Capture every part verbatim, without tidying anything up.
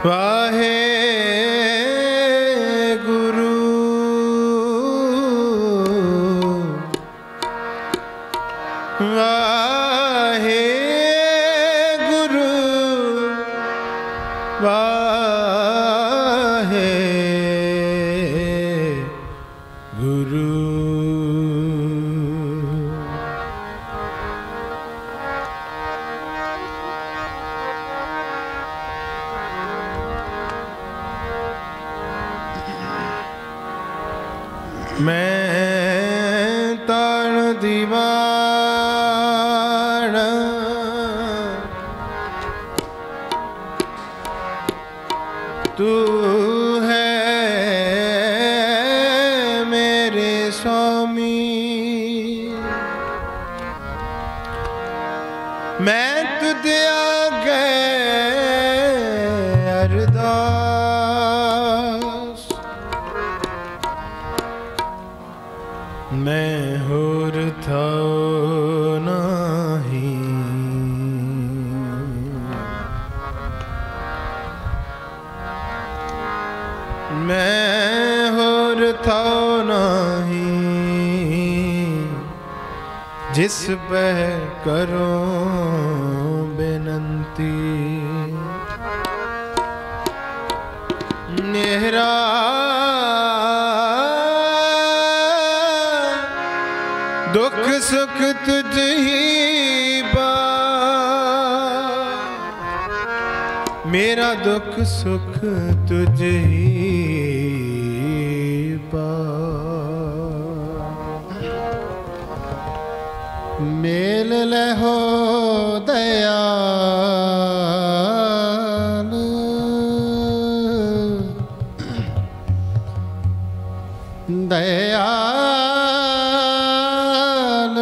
वाहे गुरु वाहे गुरु वाहे गुरु। मैं ताण दीवाना तू है मेरे स्वामी। मैं तुझे आगे अरदास मैं होर था नहीं। मैं होर था नहीं जिस पे करो बेनंती। मेरा दुख सुख तुझ ही बा, मेरा दुख सुख तुझ ही बा। मेल ले हो दयाल दयाल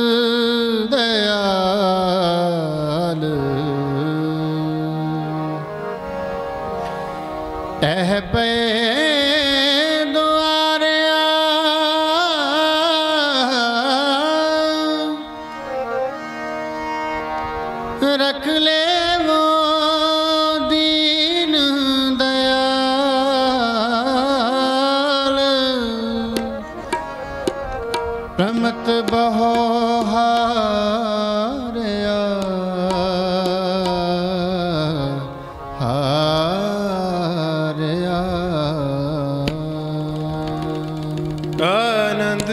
दयाल एह पे दुआरिया रख ले वो दीन दयाल। प्रमत बहो हारया हारया। आनंद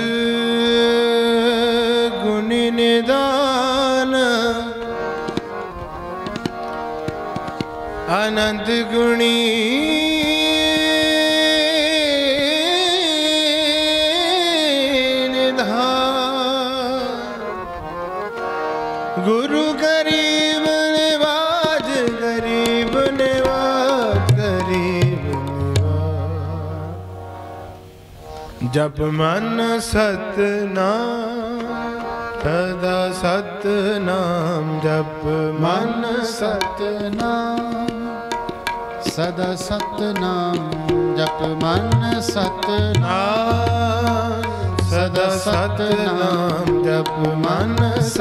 गुणी निदान आनंद गुणी गुरु गरीब निवाज गरीब निवाज गरीब निवाज। जप मन सतनाम सदा सतनाम जप मन सतनाम सदा सतनाम जप मन सतनाम सदा सतनाम जप मन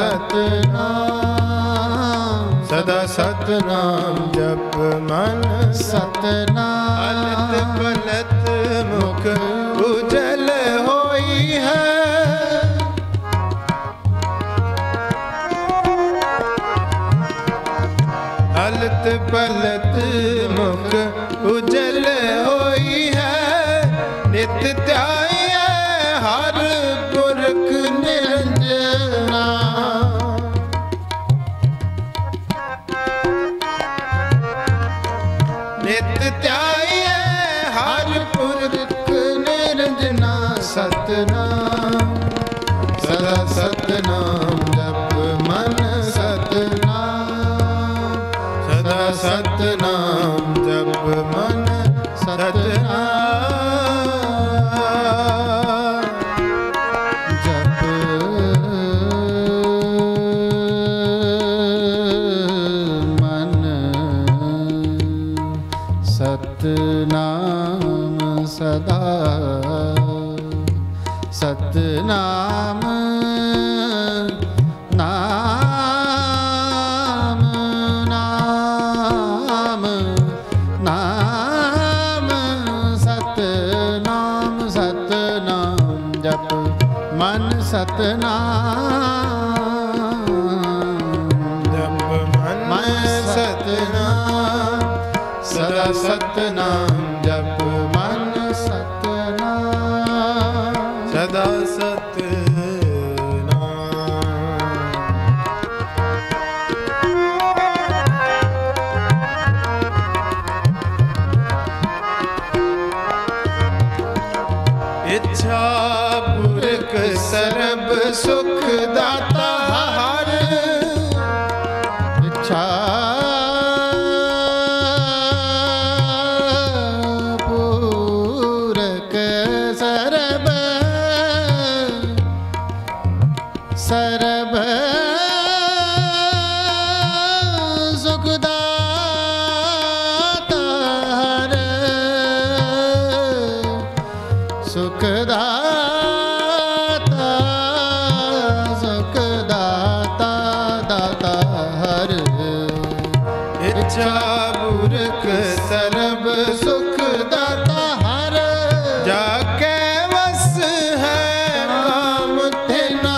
सतनाम सदा सतनाम जप मन सतनाम। अलत पलत मुख उजल होई है अलत पलत मुख उजल होई है। नित त्याई हर पुरख निरंजना नित त्याई हर पुरख निरंजना। सतनाम सदा सतनाम जप मन सतनाम सदा सतनाम जप मन सतनाम जप मन सतनाम सदा सतनाम नाम नाम नाम ਸਤਨਾਮ ਜਪ ਮਨ ਸਤਨਾਮ ਸਦਾ ਸਤਨਾਮ ਜਪ ਮਨ ਸਤਨਾਮ ਸਦਾ ਸਤਨਾਮ। ਇੱਛਾ ਪੁਰਖ ਸਰਬ ਸੁਖ ਦਾਤਾ ਹਰ ਇੱਛਾ ਪੂਰਕ ਸਰਬ ਸਰਬ ਸੁਖ ਦਾਤਾ ਹਰ ਸੁਖ ਦਾਤਾ ਸੁਖ ਦਾਤਾ ਦਾਤਾ ਹਰ ਇੱਛਾ ਪੁਰਖ ਸਰਬ ਸੁਖ ਦਾਤਾ ਹਰ ਜਾ ਕੇ ਵਸ ਹੈ ਕਾਮ ਤੇਨਾ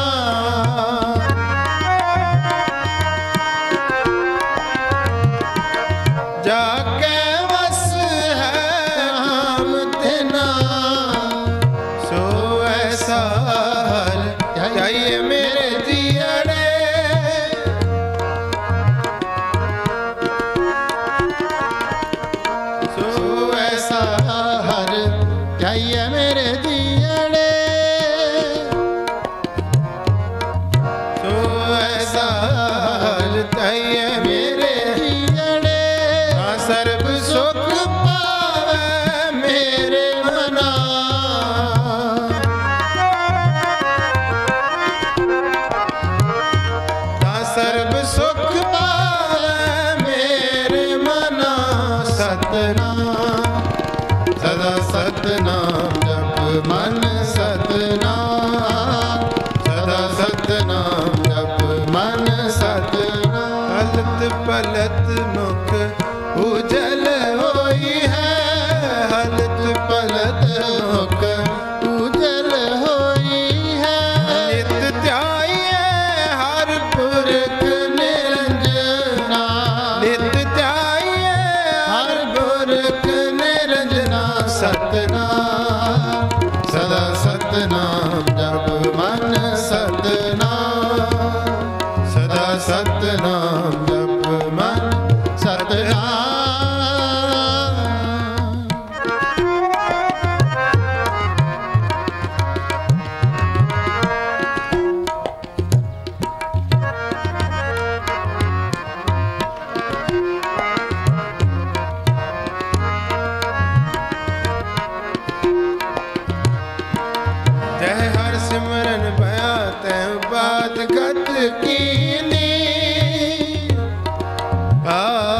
ਜਾ ਕੇ ਵਸ ਹੈ ਕਾਮ ਤੇਨਾ ਸੋ ਐਸਾ ਹਰ ਜਾਈਏ ਮੇਰੇ ਜੀਅੜੇ ਸੋ ਐਸਾ ਹਰ ਜਾਈਏ ਮੇਰੇ ਜੀਅੜੇ ਸੋ ਐਸਾ ਹਰ ਜਾਈਏ ਮੇਰੇ ਜੀਅੜੇ ਤਾਂ ਸਰਬ ਸੁਖ ਪਾਵੇ ਮੇਰੇ ਮਨਾ ਤਾਂ ਸਰਬ ਸੁਖ ਪਾਵੇ ਮੇਰੇ ਮਨਾ ਸਤਨਾਮ ਸਦਾ ਸਤਨਾਮ ਜਪ ਮਨ ਸਤਨਾਮ ਸਦਾ ਸਤਨਾਮ ਜਪ ਮਨ ਸਤਨਾਮ ਹਲਤ ਪਲਤ ਮੁਖ ਉਜਲ ਹੋਈ ਹੈ ਹਲਤ ਪਲਤ ਮੁਖ ਉਜਲ ਹੋਈ ਹੈ ਨਿਤ ਧਿਆਈਏ ਹਰ ਪੁਰਖ ਨਿਰੰਜਨਾ ਨਿਤ ਧਿਆਈਏ ਹਰ ਗੁਰਖ ਨਿਰੰਜਨਾ ਸਤਨਾਮ ਸਦਾ ਸਤਨਾਮ ਜਪ ਮਨ ਸਤਨਾਮ ਸਦਾ ਸਤਨਾਮ ਜਪ ਮਨ ਸਤਨਾਮ ਜੈ ਹਰ ਸਿਮਰਨ ਭਇਆ ਤੈ ਬਾਤ ਗਤ ਕੀਨੀ ਆ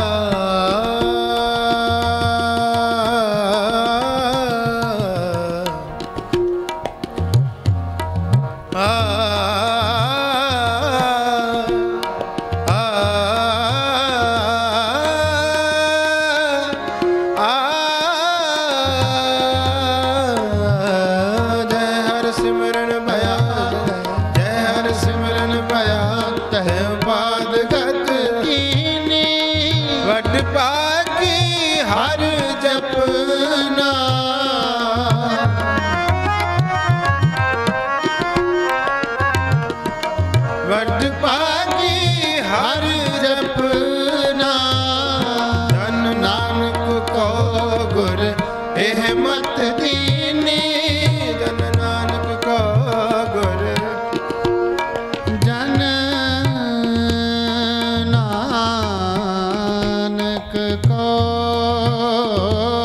ਆ ਜੈ ਹਰ ਸਿਮਰਨ ਭਇਆ ਜੈ ਹਰ ਸਿਮਰਨ ਭਇਆ ਤਹਿ ਬਾਦ ਗਤ ਕੀਨੀ ਵੱਡ ਭਾਗੀ ਹਰ ਜਪਨਾ ਵੱਡ ਭਾਗੀ ਹਰ ਜਪਨਾ ਧਨ ਨਾਨਕ ਕੋ ਗੁਰ ਇਹ ਮਤ ਦੀਨੀ ਧਨ ਨਾਨਕ ਕੋ ਗੁਰ ਜਨ ਨਾਨਕ ਕੋ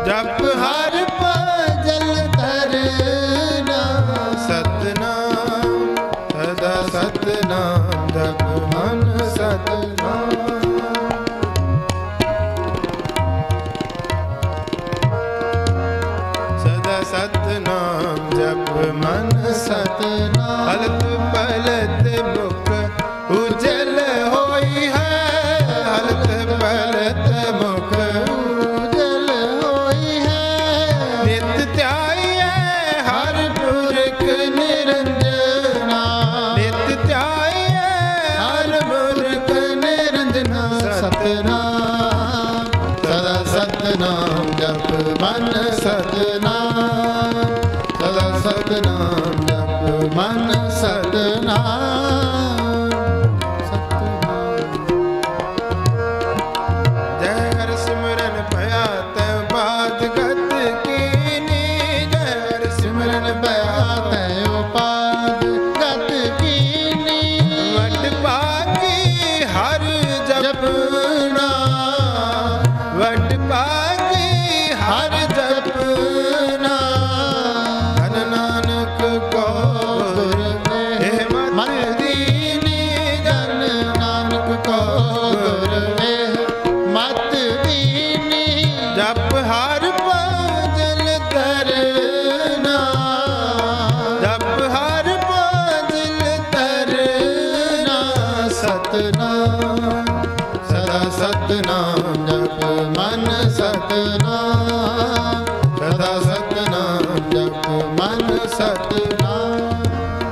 ਜਪ ਹਰ ਭਜਲ ਤਰਨਾ ਸਤਨਾਮ ਸਦਾ ਸਤਨਾਮ ਜਪ ਮਨ ਸਤਨਾਮ ਸਦਾ ਸਤਨਾਮ ਜਪ ਮਨ ਸਤਨਾਮ ਹਲਤ ਪਲਤ ਮੁਖ ਉਜਲ ਹੋਈ ਹੈ ਹਲਤ ਪਲਤ ਮੁਖ ਉਜਲ ਹੋਈ ਹੈ ਨਿਤ ਧਿਆਈਐ ਹਰ ਪੁਰਖ ਨਿਰੰਜਨਾ ਨਿਤ ਧਿਆਈਐ ਹਰ ਪੁਰਖ ਨਿਰੰਜਨਾ ਸਤਨਾਮ ਸਦਾ ਸਤਨਾਮ ਜਪ ਮਨ ਸਤਨਾਮ ਸਦਾ ਸਤਨਾਮ ਜਪ ਮਨ ਸਤਨਾਮ ਸਤਨਾਮ ਜੈ ਹਰਿ ਸਿਮਰਨ ਭਇਆ ਤੈ ਬਾਤ ਗਤ ਕੀਨੀ ਜੈ ਹਰਿ ਸਿਮਰਨ ਭਇਆ ਤੈ ਉਪਾਦ ਗਤ ਕੀਨੀ ਵੱਡ ਭਾਗੀ ਹਰ ਜਪਣਾ ਵੱਡ ਭਾਗੀ ਹਰ ਜਪਨਾ ਧਨ ਨਾਨਕ ਕੋ ਗੁਰ ਇਹ ਮਤ ਦੀਨੀ ਜਨ ਨਾਨਕ ਕੋ ਗੁਰ ਇਹ ਮਤ ਦੀਨੀ ਜਪ ਹਰ ਭਜਲ ਤਰਨਾ ਜਪ ਹਰ ਭਜਲ ਤਰਨਾ ਸਤਨਾਮ ਸਦਾ ਸਤਨਾਮ ਜਪ ਮਨ ਸਤਨਾਮ ਸਦਾ ਸਤਨਾਮ ਜਪ ਮਨ ਸਤਨਾਮ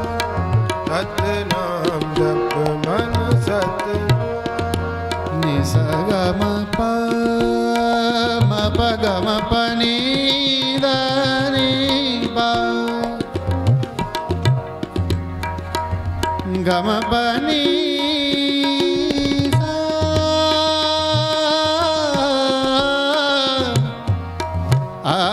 ਸਤਨਾਮ ਜਪ ਮਨ ਸਤ ਨੀ ਸ ਗ ਮ ਪ ਮ ਪ ਗ ਮ ਪ ਨੀ ਦ ਨੀ ਪ ਗ ਮ ਪ ਨੀ सा आ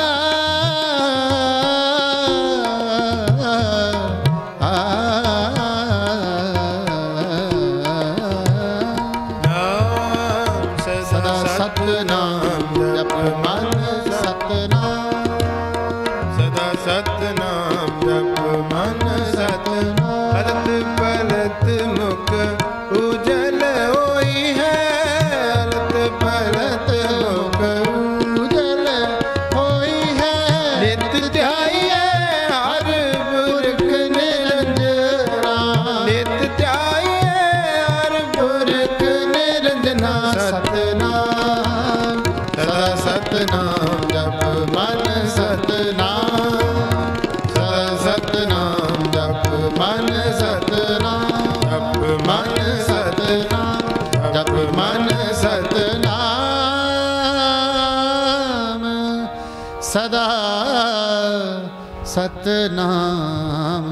ਨਾਮ ਸਦਾ ਸਤਨਾਮ ਜਪ ਮਨ ਸਤਨਾਮ ਸਦਾ ਸਤਨਾਮ ਜਪ ਮਨ ਸਤਨਾਮ ਹਲਤ ਪਲਤ ਮੁਖ ਉਜਲ ਹੋਈ ਹੈ ਹਲਤ ਪਲਤ ਮੁਖ ਉਜਲ ਹੋਈ ਹੈ ਨਿਤ ਧਿਆਈਐ ਹਰ ਪੁਰਖ ਨਿਰੰਜਨਾ ਨਿਤ ਧਿਆਈਐ ਹਰ ਪੁਰਖ ਨਿਰੰਜਨਾ ਸਤਨਾਮ ਸਦਾ ਸਤਨਾਮ ਜਪ ਮਨ ਸਤਨਾਮ ਸਦਾ ਸਤਨਾਮ ਜਪ ਮਨ ਸਤਨਾਮ ਜਪ ਮਨ ਸਤਨਾਮ ਜਪ ਮਨ ਸਤਨਾਮ ਸਦਾ ਸਤਨਾਮ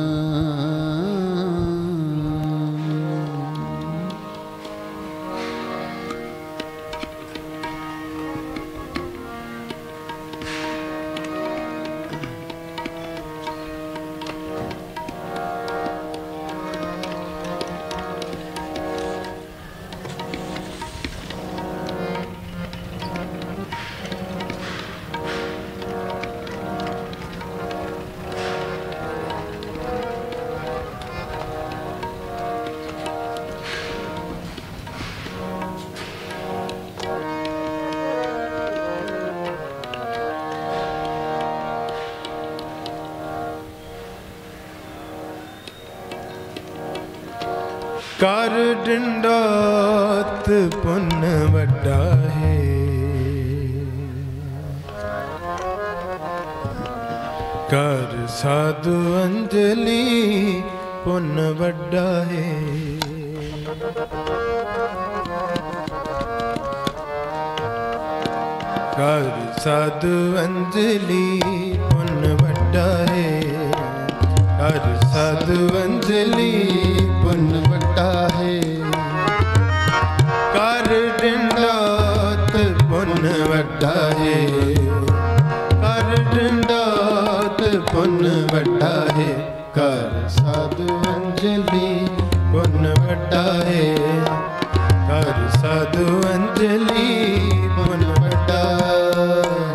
ਕਰ ਡੰਡੋਤ ਪੁੰਨ ਵੱਡਾ ਹੈ ਕਰ ਸਾਧੂ ਅੰਜਲੀ ਪੁੰਨ ਵੱਡਾ ਹੈ ਕਰ ਸਾਧੂ ਅੰਜਲੀ ਪੁੰਨ ਵੱਡਾ ਹੈ ਕਰ ਸਾਧੂ ਅੰਜਲੀ ਪੁੰਨ ਵੱਡਾ ਹੈ ਕਰ ਡੰਡੋਤ ਪੁੰਨ ਵੱਡਾ ਹੈ ਕਰ ਡੰਡੋਤ ਪੁੰਨ ਵੱਡਾ ਹੈ ਕਰ ਸਾਧੂ ਅੰਜਲੀ ਪੁੰਨ ਵੱਡਾ ਹੈ ਕਰ ਸਾਧੂ ਅੰਜਲੀ ਪੁੰਨ ਵੱਡਾ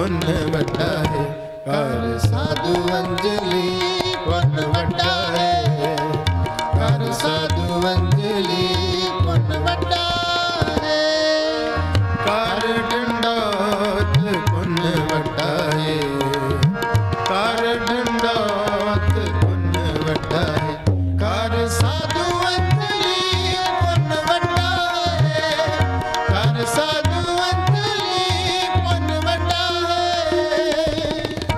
ਪੁੰਨ ਵੱਡਾ ਹੈ। ਕਰ ਸਾਧੂ ਅੰਜਲੀ ਪੁੰਨ ਵੱਡਾ ਹੈ। ਕਰ ਸਾਧੂ ਅੰਜਲੀ ਪੁੰਨ ਵੱਡਾ ਹੈ। ਕਰ ਡੰਡੋਤ ਪੁੰਨ ਵੱਡਾ ਹੈ। ਕਰ ਡੰਡੋਤ ਪੁੰਨ ਵੱਡਾ ਹੈ। ਕਰ ਸਾਧੂ ਅੰਜਲੀ ਪੁੰਨ ਵੱਡਾ ਹੈ। ਕਰ ਸਾਧੂ ਅੰਜਲੀ ਪੁੰਨ ਵੱਡਾ ਹੈ।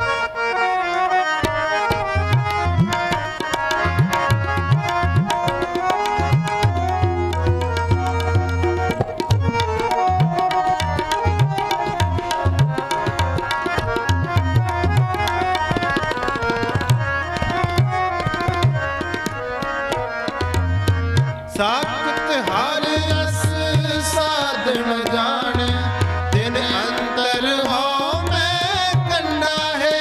ਸਾਖਤ ਹਰ ਰਸ ਸਾਧਨ ਜਾਣਿ, ਤਿਨ ਅੰਤਰ ਹੋ ਮੈਂ ਕੰਡਾ ਹੈ।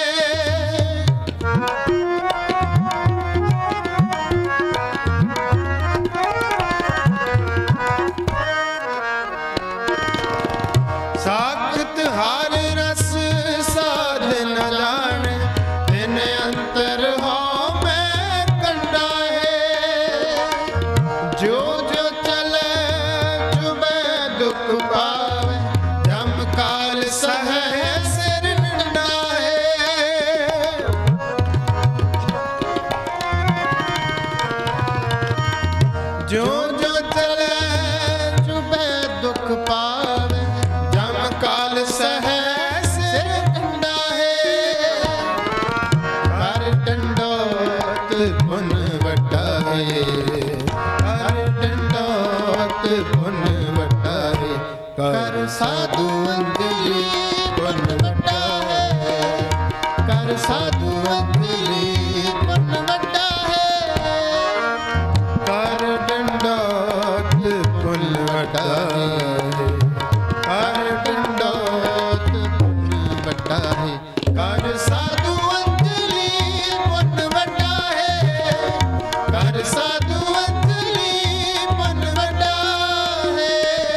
ਸਾਖਤ ਹਰ ਰਸ ਸਾਧਨ ਜਾਣਿ, ਤਿਨ ਅੰਤਰ ਹੋ ਮੈਂ ਕੰਡਾ ਹੈ। ਜੋ ਜੋ ਚਲੇ ਚੁਬੈ ਦੁਖ ਪਾਵੇ, ਜਮ ਕਾਲ ਸਹੈ ਸਿਰ ਡੰਡਾ ਹੈ। ਜੋ ਜੋ ਚਲੇ ਚੁਬੈ ਦੁਖ ਪਾਵੇ, ਜਮ ਕਾਲ ਸਹੈ ਸਿਰ ਡੰਡਾ ਹੈ। ਕਰ ਡੰਡੋਤ ਪੁੰਨ ਵੱਡਾ ਹੈ। ਕਰ ਡੰਡੋਤ ਪੁੰਨ ਵੱਡਾ ਹੈ। ਕਰ ਸਾਧੂ ਅੰਜਲੀ ਪੁੰਨ ਵੱਡਾ ਹੈ। ਕਰ ਸਾਧੂ ਅੰਜਲੀ ਪੁੰਨ ਵੱਡਾ ਹੈ। ਕਰ ਡੰਡੋਤ ਪੁੰਨ ਵੱਡਾ ਹੈ। ਕਰ ਡੰਡੋਤ ਪੁੰਨ ਵੱਡਾ ਹੈ। ਕਰ ਸਾਧੂ ਅੰਜਲੀ ਪੁੰਨ ਵੱਡਾ ਹੈ। ਕਰ ਸਾਧੂ ਅੰਜਲੀ ਪੁੰਨ ਵੱਡਾ ਹੈ।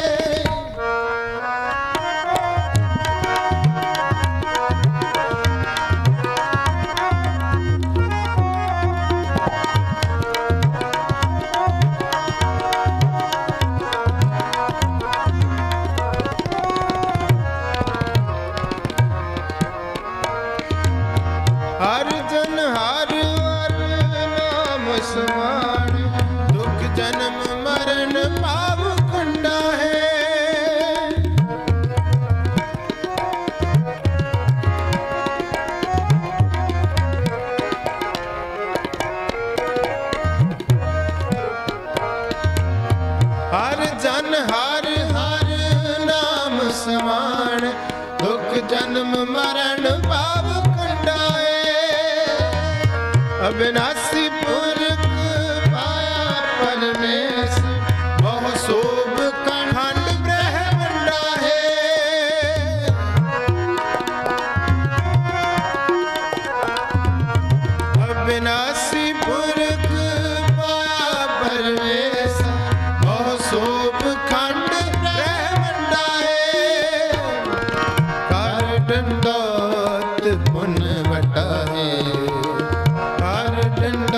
ਹਰ ਜਨ ਹਰ ਹਰ ਨਾਮ ਸਮਾਣ, ਦੁਖ ਜਨਮ ਮਰਨ ਪਾਵ ਖੰਡਾ ਹੈ। ਹਰ ਜਨ ਹਰ ਹਰ ਨਾਮ ਸਮਾਣ, ਦੁਖ ਜਨਮ ਮਰਨ ਪਾਵ ਖੰਡਾ ਹੈ। ਅਬਿਨਾਸੀ ਪੁਰਖ ਪਾਇਆ ਪਰਮੇਸ, ਬਹੁ ਸੋਭ ਖੰਡ ਬ੍ਰਹਮੰਡਾ ਹੈ। ਅਬਿਨਾਸੀ ਪੁਰਖ ਪਾਇਆ ਪਰਮੇਸ, ਬਹੁ ਸੋਭ ਖੰਡ ਬ੍ਰਹਮੰਡਾ ਹੈ। ਕਰ ਡੰਡੋਤ ਪੁੰਨ ਵੱਡਾ ਹੈ। ਕਰ ਡੰਡੋਤ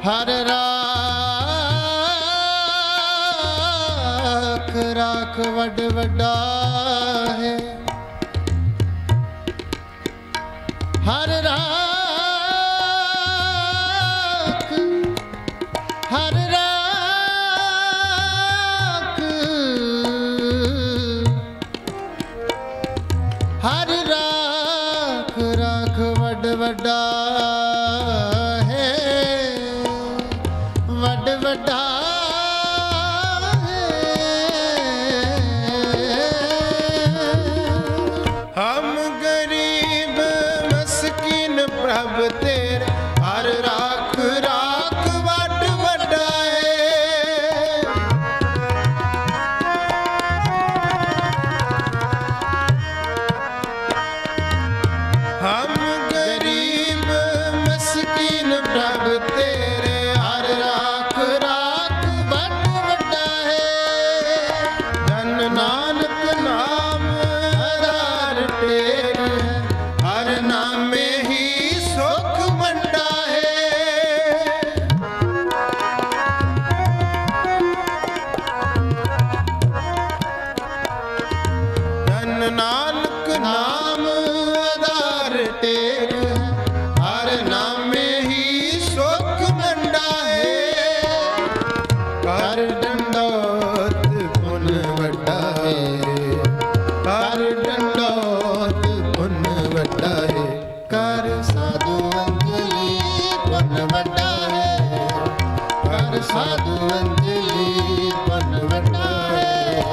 ਹਰ ਰਾਖ ਰਾਖ ਵੱਡ ਵੱਡਾ ਹੈ ਹਰ ਰਾਖ ਹਰ ਰਾਖ ਹਰ ਰਾਖ ਰਾਖ ਵੱਡ ਵੱਡਾ ਹੈ ਵੱਡ ਵੱਡਾ हम गरीब मस्कीन प्रभ तेरे हर राख राख वड वड्डा है हम गरीब मस्कीन प्रभ तेरे हर राख राख वड वड्डा है धन नानक नाम टेक है हर नामे ही सुख मंडा है धन नानक नाम आधार टेक है हर नामे ही सुख मंडा है कर दंडोत पुन वड्डा है कर दंडोत पुन वड्डा है ਕਰ ਸਾਧੂ ਅੰਜਲੀ ਪੁੰਨ ਵੱਡਾ ਹੈ ਕਰ ਸਾਧੂ ਅੰਜਲੀ ਪੁੰਨ ਵੱਡਾ ਹੈ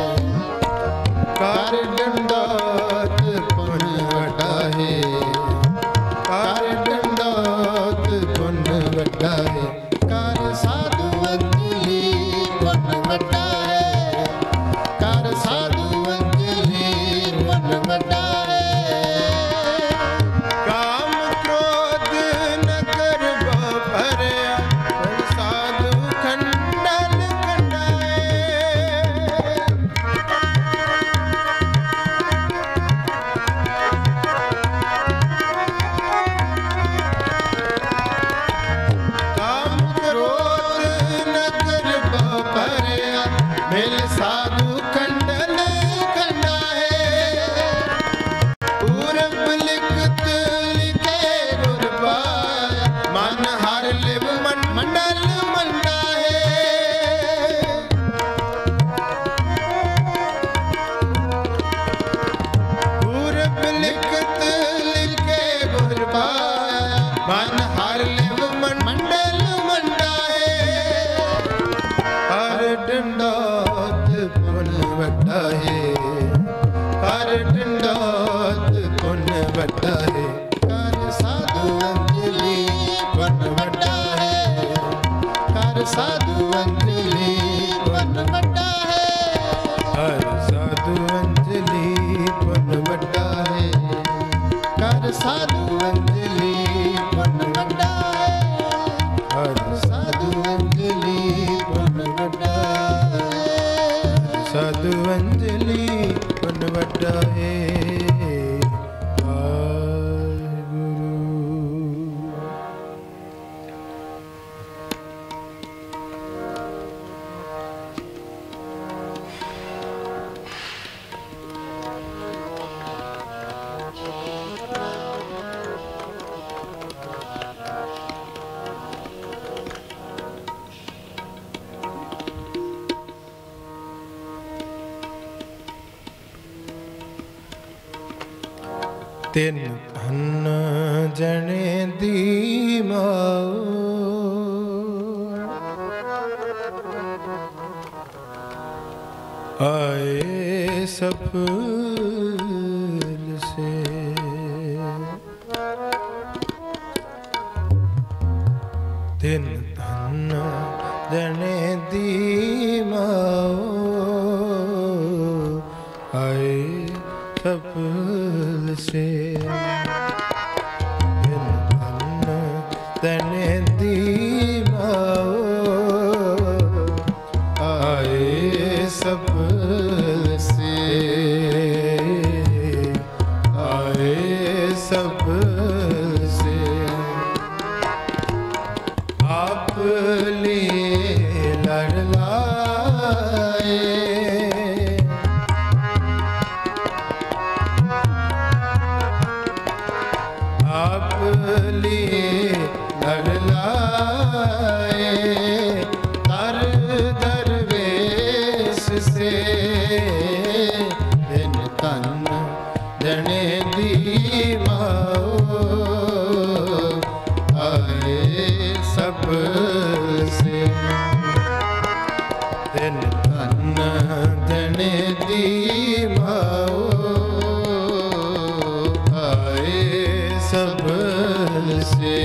कर दंडोत पुन वड्डा है कर दंडोत पुन वड्डा है ਕਰ ਸਾਧੂ ਅੰਜਲੀ ਪੁੰਨ ਵੱਡਾ ਹੈ ਕਰ ਸਾਧੂ ਅੰਜਲੀ ਪੁੰਨ ਵੱਡਾ ਹੈ काम क्रोध न करबो भरया पर साधु खंडन खंडाए काम क्रोध न करबो भरया मिल साधु खंडन खंडाए पूरब लिखत लिखे गुर पाया मन हर लिव मन मंडल मंडा है पूरब लिखत लिखे गुर पाया मन हर लिव मन मंडल मंडा है हर डंडोत पुन वड्डा है हर डंडोत पुन वड्डा है ਕਰ ਸਾਧੂ ਅੰਜਲੀ ਪੁੰਨ ਵੱਡਾ ਹੈ ਕਰ ਸਾਧੂ ਅੰਜਲੀ ਪੁੰਨ ਵੱਡਾ ਹੈ हर साधु अंजलि पुन वड्डा है ਕਰ ਸਾਧੂ ਅੰਜਲੀ ਪੁੰਨ ਵੱਡਾ ਹੈ हर ਸਾਧੂ ਅੰਜਲੀ ਪੁੰਨ ਵੱਡਾ ਹੈ साधु अंजलि पुन वड्डा है ਤਿੰਨ ਧਨ ਜਣੇ ਦੀ ਮਾਓ ਆਏ ਸਫਲ ਸੇ ਤਿੰਨ ਧਨ ਜਣੇ ਦੀ ਮਾਓ ਆਏ ਸਫਲ ਸੇ ਤਨੇ ਦੀ ਮਾਓ ਆਏ ਸਫਲ ਸੇ ਆਏ ਸਫਲ ਸੇ ਆਪ लिए लड़ लाए, आप लिए लड़ लाए, दर दरवेश से दिन तन जने दी माओ आए सब से, दिन तन जने दी माओ आए सब से।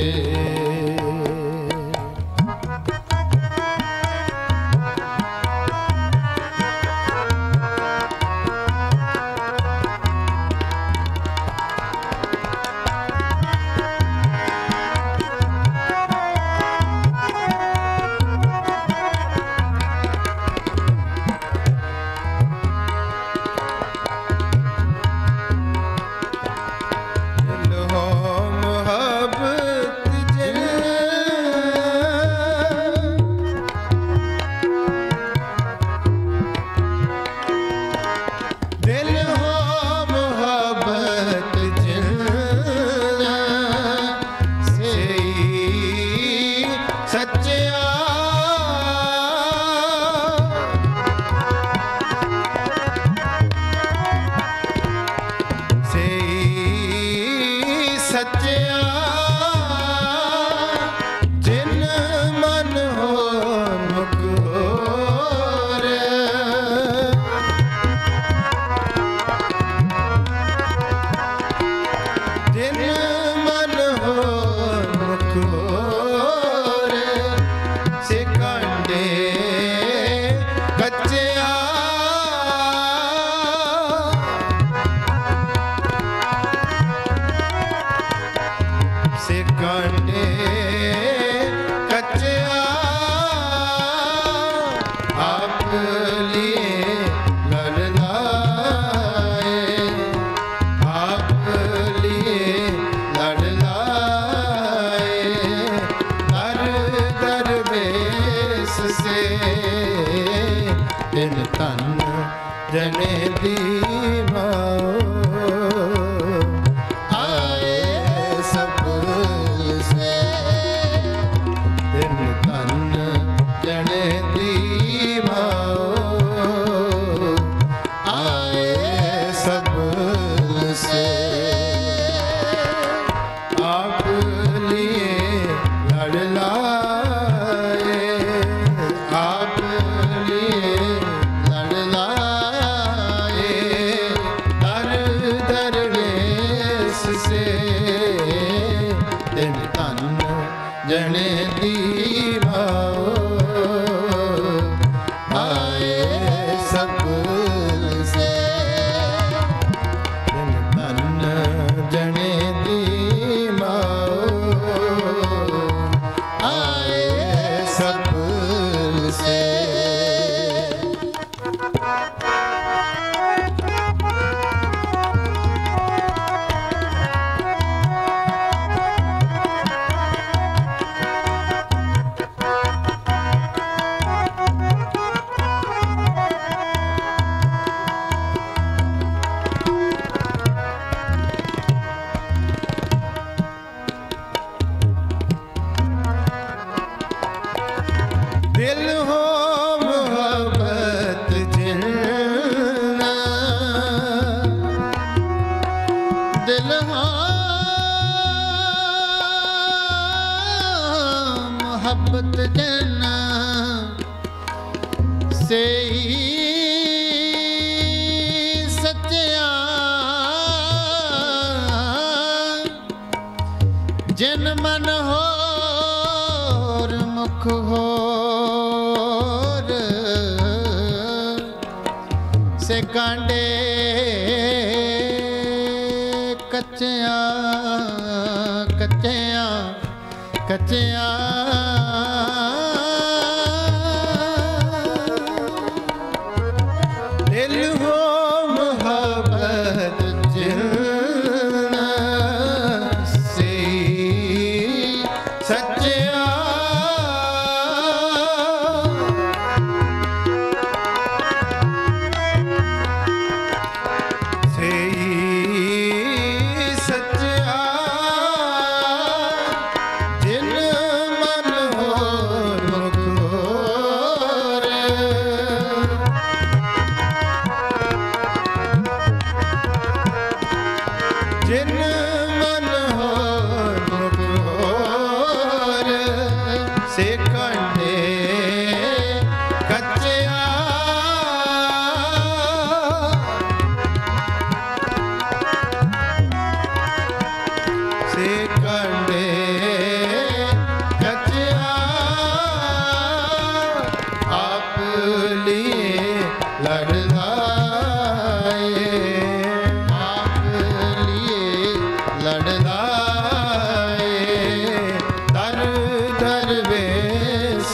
सच्चा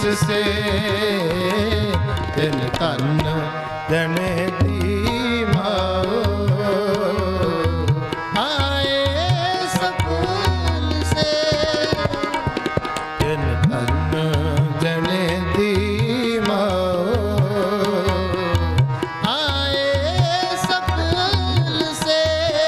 से तिन तन जने दी माओ आए सकूल से तिन तन जने दी माओ आए सकूल से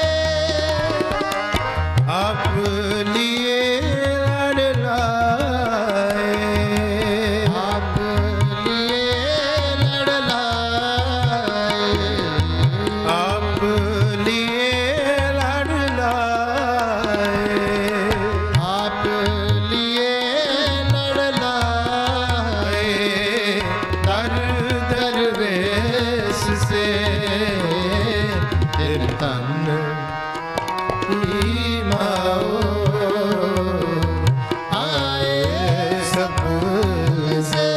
आप लिए लड़ लाए आप लिए लड़ लाए आप लिए लड़ लाए आप लिए लड़ लाए दर दरवेश से तेरे तन की माओ आए सब से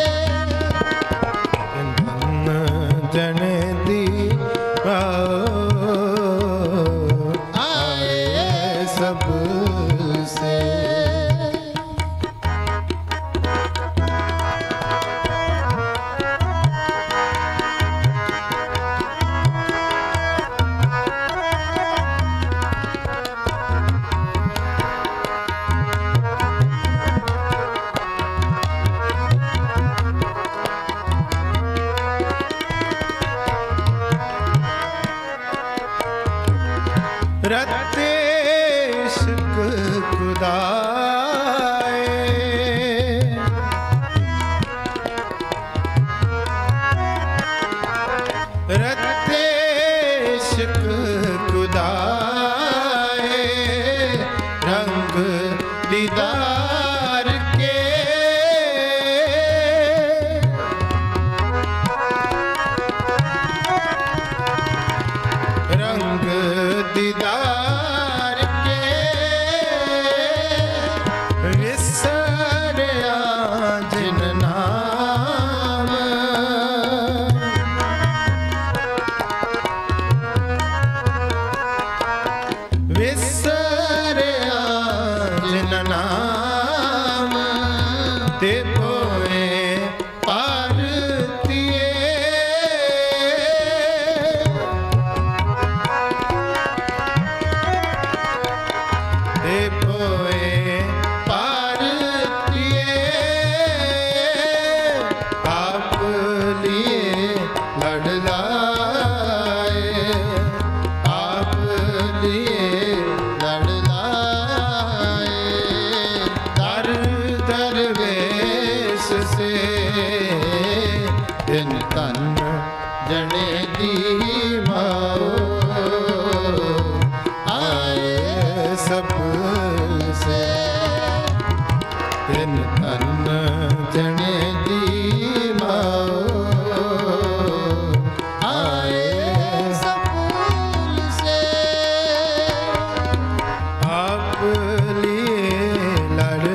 धन जने दी माओ आए सब से रत्तेश खुदाए रत्तेश खुदाए रंग दीदार के रंग दीदार के विसरिया जिन नाम विसरिया जिन नाम ते पोए पारतिए ते पोए पारतिए आप लिए लड़ लाए आप लिए लड़ लाए दर दरवेश से दिन तन जने दी माओ आए सब से दिन तन जने दी माओ आए सकूल से आप लिए लड़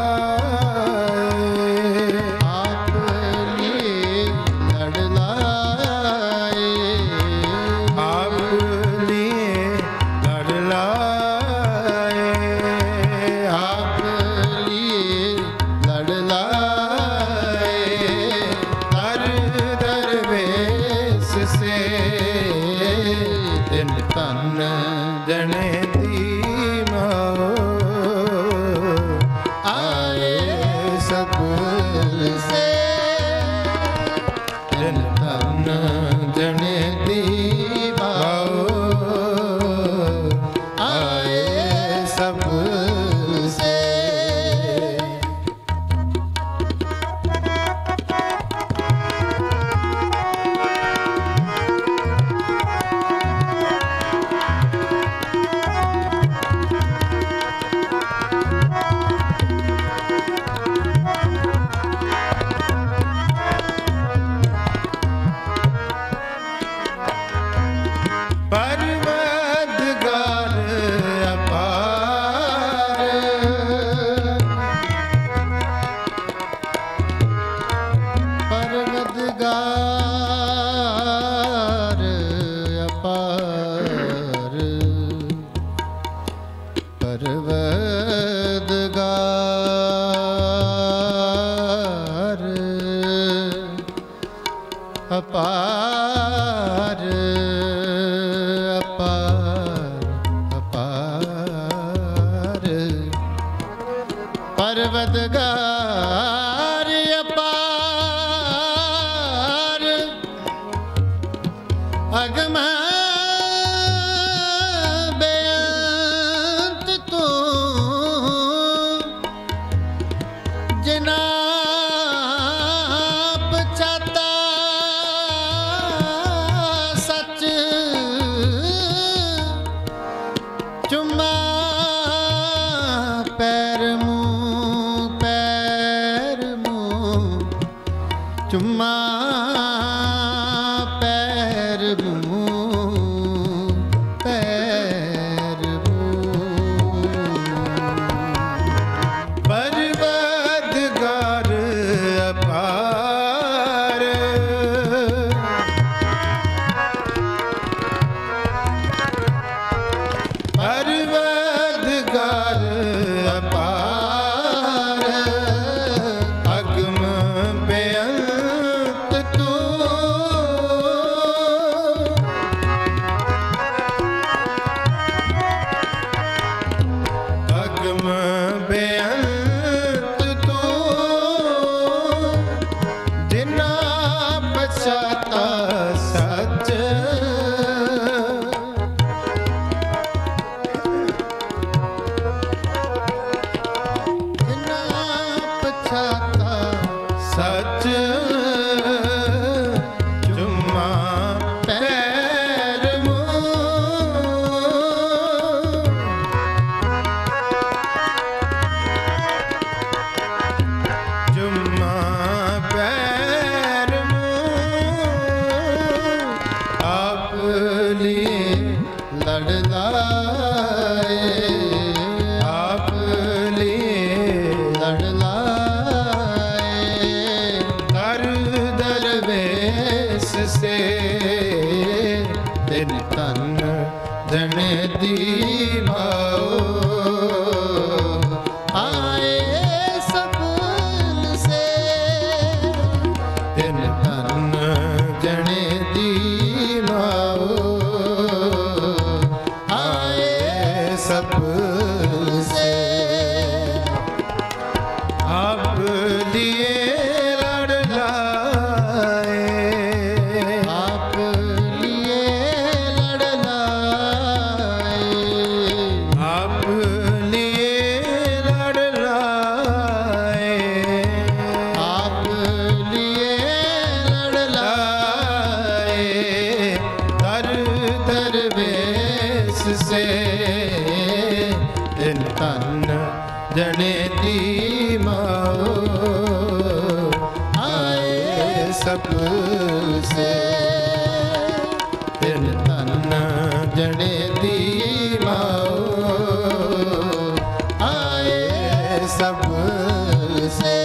लाए आप लिए लड़ लाए आप लिए लड़ लाए आप लिए लड़ लाए दर दरवेश से दिन तन जने दी माओ आए सकूल से दिन तन जने दी माओ आए सब से परवदगार अपार परवदगार अपार परवदगार ਅਪਾਰ ਅਪਾਰ ਅਪਾਰ ਪਰਵਤਗਾਰ ਅਪਾਰ ਅਗਮ ਬੇਅੰਤ ਤੂੰ ਜਿਨਾ ਪਛਾਤਾ ਸੱਚ ਚੁੰਮਾ ਪੈਰ ਮੂੰਹ ਪੈਰ ਮੂੰਹ ਚੁੰਮਾ ਪੈਰ ਮੂੰਹ ਪੈਰ ਮੂੰਹ ਪਰਵਤਗਾਰ ਅਪਾਰ ਪਰਵਤਗਾਰ ਅਪਾਰ ਅਗਮ ਬੇਅੰਤ ਤੂੰ ਅਗਮ ਬੇਅੰਤ ਤੂੰ ਜਿਨਾ ਪਛਾਤਾ ਸੱਚ ਜਿਨਾ ਪਛਾਤਾ ਸੱਚ ਚੁੰਮਾ ਪੈਰ ਮੂੰਹ ਚੁੰਮਾ ਪੈਰ ਮੂੰਹ ਆਪ ਲਈ ਲੜ ਲਾਏ ਆਪ ਲਈ ਲੜ ਲਾਏ ਦਰ ਦਰਵੇਸ਼ ਸੇ ਤਿਨ ਤਨ ਜਨ ਦੀ ਮਾਓ ਆਏ ਸਪਨ ਸੇ ਤਿਨ ਤਨ ਜਨ ਦੀ ਮਾਓ ਆਏ ਸਭ ਸੇ ਆਪ लिए लड़ लाए ਆਪ ਲਿਏ ਲੜ ਲਾਏ आप लिए लड़ लाए ਆਪ ਲਿਏ ਲੜ लाए दर दरवेश से तिन तन जने दी माओ आए सब से तिन तन जने दी माओ आए सब से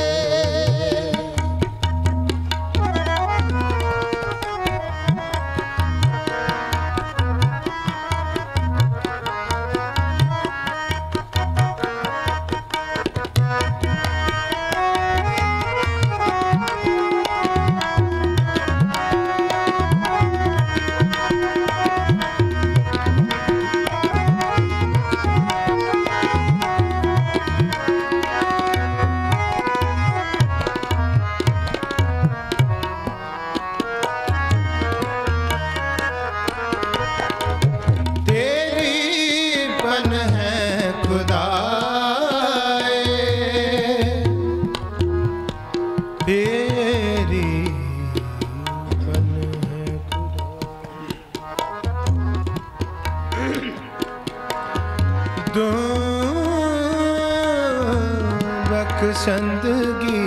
बख्शंदगी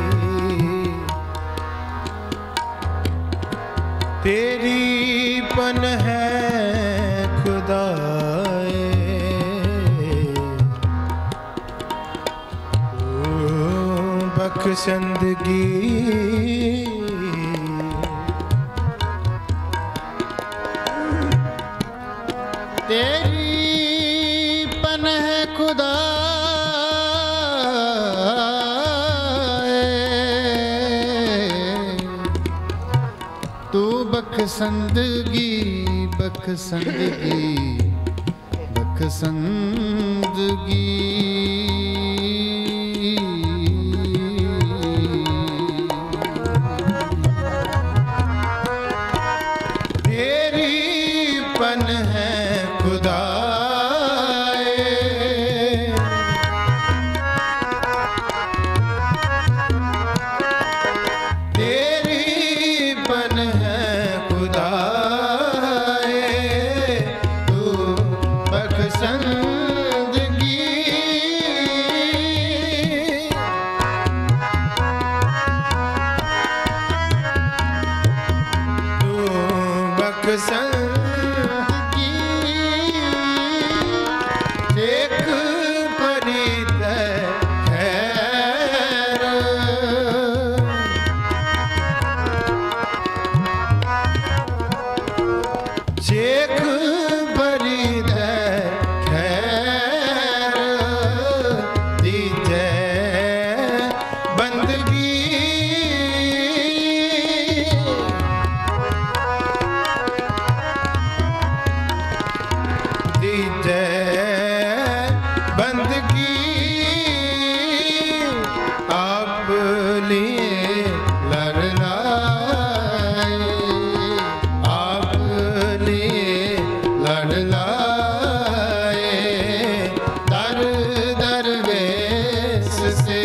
तेरी पन है खुदाए ओ बख्शंदगी तेरी पन है खुदा बखसंदगी बखसंदगी बखसंदगी तेरी पन है खुदाए, तेरी पन है खुदाए, तू बखसंदगी तू बखसंदगी एक परित खैर, शेख परित खैर, दीजे बंदगी दीजे बंदगी आप लिए लड़ लाए, आप लिए लड़ लाए, दर दरवेश से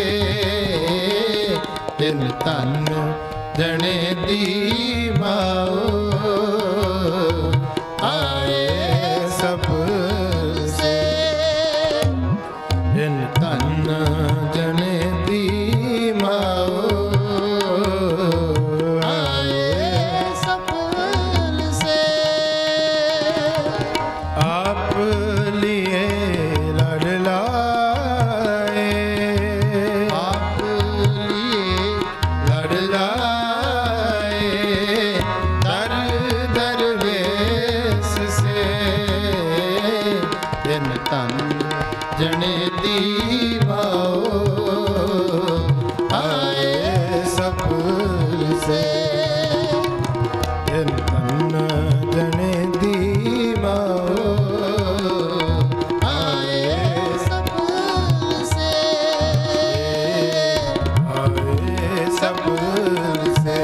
दिन तन जने दी माओ आए सब से, दिन तन जने दी माओ आए सब से आप लिए लड़ लाए, आप लिए लड़ लाए, दर दरवेश से दिन तन जने दी माओ आए सब से, दिन तन जने दी माओ आए सब से आए सब से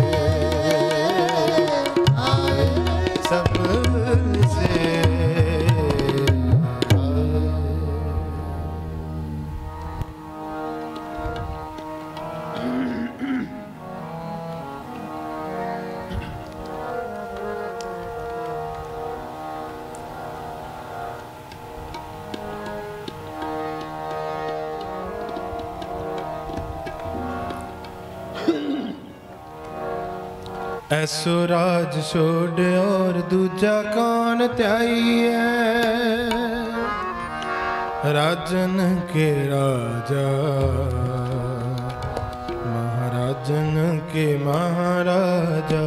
आए सब से ऐसो राज छोड़ और दूजा कौन त्याई है, राजन के राजा महाराजन के महाराजा,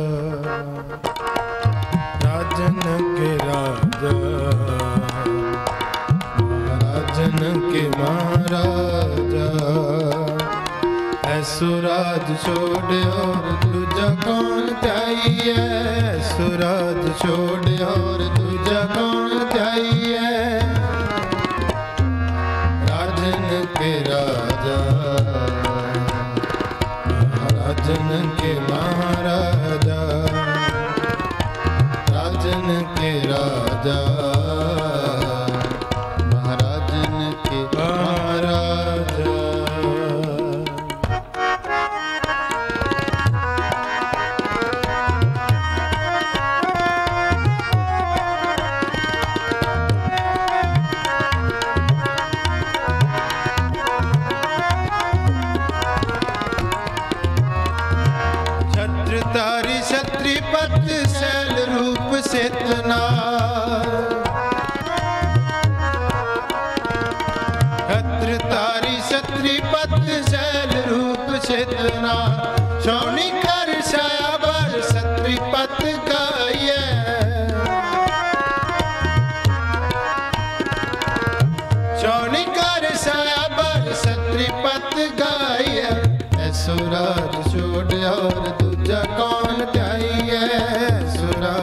राजन के राजा महाराजन के महाराजा, ऐसो राज छोड़ और दूजा कौन त्याई है, ऐसो राज छोड़ और दूजा कौन त्याई है, राजन के राजा महाराजन के महाराजा, राजन के राजा महाराजन के महाराजा। छत्रधारी छत्रीपत शैल रूप सेतना, छत्रधारी छत्रीपत शैल रूप सेतना, छौनी कर छाया बर छत्रीपत गाये, छौनी कर छाया बर छत्रीपत गाये, ऐसो राज छोड़ और दूजा कौन त्याई है, ऐसो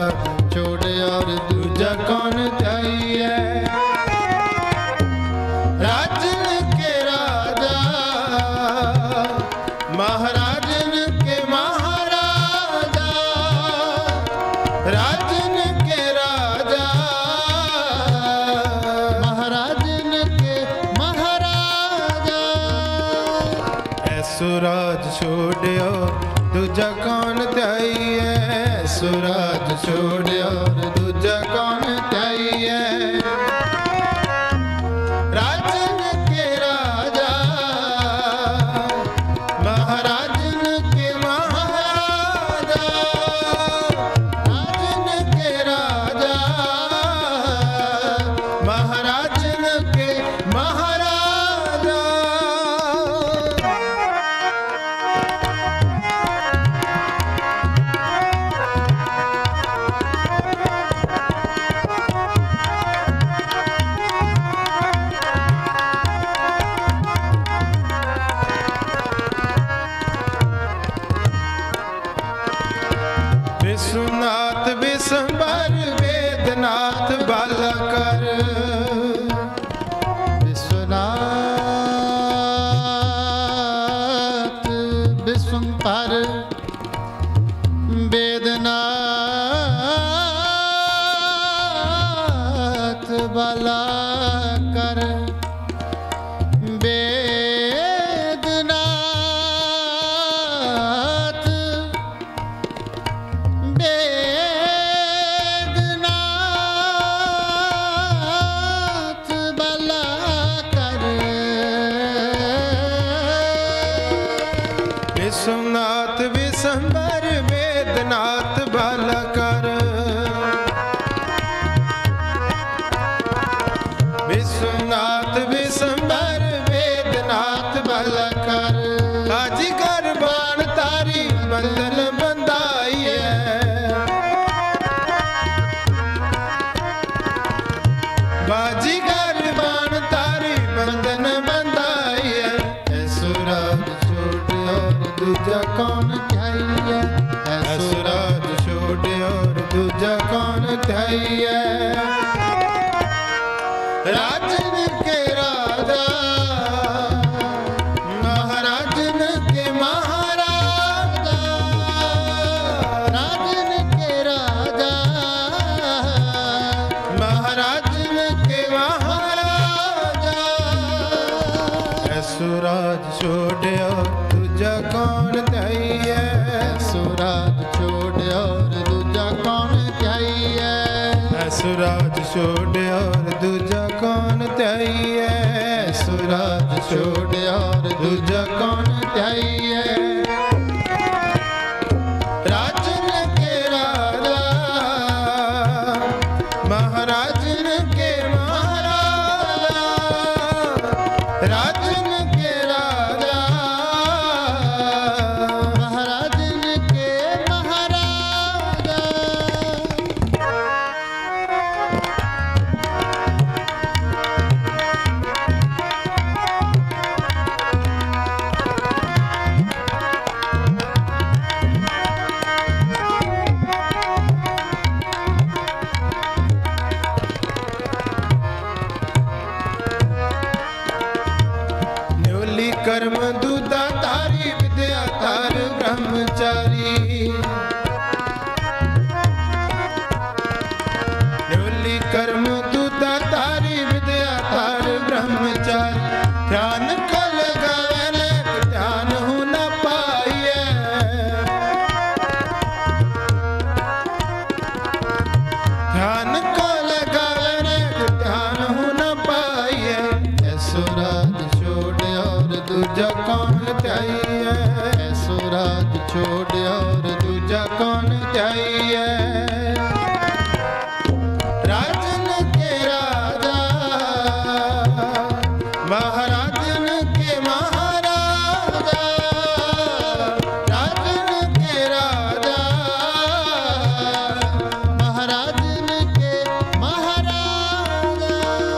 विश्वनाथ विश्वंभर वेदनाथ बालकर विश्वनाथ विश्वंभर वेदनाथ बालकर वेदनाथ वेदनाथ बालकर विश्वनाथ विश्वंभर वेदनाथ बालकर विश्वनाथ विश्वंभर वेदनाथ बालकर अजगर बाण तारी बंधन बंधाइए बाजीगर बाण तारी बंधन बंधाइए ऐसुराज छोड़ और दूजा कौन ध्याइए असुराज छोड़ और दूजा कौन ध्याइए राजन के राजा महाराजन के महाराजा राजन के राजा महाराजन के महाराजा असुराज छोड़ और दूजा कौन ध्याइए ऐसुराज छोड़ और दूजा कौन ध्याइए असुराज छोड़ और दूजा कौन ध्याइए ऐसुराज छोड़ और दूजा कौन ध्याइए राजन के राजा महाराजन के महाराजा राजन के राजा महाराजन के महाराजा न्योली कर्म दूता तारी विद्या तार ब्रह्मचारी न्योली कर्म दूता तारी विद्या तार ब्रह्मचारी ध्यान कल गवन ध्यान हो न पाइए ध्यान कल गवन ध्यान हो न पाइए ऐसुराज छोड़ और दूजा कौन ध्याइए ऐसुराज छोड़ और दूजा कौन ध्याइए राजन के राजा महाराजन के महाराजा राजन के राजा महाराजन के महाराजा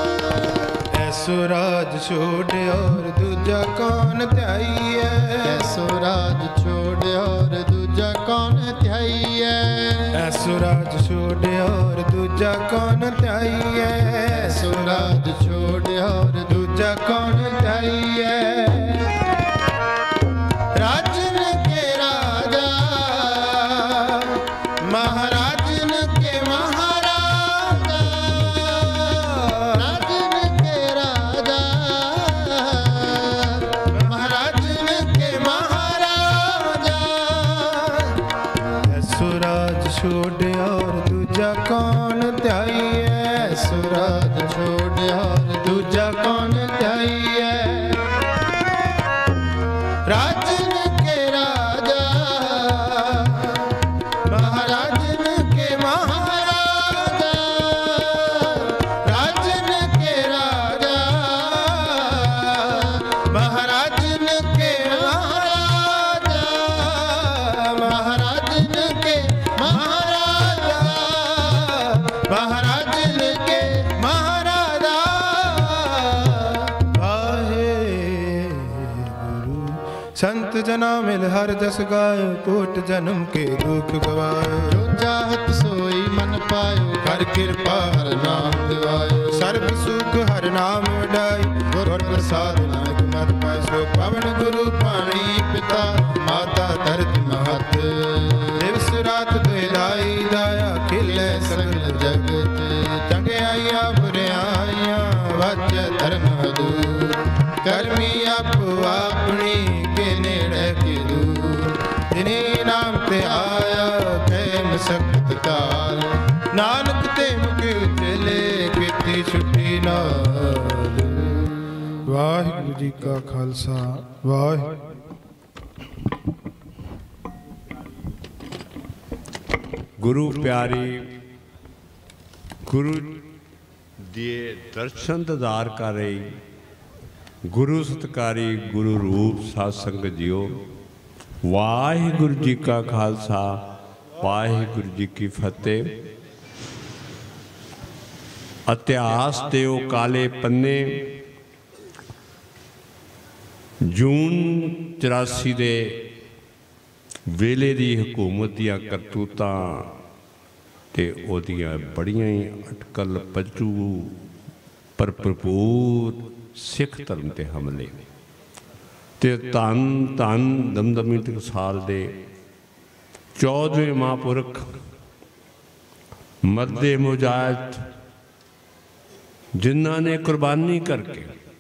ऐसुराज छोड़ और दूजा कौन ध्याइए ऐसुराज छोड़ और दूजा कौन ध्याइए ऐसुराज छोड़ और दूजा कौन ध्याइए ऐसुराज छोड़ और दूजा कौन ध्याइए राजन के राजा महाराजन के महाराजा राजन के राजा महाराजन के महाराजा असुराज छोड़ और दूजा कौन ध्याइए ऐसुराज छोड़ और दूजा कौन ध्याइए राजन के राजा महाराजन के महाराजा राजन के राजा महाराजन के महाराजा महाराजन के महाराजा महाराजन के महाराजा जना मिल हर जस गायो, कोट जन्म के दुख गवायो। जो चाहत सोई मन पायो, हर कृपा हर नाम दिवायो। सर्व सुख हर नाम वडाई, गुर प्रसाद नानक मत पाय। सो पवन गुरु पाणी पिता, माता धरती महत। दिवस रात दुहिलाई दाया, खिले सगल जगत। चंगियाइया बुरियाइया, वच धर्म दूर। करमी आपो अपनी, के नेड़े के दूर। जिन्हें नाम ते आया, कैम सकत काल। नानक ते मुके चले, ਕੀਤੀ ਛੁੱਟੀ ਨਾਲ। ਵਾਹਿਗੁਰੂ ਜੀ ਕਾ ਖਾਲਸਾ, ਵਾਹਿਗੁਰੂ। ਗੁਰੂ ਪਿਆਰੀ, ਗੁਰੂ ਦੇ ਦਰਸ਼ਨ ਦੀਦਾਰ ਕਰ ਰਹੀ ਗੁਰੂ ਸਤਿਕਾਰੀ ਗੁਰੂ ਰੂਪ ਸਾਧ ਸੰਗਤ ਜੀਓ, ਵਾਹਿਗੁਰੂ ਜੀ ਕਾ ਖਾਲਸਾ, ਵਾਹਿਗੁਰੂ ਜੀ ਕੀ ਫਤਿਹ। ਇਤਿਹਾਸ ਦੇ ਉਹ ਕਾਲੇ ਪੰਨੇ ਜੂਨ ਚੁਰਾਸੀ ਦੇ ਵੇਲੇ ਦੀ ਹਕੂਮਤ ਦੀਆਂ ਕਰਤੂਤਾਂ ਤੇ ਉਹਦੀਆਂ ਬੜੀਆਂ ਹੀ ਅਟਕਲ ਪੱਜੂ ਪਰ ਭਰਪੂਰ ਸਿੱਖ ਧਰਮ ਤੇ ਹਮਲੇ ਤੇ ਧੰਨ ਧੰਨ ਦਮਦਮੀ ਟਕਸਾਲ ਦੇ ਚੌਦਵੇਂ ਮਹਾਂਪੁਰਖ ਮਰਦੇ ਮੁਜਾਹਿਦ ਜਿਨ੍ਹਾਂ ਨੇ ਕੁਰਬਾਨੀ ਕਰਕੇ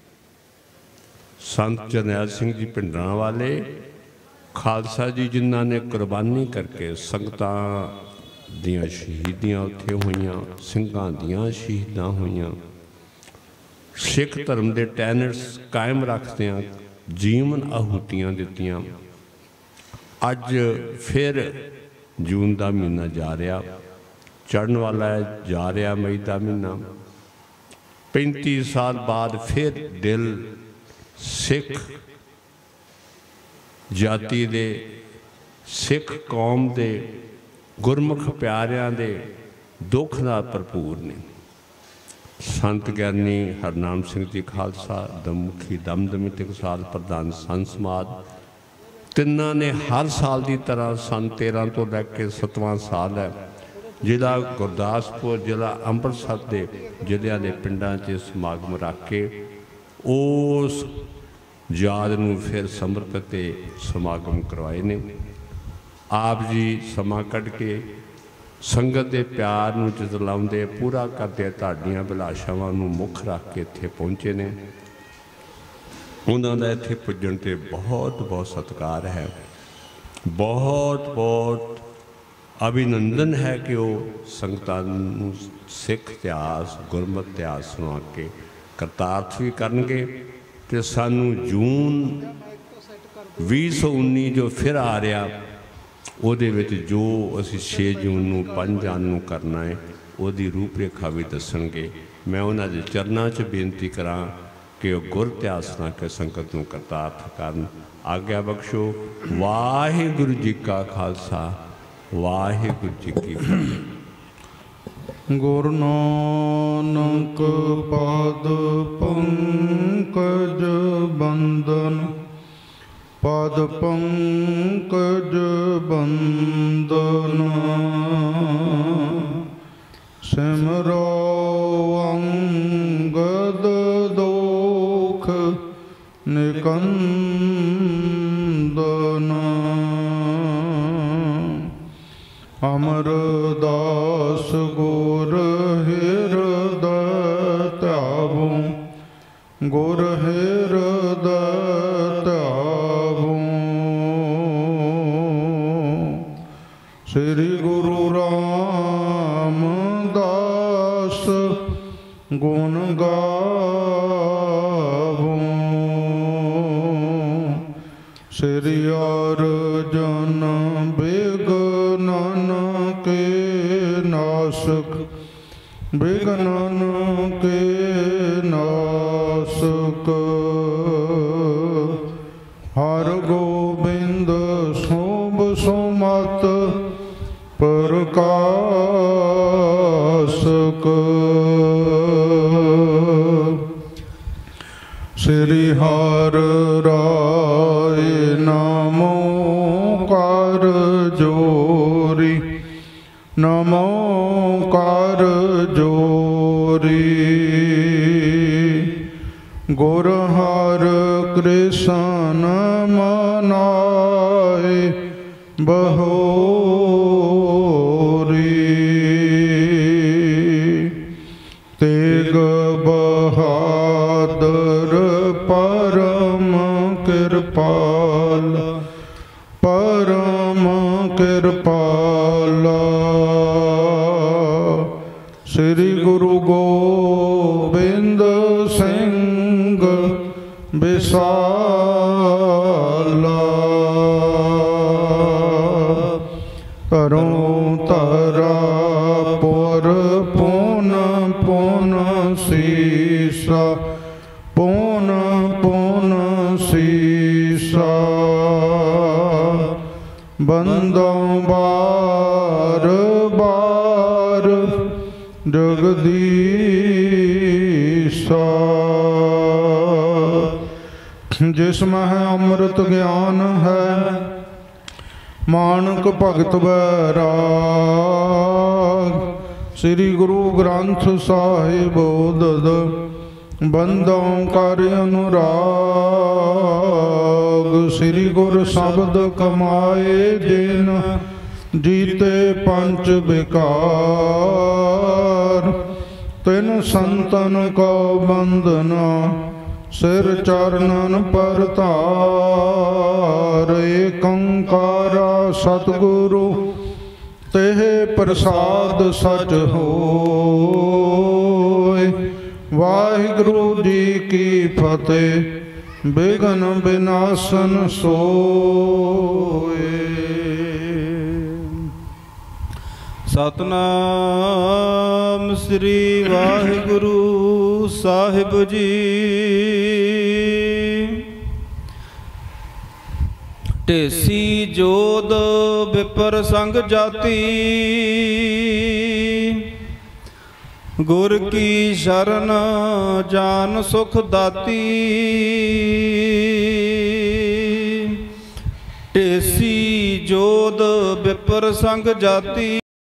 ਸੰਤ ਜਰਨੈਲ ਸਿੰਘ ਜੀ ਭਿੰਡਰਾਂ ਵਾਲੇ, ਖਾਲਸਾ ਜੀ ਜਿਨ੍ਹਾਂ ਨੇ ਕੁਰਬਾਨੀ ਕਰਕੇ ਸੰਗਤਾਂ ਦੀਆਂ ਸ਼ਹੀਦੀਆਂ ਉੱਥੇ ਹੋਈਆਂ, ਸਿੰਘਾਂ ਦੀਆਂ ਸ਼ਹੀਦਾਂ ਹੋਈਆਂ, ਸਿੱਖ ਧਰਮ ਦੇ ਟੈਨਟਸ ਕਾਇਮ ਰੱਖਦਿਆਂ ਜੀਵਨ ਆਹੂਤੀਆਂ ਦਿੱਤੀਆਂ। ਅੱਜ ਫਿਰ ਜੂਨ ਦਾ ਮਹੀਨਾ ਜਾ ਰਿਹਾ, ਚੜ੍ਹਨ ਵਾਲਾ ਹੈ, ਜਾ ਰਿਹਾ ਮਈ ਦਾ ਮਹੀਨਾ। ਪੈਂਤੀ ਸਾਲ ਬਾਅਦ ਫਿਰ ਦਿਲ ਸਿੱਖ ਜਾਤੀ ਦੇ, ਸਿੱਖ ਕੌਮ ਦੇ, ਗੁਰਮੁਖ ਪਿਆਰਿਆਂ ਦੇ ਦੁੱਖ ਨਾਲ ਭਰਪੂਰ ਨੇ। ਸੰਤ ਗਿਆਨੀ ਹਰਨਾਮ ਸਿੰਘ ਜੀ ਖਾਲਸਾ, ਦਮੁਖੀ ਦਮਦਮੀ ਟਕਸਾਲ ਪ੍ਰਧਾਨ ਸੰਤ ਸਮਾਜ, ਤਿੰਨਾਂ ਨੇ ਹਰ ਸਾਲ ਦੀ ਤਰ੍ਹਾਂ ਸੰਨ ਤੇਰ੍ਹਾਂ ਤੋਂ ਲੈ ਕੇ ਸੱਤਵਾਂ ਸਾਲ ਹੈ, ਜ਼ਿਲ੍ਹਾ ਗੁਰਦਾਸਪੁਰ, ਜ਼ਿਲ੍ਹਾ ਅੰਮ੍ਰਿਤਸਰ ਦੇ ਜ਼ਿਲ੍ਹਿਆਂ ਦੇ ਪਿੰਡਾਂ 'ਚ ਸਮਾਗਮ ਰੱਖ ਕੇ ਉਸ ਯਾਦ ਨੂੰ ਫਿਰ ਸਮਰਪਿਤ ਤੇ ਸਮਾਗਮ ਕਰਵਾਏ ਨੇ। ਆਪ ਜੀ ਸਮਾਂ ਕੱਢ ਕੇ ਸੰਗਤ ਦੇ ਪਿਆਰ ਨੂੰ ਜਤਲਾਉਂਦੇ, ਪੂਰਾ ਕਰਦੇ, ਤੁਹਾਡੀਆਂ ਅਭਿਲਾਸ਼ਾਵਾਂ ਨੂੰ ਮੁੱਖ ਰੱਖ ਕੇ ਇੱਥੇ ਪਹੁੰਚੇ ਨੇ। ਉਹਨਾਂ ਦਾ ਇੱਥੇ ਪੁੱਜਣ 'ਤੇ ਬਹੁਤ ਬਹੁਤ ਸਤਿਕਾਰ ਹੈ, ਬਹੁਤ ਬਹੁਤ ਅਭਿਨੰਦਨ ਹੈ ਕਿ ਉਹ ਸੰਗਤਾਂ ਨੂੰ ਸਿੱਖ ਇਤਿਹਾਸ, ਗੁਰਮਤਿ ਇਤਿਹਾਸ ਸੁਣਾ ਕੇ ਕਰਤਾਰਥ ਵੀ ਕਰਨਗੇ। ਅਤੇ ਸਾਨੂੰ ਜੂਨ ਵੀਹ ਸੌ ਉੱਨੀ ਜੋ ਫਿਰ ਆ ਰਿਹਾ, ਉਹਦੇ ਵਿੱਚ ਜੋ ਅਸੀਂ ਛੇ ਜੂਨ ਨੂੰ, ਪੰਜ ਜੂਨ ਨੂੰ ਕਰਨਾ ਹੈ, ਉਹਦੀ ਰੂਪ ਰੇਖਾ ਵੀ ਦੱਸਣਗੇ। ਮੈਂ ਉਹਨਾਂ ਦੇ ਚਰਨਾਂ 'ਚ ਬੇਨਤੀ ਕਰਾਂ ਕਿ ਉਹ ਗੁਰ ਇਤਿਹਾਸ ਸੁਣਾ ਕੇ ਸੰਗਤ ਨੂੰ ਕਰਤਾਰਥ ਕਰਨ। ਆਗਿਆ ਬਖਸ਼ੋ। ਵਾਹਿਗੁਰੂ ਜੀ ਕਾ ਖਾਲਸਾ, ਵਾਹਿਗੁਰੂ ਜੀ ਕੀ ਫਤਿਹ। ਗੁਰੂ ਨਾਨਕ ਪਾਦ ਪੰਕਜ ਬੰਦਨ, ਪਾਦ ਪੰਕਜ ਬੰਦਨ। ਸਿਮਰੋ ਅੰਗਦ ਦੋਖ ਨਿਕੰਦਨ। ਅਮਰਦਾਸ ਗੁਰ ਹਿਰਦੈ ਧਿਆਵੋ, ਗੁਰ ਹਿਰਦੈ ਧਿਆਵੋ। ਸ੍ਰੀ ਗੁਰੂ ਰਾਮਦਾਸ ਗੁਣ ਗਾਵੋ। ਸ੍ਰੀ ਅਰਜਨ ਬਿਗਨਨ ਕੇ ਨਾਸਕ, ਬਿਗਨਨ ਕੇ ਨਾਸਕ। ਹਰ ਗੋਬਿੰਦ ਸੋਭ ਸੁਮਤ ਪ੍ਰਕਾਸ਼ਕ। ਸ੍ਰੀ ਹਰਿ ਰਾਇ ਨਾਮ ਜੋਰੀ, ਨਮੋ ਕਰ ਜੋਰੀ। ਗੁਰ ਹਰਿ ਕ੍ਰਿਸ਼ਨ ਮਨਾਏ ਬਹੋਰੀ, ਤੇਗ ਬਹਾਦਰ ਪਰਮ ਕਿਰਪਾਲ, ਪਰਮ ਕਿਰਪਾਲਾ। ਸ੍ਰੀ ਗੁਰੂ ਗੋਬਿੰਦ ਸਿੰਘ ਵਿਸਾਲਾ, ਧਰੋਂ ਧਰਾ ਪੁਰ ਪੁਨ ਪੁਨ ਸੀਸਾ, ਪੁਨ ਪੁਨ ਸੀਸਾ। ਬੰਦੋਂ ਬਾਰ ਬਾਰ ਜਗਦੀਸ਼ਾ, ਜਿਸ ਮਹਿ ਅੰਮ੍ਰਿਤ ਗਿਆਨ ਹੈ, ਮਾਨਕ ਭਗਤ ਬੈਰਾਗ। ਸ੍ਰੀ ਗੁਰੂ ਗ੍ਰੰਥ ਸਾਹਿਬ ਓਦਦ, ਬੰਦੋਂ ਕਰ ਅਨੁਰਾਗ। ਸ੍ਰੀ ਗੁਰ ਸ਼ਬਦ ਕਮਾਏ ਜਿਨ, ਜੀਤੇ ਪੰਚ ਵਿਕਾਰ। ਤਿਨ ਸੰਤਨ ਕੋ ਬੰਦਨਾ, ਸਿਰ ਚਰਨਨ ਪਰਤਾਰ। ਏਕੰਕਾਰਾ ਸਤਿਗੁਰੂ, ਤੇਹ ਪ੍ਰਸਾਦ ਸਚ ਹੋਇ। ਵਾਹਿਗੁਰੂ ਜੀ ਕੀ ਫਤਿਹ, ਬਿਘਨ ਬਿਨਾਸਨ ਸੋਏ। ਸਤਨਾਮ ਸ੍ਰੀ ਵਾਹਿਗੁਰੂ ਸਾਹਿਬ ਜੀ। ਢੇਸੀ ਜੋਦ ਵਿਪਰ ਸੰਗ ਜਾਤੀ, ਗੁਰ ਕੀ ਸ਼ਰਨ ਜਾਨ ਸੁਖ ਦਾਤੀ। ਢੇਸੀ ਜੋਦ ਵਿਪਰ ਸੰਗ ਜਾਤੀ।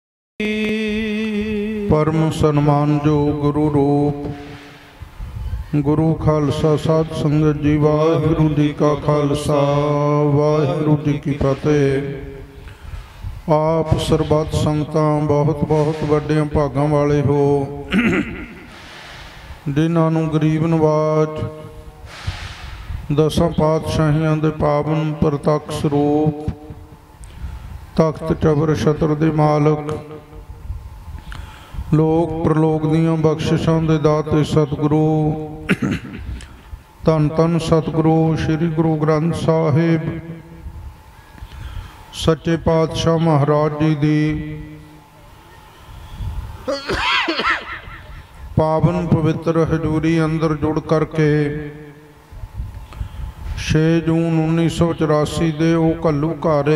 ਪਰਮ ਸਨਮਾਨਯੋਗ ਗੁਰੂ ਰੂਪ ਗੁਰੂ ਖਾਲਸਾ ਸਾਧ ਸੰਗਤ ਜੀ, ਵਾਹਿਗੁਰੂ ਜੀ ਕਾ ਖਾਲਸਾ ਵਾਹਿਗੁਰੂ ਜੀ ਕੀ ਫਤਿਹ। ਆਪ ਸਰਬੱਤ ਸੰਗਤਾਂ ਬਹੁਤ ਬਹੁਤ ਵੱਡਿਆਂ ਭਾਗਾਂ ਵਾਲੇ ਹੋ, ਜਿਨ੍ਹਾਂ ਨੂੰ ਗਰੀਬ ਨਵਾਜ ਦਸਾਂ ਪਾਤਸ਼ਾਹੀਆਂ ਦੇ ਪਾਵਨ ਪ੍ਰਤੱਖ ਸਰੂਪ, ਤਖਤ ਚਬਰ ਛਤਰ ਦੇ ਮਾਲਕ, ਲੋਕ ਪ੍ਰਲੋਕ ਦੀਆਂ ਬਖਸ਼ਿਸ਼ਾਂ ਦੇ ਦਾਤੇ ਸਤਿਗੁਰੂ ਧੰਨ ਧੰਨ ਸਤਿਗੁਰੂ ਸ੍ਰੀ ਗੁਰੂ ਗ੍ਰੰਥ ਸਾਹਿਬ ਸੱਚੇ ਪਾਤਸ਼ਾਹ ਮਹਾਰਾਜ ਜੀ ਦੀ ਪਾਵਨ ਪਵਿੱਤਰ ਹਜ਼ੂਰੀ ਅੰਦਰ ਜੁੜ ਕਰਕੇ ਛੇ ਜੂਨ ਉੱਨੀ ਸੌ ਚੁਰਾਸੀ ਦੇ ਉਹ ਘੱਲੂਘਾਰੇ,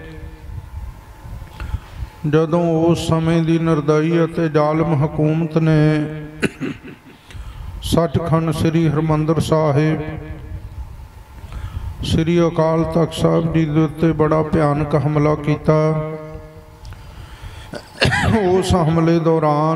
ਜਦੋਂ ਉਸ ਸਮੇਂ ਦੀ ਨਿਰਦਈ ਅਤੇ ਜ਼ਾਲਮ ਹਕੂਮਤ ਨੇ ਸੱਚਖੰਡ ਸ੍ਰੀ ਹਰਿਮੰਦਰ ਸਾਹਿਬ, ਸ੍ਰੀ ਅਕਾਲ ਤਖਤ ਸਾਹਿਬ ਜੀ ਦੇ ਉੱਤੇ ਬੜਾ ਭਿਆਨਕ ਹਮਲਾ ਕੀਤਾ। ਉਸ ਹਮਲੇ ਦੌਰਾਨ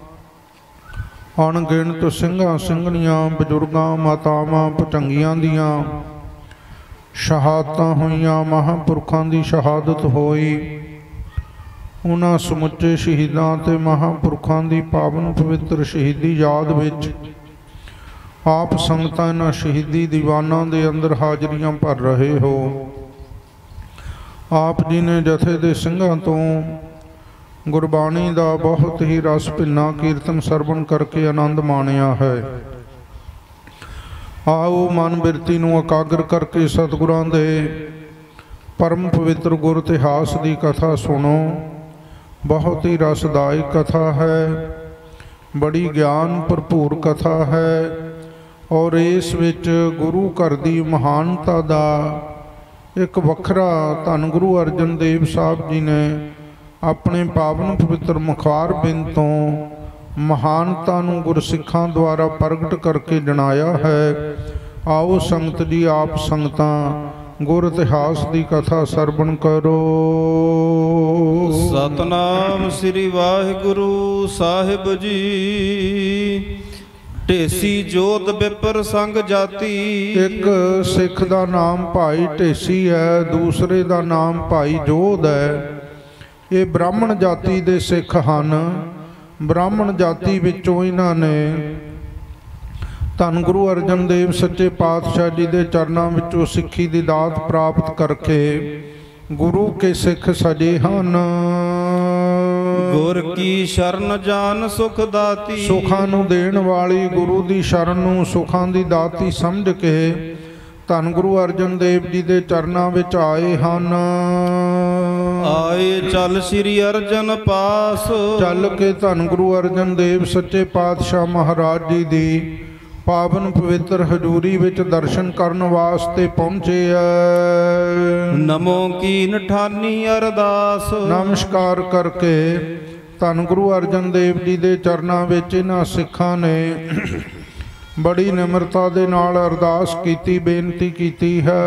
ਅਣਗਿਣਤ ਸਿੰਘਾਂ ਸਿੰਘਣੀਆਂ, ਬਜ਼ੁਰਗਾਂ, ਮਾਤਾਵਾਂ, ਭੁਜੰਗੀਆਂ ਦੀਆਂ ਸ਼ਹਾਦਤਾਂ ਹੋਈਆਂ। ਮਹਾਂਪੁਰਖਾਂ ਦੀ ਸ਼ਹਾਦਤ ਹੋਈ। ਉਹਨਾਂ ਸਮੁੱਚੇ ਸ਼ਹੀਦਾਂ ਅਤੇ ਮਹਾਂਪੁਰਖਾਂ ਦੀ ਪਾਵਨ ਪਵਿੱਤਰ ਸ਼ਹੀਦੀ ਯਾਦ ਵਿੱਚ ਆਪ ਸੰਗਤਾਂ ਇਹਨਾਂ ਸ਼ਹੀਦੀ ਦੀਵਾਨਾਂ ਦੇ ਅੰਦਰ ਹਾਜ਼ਰੀਆਂ ਭਰ ਰਹੇ ਹੋ। ਆਪ ਜੀ ਨੇ ਜਥੇ ਦੇ ਸਿੰਘਾਂ ਤੋਂ ਗੁਰਬਾਣੀ ਦਾ ਬਹੁਤ ਹੀ ਰਸ ਭਿੰਨਾ ਕੀਰਤਨ ਸਰਵਣ ਕਰਕੇ ਆਨੰਦ ਮਾਣਿਆ ਹੈ। ਆਓ ਮਨ ਬਿਰਤੀ ਨੂੰ ਇਕਾਗਰ ਕਰਕੇ ਸਤਿਗੁਰਾਂ ਦੇ ਪਰਮ ਪਵਿੱਤਰ ਗੁਰ ਇਤਿਹਾਸ ਦੀ ਕਥਾ ਸੁਣੋ। ਬਹੁਤ ਹੀ ਰਸਦਾਇਕ ਕਥਾ ਹੈ, ਬੜੀ ਗਿਆਨ ਭਰਪੂਰ ਕਥਾ ਹੈ, ਔਰ ਇਸ ਵਿੱਚ ਗੁਰੂ ਘਰ ਦੀ ਮਹਾਨਤਾ ਦਾ ਇੱਕ ਵੱਖਰਾ ਧੰਨ ਗੁਰੂ ਅਰਜਨ ਦੇਵ ਸਾਹਿਬ ਜੀ ਨੇ ਆਪਣੇ ਪਾਵਨ ਪਵਿੱਤਰ ਮੁਖਾਰ ਬਿੰਦ ਤੋਂ ਮਹਾਨਤਾ ਨੂੰ ਗੁਰਸਿੱਖਾਂ ਦੁਆਰਾ ਪ੍ਰਗਟ ਕਰਕੇ ਜਣਾਇਆ ਹੈ। ਆਓ ਸੰਗਤ ਜੀ, ਆਪ ਸੰਗਤਾਂ ਗੁਰ ਇਤਿਹਾਸ ਦੀ ਕਥਾ ਸਰਵਣ ਕਰੋ। ਸਤਨਾਮ ਸ੍ਰੀ ਵਾਹਿਗੁਰੂ ਸਾਹਿਬ ਜੀ। ਢੇਸੀ ਜੋਤ ਬਿਪਰ ਸੰਗ ਜਾਤੀ। ਇੱਕ ਸਿੱਖ ਦਾ ਨਾਮ ਭਾਈ ਢੇਸੀ ਹੈ, ਦੂਸਰੇ ਦਾ ਨਾਮ ਭਾਈ ਜੋਧ ਹੈ। ਇਹ ਬ੍ਰਾਹਮਣ ਜਾਤੀ ਦੇ ਸਿੱਖ ਹਨ। ਬ੍ਰਾਹਮਣ ਜਾਤੀ ਵਿੱਚੋਂ ਇਹਨਾਂ ਨੇ ਧੰਨ ਗੁਰੂ ਅਰਜਨ ਦੇਵ ਸੱਚੇ ਪਾਤਸ਼ਾਹ ਜੀ ਦੇ ਚਰਨਾਂ ਵਿੱਚੋਂ ਸਿੱਖੀ ਦੀ ਦਾਤ ਪ੍ਰਾਪਤ ਕਰਕੇ ਗੁਰੂ ਕੇ ਸਿੱਖ ਸਜੇ ਹਨ। ਗੁਰ ਕੀ ਸ਼ਰਨ ਜਾਨ ਸੁਖ ਦਾਤੀ। ਸੁੱਖਾਂ ਨੂੰ ਦੇਣ ਵਾਲੀ ਗੁਰੂ ਦੀ ਸ਼ਰਨ ਨੂੰ ਸੁੱਖਾਂ ਦੀ ਦਾਤੀ ਸਮਝ ਕੇ ਧੰਨ ਗੁਰੂ ਅਰਜਨ ਦੇਵ ਜੀ ਦੇ ਚਰਨਾਂ ਵਿੱਚ ਆਏ ਹਨ। ਆਏ ਚੱਲ ਸ੍ਰੀ ਅਰਜਨ ਪਾਸ। ਚੱਲ ਕੇ ਧੰਨ ਗੁਰੂ ਅਰਜਨ ਦੇਵ ਸੱਚੇ ਪਾਤਸ਼ਾਹ ਮਹਾਰਾਜ ਜੀ ਦੀ ਪਾਵਨ ਪਵਿੱਤਰ ਹਜ਼ੂਰੀ ਵਿੱਚ ਦਰਸ਼ਨ ਕਰਨ ਵਾਸਤੇ ਪਹੁੰਚੇ ਐ। ਨਮੋ ਕੀਨ ਠਾਨੀ ਅਰਦਾਸ। ਨਮਸਕਾਰ ਕਰਕੇ ਧੰਨ ਗੁਰੂ ਅਰਜਨ ਦੇਵ ਜੀ ਦੇ ਚਰਨਾਂ ਵਿੱਚ ਇਹਨਾਂ ਸਿੱਖਾਂ ਨੇ ਬੜੀ ਨਿਮਰਤਾ ਦੇ ਨਾਲ ਅਰਦਾਸ ਕੀਤੀ, ਬੇਨਤੀ ਕੀਤੀ ਹੈ।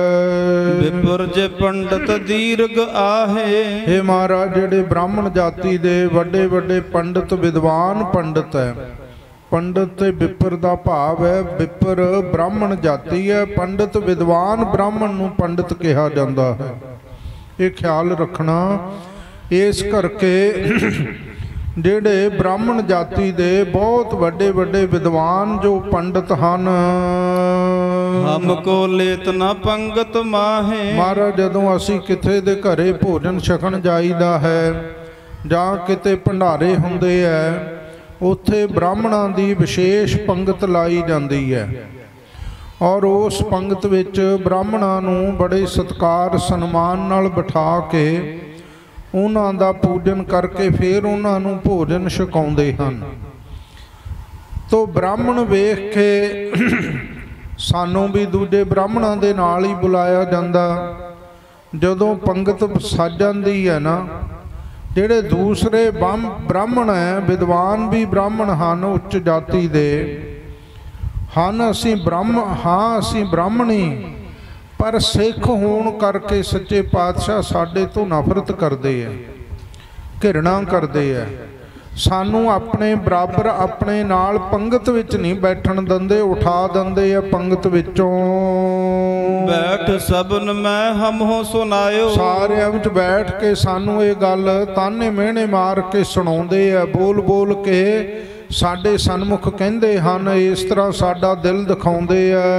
ਬਿਪਰ ਜੇ ਪੰਡਤ ਦੀਰਘ ਆਹੇ। ਇਹ ਮਹਾਰਾਜ ਜਿਹੜੇ ਬ੍ਰਾਹਮਣ ਜਾਤੀ ਦੇ ਵੱਡੇ ਵੱਡੇ ਪੰਡਤ ਵਿਦਵਾਨ ਪੰਡਤ ਹੈ। ਪੰਡਤ ਤੇ ਬਿਪਰ ਦਾ ਭਾਵ ਹੈ, ਬਿਪਰ ਬ੍ਰਾਹਮਣ ਜਾਤੀ ਹੈ, ਪੰਡਤ ਵਿਦਵਾਨ ਬ੍ਰਾਹਮਣ ਨੂੰ ਪੰਡਤ ਕਿਹਾ ਜਾਂਦਾ ਹੈ। ਇਹ ਖਿਆਲ ਰੱਖਣਾ। ਇਸ ਕਰਕੇ ਜਿਹੜੇ ਬ੍ਰਾਹਮਣ ਜਾਤੀ ਦੇ ਬਹੁਤ ਵੱਡੇ ਵੱਡੇ ਵਿਦਵਾਨ ਜੋ ਪੰਡਤ ਹਨ। ਹਮ ਕੋ ਲੇਤ ਨਾ ਪੰਗਤ ਮਾਹੇ। ਮਹਾਰਾਜ ਜਦੋਂ ਅਸੀਂ ਕਿਤੇ ਦੇ ਘਰੇ ਭੋਜਨ ਛਕਣ ਜਾਈਦਾ ਹੈ ਜਾਂ ਕਿਤੇ ਭੰਡਾਰੇ ਹੁੰਦੇ ਹੈ, ਉੱਥੇ ਬ੍ਰਾਹਮਣਾਂ ਦੀ ਵਿਸ਼ੇਸ਼ ਪੰਗਤ ਲਾਈ ਜਾਂਦੀ ਹੈ ਔਰ ਉਸ ਪੰਗਤ ਵਿੱਚ ਬ੍ਰਾਹਮਣਾਂ ਨੂੰ ਬੜੇ ਸਤਿਕਾਰ ਸਨਮਾਨ ਨਾਲ ਬਿਠਾ ਕੇ ਉਹਨਾਂ ਦਾ ਪੂਜਨ ਕਰਕੇ ਫਿਰ ਉਹਨਾਂ ਨੂੰ ਭੋਜਨ ਛਕਾਉਂਦੇ ਹਨ। ਤੋ ਬ੍ਰਾਹਮਣ ਵੇਖ ਕੇ ਸਾਨੂੰ ਵੀ ਦੂਜੇ ਬ੍ਰਾਹਮਣਾਂ ਦੇ ਨਾਲ ਹੀ ਬੁਲਾਇਆ ਜਾਂਦਾ। ਜਦੋਂ ਪੰਗਤ ਸੱਜ ਜਾਂਦੀ ਹੈ ਨਾ, ਜਿਹੜੇ ਦੂਸਰੇ ਬ੍ਰਾਹਮਣ ਹੈ, ਵਿਦਵਾਨ ਵੀ ਬ੍ਰਾਹਮਣ ਹਨ, ਉੱਚ ਜਾਤੀ ਦੇ ਹਨ। ਅਸੀਂ ਬ੍ਰਾਹਮਣ ਹਾਂ, ਅਸੀਂ ਬ੍ਰਾਹਮਣੀ, ਪਰ ਸਿੱਖ ਹੋਣ ਕਰਕੇ ਸੱਚੇ ਪਾਤਸ਼ਾਹ ਸਾਡੇ ਤੋਂ ਨਫ਼ਰਤ ਕਰਦੇ ਹੈ, ਘਿਰਣਾ ਕਰਦੇ ਹੈ। ਸਾਨੂੰ ਆਪਣੇ ਬਰਾਬਰ ਆਪਣੇ ਨਾਲ ਪੰਗਤ ਵਿੱਚ ਨਹੀਂ ਬੈਠਣ ਦਿੰਦੇ, ਉਠਾ ਦਿੰਦੇ ਆ ਪੰਗਤ ਵਿੱਚੋਂ। ਬੈਠ ਸਭਨ ਮੈਂ ਹਮੋ ਸੁਨਾਇਓ। ਸਾਰਿਆਂ ਵਿੱਚ ਬੈਠ ਕੇ ਸਾਨੂੰ ਇਹ ਗੱਲ ਤਾਨੇ ਮਿਹਣੇ ਮਾਰ ਕੇ ਸੁਣਾਉਂਦੇ ਆ, ਬੋਲ ਬੋਲ ਕੇ ਸਾਡੇ ਸਨਮੁਖ ਕਹਿੰਦੇ ਹਨ। ਇਸ ਤਰ੍ਹਾਂ ਸਾਡਾ ਦਿਲ ਦਿਖਾਉਂਦੇ ਆ।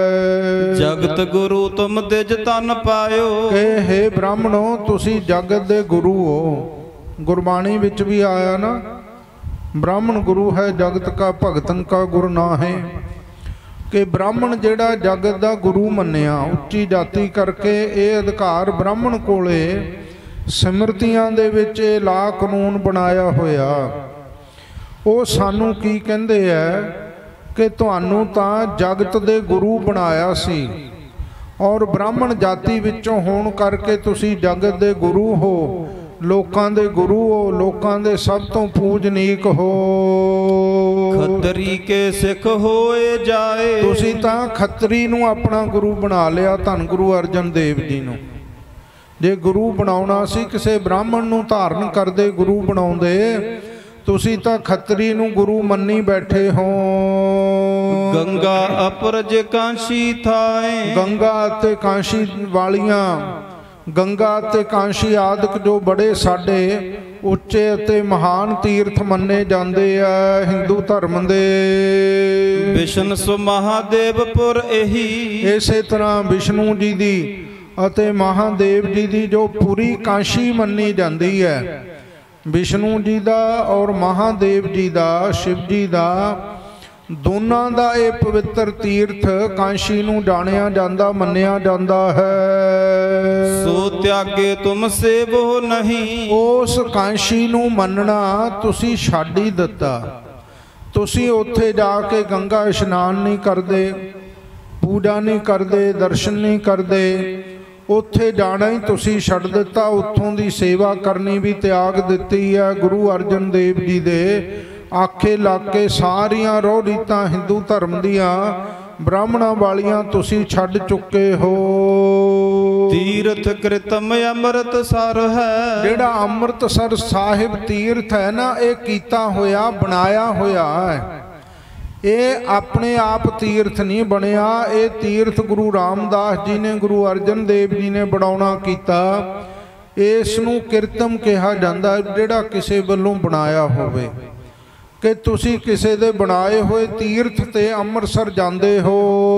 ਜਗਤ ਗੁਰੂ ਤੁਮ ਤਿਜ ਤਨ ਪਾਇਓ। ਕਿ ਹੇ ਬ੍ਰਾਹਮਣੋ, ਤੁਸੀਂ ਜਗਤ ਦੇ ਗੁਰੂ ਹੋ। ਗੁਰਬਾਣੀ ਵਿੱਚ ਵੀ ਆਇਆ ਨਾ, ਬ੍ਰਾਹਮਣ ਗੁਰੂ ਹੈ ਜਗਤ ਕਾ ਭਗਤਨ ਕਾ ਗੁਰ ਨਾਹੇ। ਕਿ ਬ੍ਰਾਹਮਣ ਜਿਹੜਾ ਜਗਤ ਦਾ ਗੁਰੂ ਮੰਨਿਆ, ਉੱਚੀ ਜਾਤੀ ਕਰਕੇ ਇਹ ਅਧਿਕਾਰ ਬ੍ਰਾਹਮਣ ਕੋਲੇ ਸਿਮਰਤੀਆਂ ਦੇ ਵਿੱਚ ਇਹ ਲਾ ਕਾਨੂੰਨ ਬਣਾਇਆ ਹੋਇਆ। ਉਹ ਸਾਨੂੰ ਕੀ ਕਹਿੰਦੇ ਹੈ ਕਿ ਤੁਹਾਨੂੰ ਤਾਂ ਜਗਤ ਦੇ ਗੁਰੂ ਬਣਾਇਆ ਸੀ ਔਰ ਬ੍ਰਾਹਮਣ ਜਾਤੀ ਵਿੱਚੋਂ ਹੋਣ ਕਰਕੇ ਤੁਸੀਂ ਜਗਤ ਦੇ ਗੁਰੂ ਹੋ, ਲੋਕਾਂ ਦੇ ਗੁਰੂ ਹੋ, ਲੋਕਾਂ ਦੇ ਸਭ ਤੋਂ ਪੂਜਨੀਕ ਹੋ। ਖੱਤਰੀ ਕੇ ਸਿੱਖ ਹੋਏ ਜਾਏ। ਤੁਸੀਂ ਤਾਂ ਖੱਤਰੀ ਨੂੰ ਆਪਣਾ ਗੁਰੂ ਬਣਾ ਲਿਆ, ਧੰਨ ਗੁਰੂ ਅਰਜਨ ਦੇਵ ਜੀ ਨੂੰ। ਜੇ ਗੁਰੂ ਬਣਾਉਣਾ ਸੀ, ਕਿਸੇ ਬ੍ਰਾਹਮਣ ਨੂੰ ਧਾਰਨ ਕਰਦੇ ਗੁਰੂ ਬਣਾਉਂਦੇ, ਤੁਸੀਂ ਤਾਂ ਖੱਤਰੀ ਨੂੰ ਗੁਰੂ ਮੰਨੀ ਬੈਠੇ ਹੋ। ਗੰਗਾ ਅਪਰਜ ਕਾਂਸ਼ੀ ਥਾਏ। ਗੰਗਾ ਅਤੇ ਕਾਂਸ਼ੀ ਵਾਲੀਆਂ, ਗੰਗਾ ਅਤੇ ਕਾਂਸ਼ੀ ਆਦਿਕ ਜੋ ਬੜੇ ਸਾਡੇ ਉੱਚੇ ਅਤੇ ਮਹਾਨ ਤੀਰਥ ਮੰਨੇ ਜਾਂਦੇ ਆ ਹਿੰਦੂ ਧਰਮ ਦੇ। ਵਿਸ਼ਨ ਸੁ ਮਹਾਦੇਵਪੁਰ ਇਹੀ। ਇਸੇ ਤਰ੍ਹਾਂ ਵਿਸ਼ਨੂੰ ਜੀ ਦੀ ਅਤੇ ਮਹਾਦੇਵ ਜੀ ਦੀ ਜੋ ਪੂਰੀ ਕਾਂਸ਼ੀ ਮੰਨੀ ਜਾਂਦੀ ਹੈ, ਵਿਸ਼ਨੂੰ ਜੀ ਦਾ ਔਰ ਮਹਾਦੇਵ ਜੀ ਦਾ, ਸ਼ਿਵ ਜੀ ਦਾ, ਦੋਨਾਂ ਦਾ ਇਹ ਪਵਿੱਤਰ ਤੀਰਥ ਕਾਂਸ਼ੀ ਨੂੰ ਜਾਣਿਆ ਜਾਂਦਾ, ਮੰਨਿਆ ਜਾਂਦਾ ਹੈ। ਸੋ ਤਿਆਗੇ ਤੁਮ ਸੇਵੋ ਨਹੀਂ। ਉਸ ਕਾਂਸ਼ੀ ਨੂੰ ਮੰਨਣਾ ਤੁਸੀਂ ਛੱਡ ਹੀ ਦਿੱਤਾ। ਤੁਸੀਂ ਉੱਥੇ ਜਾ ਕੇ ਗੰਗਾ ਇਸ਼ਨਾਨ ਨਹੀਂ ਕਰਦੇ, ਪੂਜਾ ਨਹੀਂ ਕਰਦੇ, ਦਰਸ਼ਨ ਨਹੀਂ ਕਰਦੇ। ਉੱਥੇ ਜਾਣਾ ਹੀ ਤੁਸੀਂ ਛੱਡ ਦਿੱਤਾ। ਉੱਥੋਂ ਦੀ ਸੇਵਾ ਕਰਨੀ ਵੀ ਤਿਆਗ ਦਿੱਤੀ ਹੈ। ਗੁਰੂ ਅਰਜਨ ਦੇਵ ਜੀ ਦੇ ਆਖੇ ਲੱਗ ਕੇ ਸਾਰੀਆਂ ਰੋਹ ਰੀਤਾਂ ਹਿੰਦੂ ਧਰਮ ਦੀਆਂ ਬ੍ਰਾਹਮਣਾਂ ਵਾਲੀਆਂ ਤੁਸੀਂ ਛੱਡ ਚੁੱਕੇ ਹੋ। ਤੀਰਥ ਕ੍ਰਿਤਮ ਅੰਮ੍ਰਿਤਸਰ ਹੈ। ਜਿਹੜਾ ਅੰਮ੍ਰਿਤਸਰ ਸਾਹਿਬ ਤੀਰਥ ਹੈ ਨਾ, ਇਹ ਕੀਤਾ ਹੋਇਆ, ਬਣਾਇਆ ਹੋਇਆ ਹੈ। ਇਹ ਆਪਣੇ ਆਪ ਤੀਰਥ ਨਹੀਂ ਬਣਿਆ, ਇਹ ਤੀਰਥ ਗੁਰੂ ਰਾਮਦਾਸ ਜੀ ਨੇ, ਗੁਰੂ ਅਰਜਨ ਦੇਵ ਜੀ ਨੇ ਬਣਾਉਣਾ ਕੀਤਾ। ਇਸ ਨੂੰ ਕੀਰਤਮ ਕਿਹਾ ਜਾਂਦਾ, ਜਿਹੜਾ ਕਿਸੇ ਵੱਲੋਂ ਬਣਾਇਆ ਹੋਵੇ। ਕਿ ਤੁਸੀਂ ਕਿਸੇ ਦੇ ਬਣਾਏ ਹੋਏ ਤੀਰਥ ਤੇ ਅੰਮ੍ਰਿਤਸਰ ਜਾਂਦੇ ਹੋ,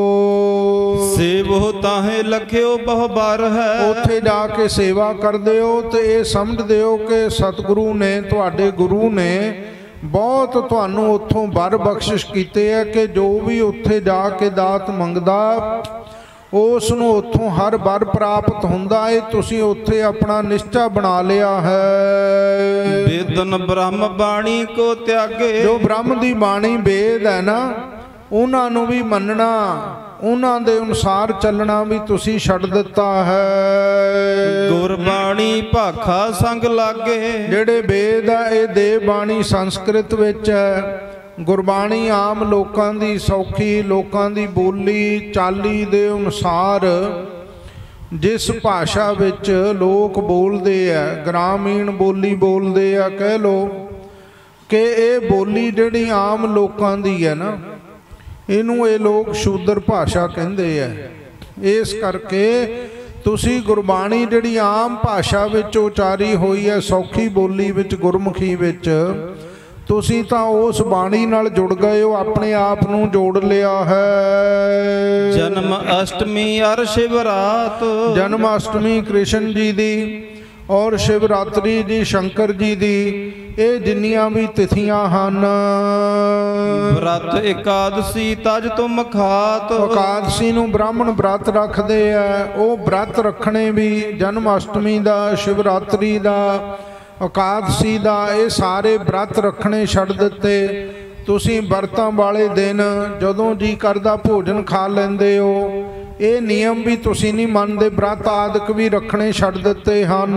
ਸੇਵੋ ਤਾਹੇ ਲਖਿਓ ਬਹੁ ਬਾਰ ਹੈ। ਉੱਥੇ ਜਾ ਕੇ ਸੇਵਾ ਕਰਦੇ ਹੋ ਤੇ ਇਹ ਸਮਝਦੇ ਹੋ ਕਿ ਸਤਿਗੁਰੂ ਨੇ, ਤੁਹਾਡੇ ਗੁਰੂ ਨੇ ਬਹੁਤ ਤੁਹਾਨੂੰ ਉੱਥੋਂ ਵਰ ਬਖਸ਼ਿਸ਼ ਕੀਤੇ ਹੈ ਕਿ ਜੋ ਵੀ ਉੱਥੇ ਜਾ ਕੇ ਦਾਤ ਮੰਗਦਾ ਉਸ ਨੂੰ ਉੱਥੋਂ ਹਰ ਵਰ ਪ੍ਰਾਪਤ ਹੁੰਦਾ ਹੈ। ਤੁਸੀਂ ਉੱਥੇ ਆਪਣਾ ਨਿਸ਼ਚਾ ਬਣਾ ਲਿਆ ਹੈ। ਵੇਦਨ ਬ੍ਰਹਮ ਬਾਣੀ ਕੋ ਤਿਆਗੇ, ਜੋ ਬ੍ਰਹਮ ਦੀ ਬਾਣੀ ਵੇਦ ਹੈ ਨਾ, ਉਹਨਾਂ ਨੂੰ ਵੀ ਮੰਨਣਾ, ਉਹਨਾਂ ਦੇ ਅਨੁਸਾਰ ਚੱਲਣਾ ਵੀ ਤੁਸੀਂ ਛੱਡ ਦਿੱਤਾ ਹੈ। ਗੁਰਬਾਣੀ ਭਾਖਾ ਸੰਗ ਲਾਗੇ, ਜਿਹੜੇ ਵੇਦ ਆ ਇਹ ਦੇਵ ਬਾਣੀ ਸੰਸਕ੍ਰਿਤ ਵਿੱਚ ਹੈ। ਗੁਰਬਾਣੀ ਆਮ ਲੋਕਾਂ ਦੀ ਸੌਖੀ, ਲੋਕਾਂ ਦੀ ਬੋਲੀ ਚਾਲੀ ਦੇ ਅਨੁਸਾਰ ਜਿਸ ਭਾਸ਼ਾ ਵਿੱਚ ਲੋਕ ਬੋਲਦੇ ਆ, ਗ੍ਰਾਮੀਣ ਬੋਲੀ ਬੋਲਦੇ ਆ, ਕਹਿ ਲਓ ਕਿ ਇਹ ਬੋਲੀ ਜਿਹੜੀ ਆਮ ਲੋਕਾਂ ਦੀ ਹੈ ਨਾ, ਇਹਨੂੰ ਇਹ ਲੋਕ ਸ਼ੂਦਰ ਭਾਸ਼ਾ ਕਹਿੰਦੇ ਆ। ਇਸ ਕਰਕੇ ਤੁਸੀਂ ਗੁਰਬਾਣੀ ਜਿਹੜੀ ਆਮ ਭਾਸ਼ਾ ਵਿੱਚ ਉਚਾਰੀ ਹੋਈ ਹੈ, ਸੌਖੀ ਬੋਲੀ ਵਿੱਚ, ਗੁਰਮੁਖੀ ਵਿੱਚ, ਤੁਸੀਂ ਤਾਂ ਉਸ ਬਾਣੀ ਨਾਲ ਜੁੜ ਗਏ ਹੋ, ਆਪਣੇ ਆਪ ਨੂੰ ਜੋੜ ਲਿਆ ਹੈ। ਜਨਮ ਅਸ਼ਟਮੀ ਅਰ ਸ਼ਿਵਰਾਤ, ਜਨਮ ਅਸ਼ਟਮੀ ਕ੍ਰਿਸ਼ਨ ਜੀ ਦੀ ਔਰ ਸ਼ਿਵਰਾਤਰੀ ਜੀ ਸ਼ੰਕਰ ਜੀ ਦੀ, ਇਹ ਜਿੰਨੀਆਂ ਵੀ ਤਿਥੀਆਂ ਹਨ। ਵਰਤ ਇਕਾਦਸ਼ੀ ਤਜ ਤੁਮ ਖਾਤ, ਇਕਾਦਸ਼ੀ ਨੂੰ ਬ੍ਰਾਹਮਣ ਵਰਤ ਰੱਖਦੇ ਆ, ਉਹ ਵਰਤ ਰੱਖਣੇ ਵੀ ਜਨਮ ਅਸ਼ਟਮੀ ਦਾ, ਸ਼ਿਵਰਾਤਰੀ ਦਾ, ਇਕਾਦਸ਼ੀ ਦਾ, ਇਹ ਸਾਰੇ ਵਰਤ ਰੱਖਣੇ ਛੱਡ ਦਿੱਤੇ। ਤੁਸੀਂ ਵਰਤਾਂ ਵਾਲੇ ਦਿਨ ਜਦੋਂ ਜੀ ਕਰਦਾ ਭੋਜਨ ਖਾ ਲੈਂਦੇ ਹੋ। ਇਹ ਨਿਯਮ ਵੀ ਤੁਸੀਂ ਨਹੀਂ ਮੰਨਦੇ, ਵਰਤ ਆਦਿਕ ਵੀ ਰੱਖਣੇ ਛੱਡ ਦਿੱਤੇ ਹਨ।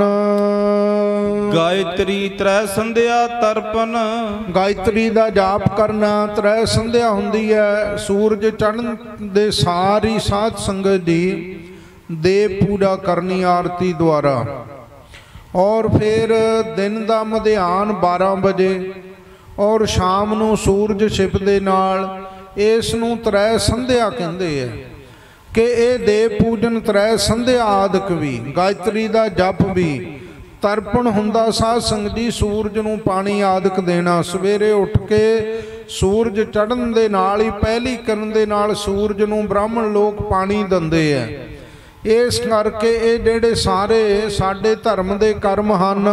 ਗਾਇਤਰੀ ਤ੍ਰੈ ਸੰਧਿਆ ਤਰਪਨ, ਗਾਇਤਰੀ ਦਾ ਜਾਪ ਕਰਨਾ, ਤ੍ਰੈ ਸੰਧਿਆ ਹੁੰਦੀ ਹੈ। ਸੂਰਜ ਚੜ੍ਹਨ ਦੇ ਸਾਰੀ ਸਾਧ ਸੰਗਤ ਦੀ ਦੇਵ ਪੂਜਾ ਕਰਨੀ ਆਰਤੀ ਦੁਆਰਾ। ਔਰ ਫਿਰ ਦਿਨ ਦਾ ਮਧਿਆਨ ਬਾਰਾਂ ਵਜੇ ਔਰ ਸ਼ਾਮ ਨੂੰ ਸੂਰਜ ਛਿਪਦੇ ਨਾਲ, ਇਸ ਨੂੰ ਤ੍ਰੈ ਸੰਧਿਆ ਕਹਿੰਦੇ ਆ। ਕਿ ਇਹ ਦੇਵ ਪੂਜਨ ਤ੍ਰੈ ਸੰਧਿਆ ਆਦਿਕ ਵੀ, ਗਾਇਤਰੀ ਦਾ ਜਪ ਵੀ। ਤਰਪਣ ਹੁੰਦਾ ਸਾਧ ਸੰਗਤ ਜੀ, ਸੂਰਜ ਨੂੰ ਪਾਣੀ ਆਦਿਕ ਦੇਣਾ। ਸਵੇਰੇ ਉੱਠ ਕੇ ਸੂਰਜ ਚੜ੍ਹਨ ਦੇ ਨਾਲ ਹੀ, ਪਹਿਲੀ ਕਿਰਨ ਦੇ ਨਾਲ ਸੂਰਜ ਨੂੰ ਬ੍ਰਾਹਮਣ ਲੋਕ ਪਾਣੀ ਦਿੰਦੇ ਆ। ਇਸ ਕਰਕੇ ਇਹ ਜਿਹੜੇ ਸਾਰੇ ਸਾਡੇ ਧਰਮ ਦੇ ਕਰਮ ਹਨ।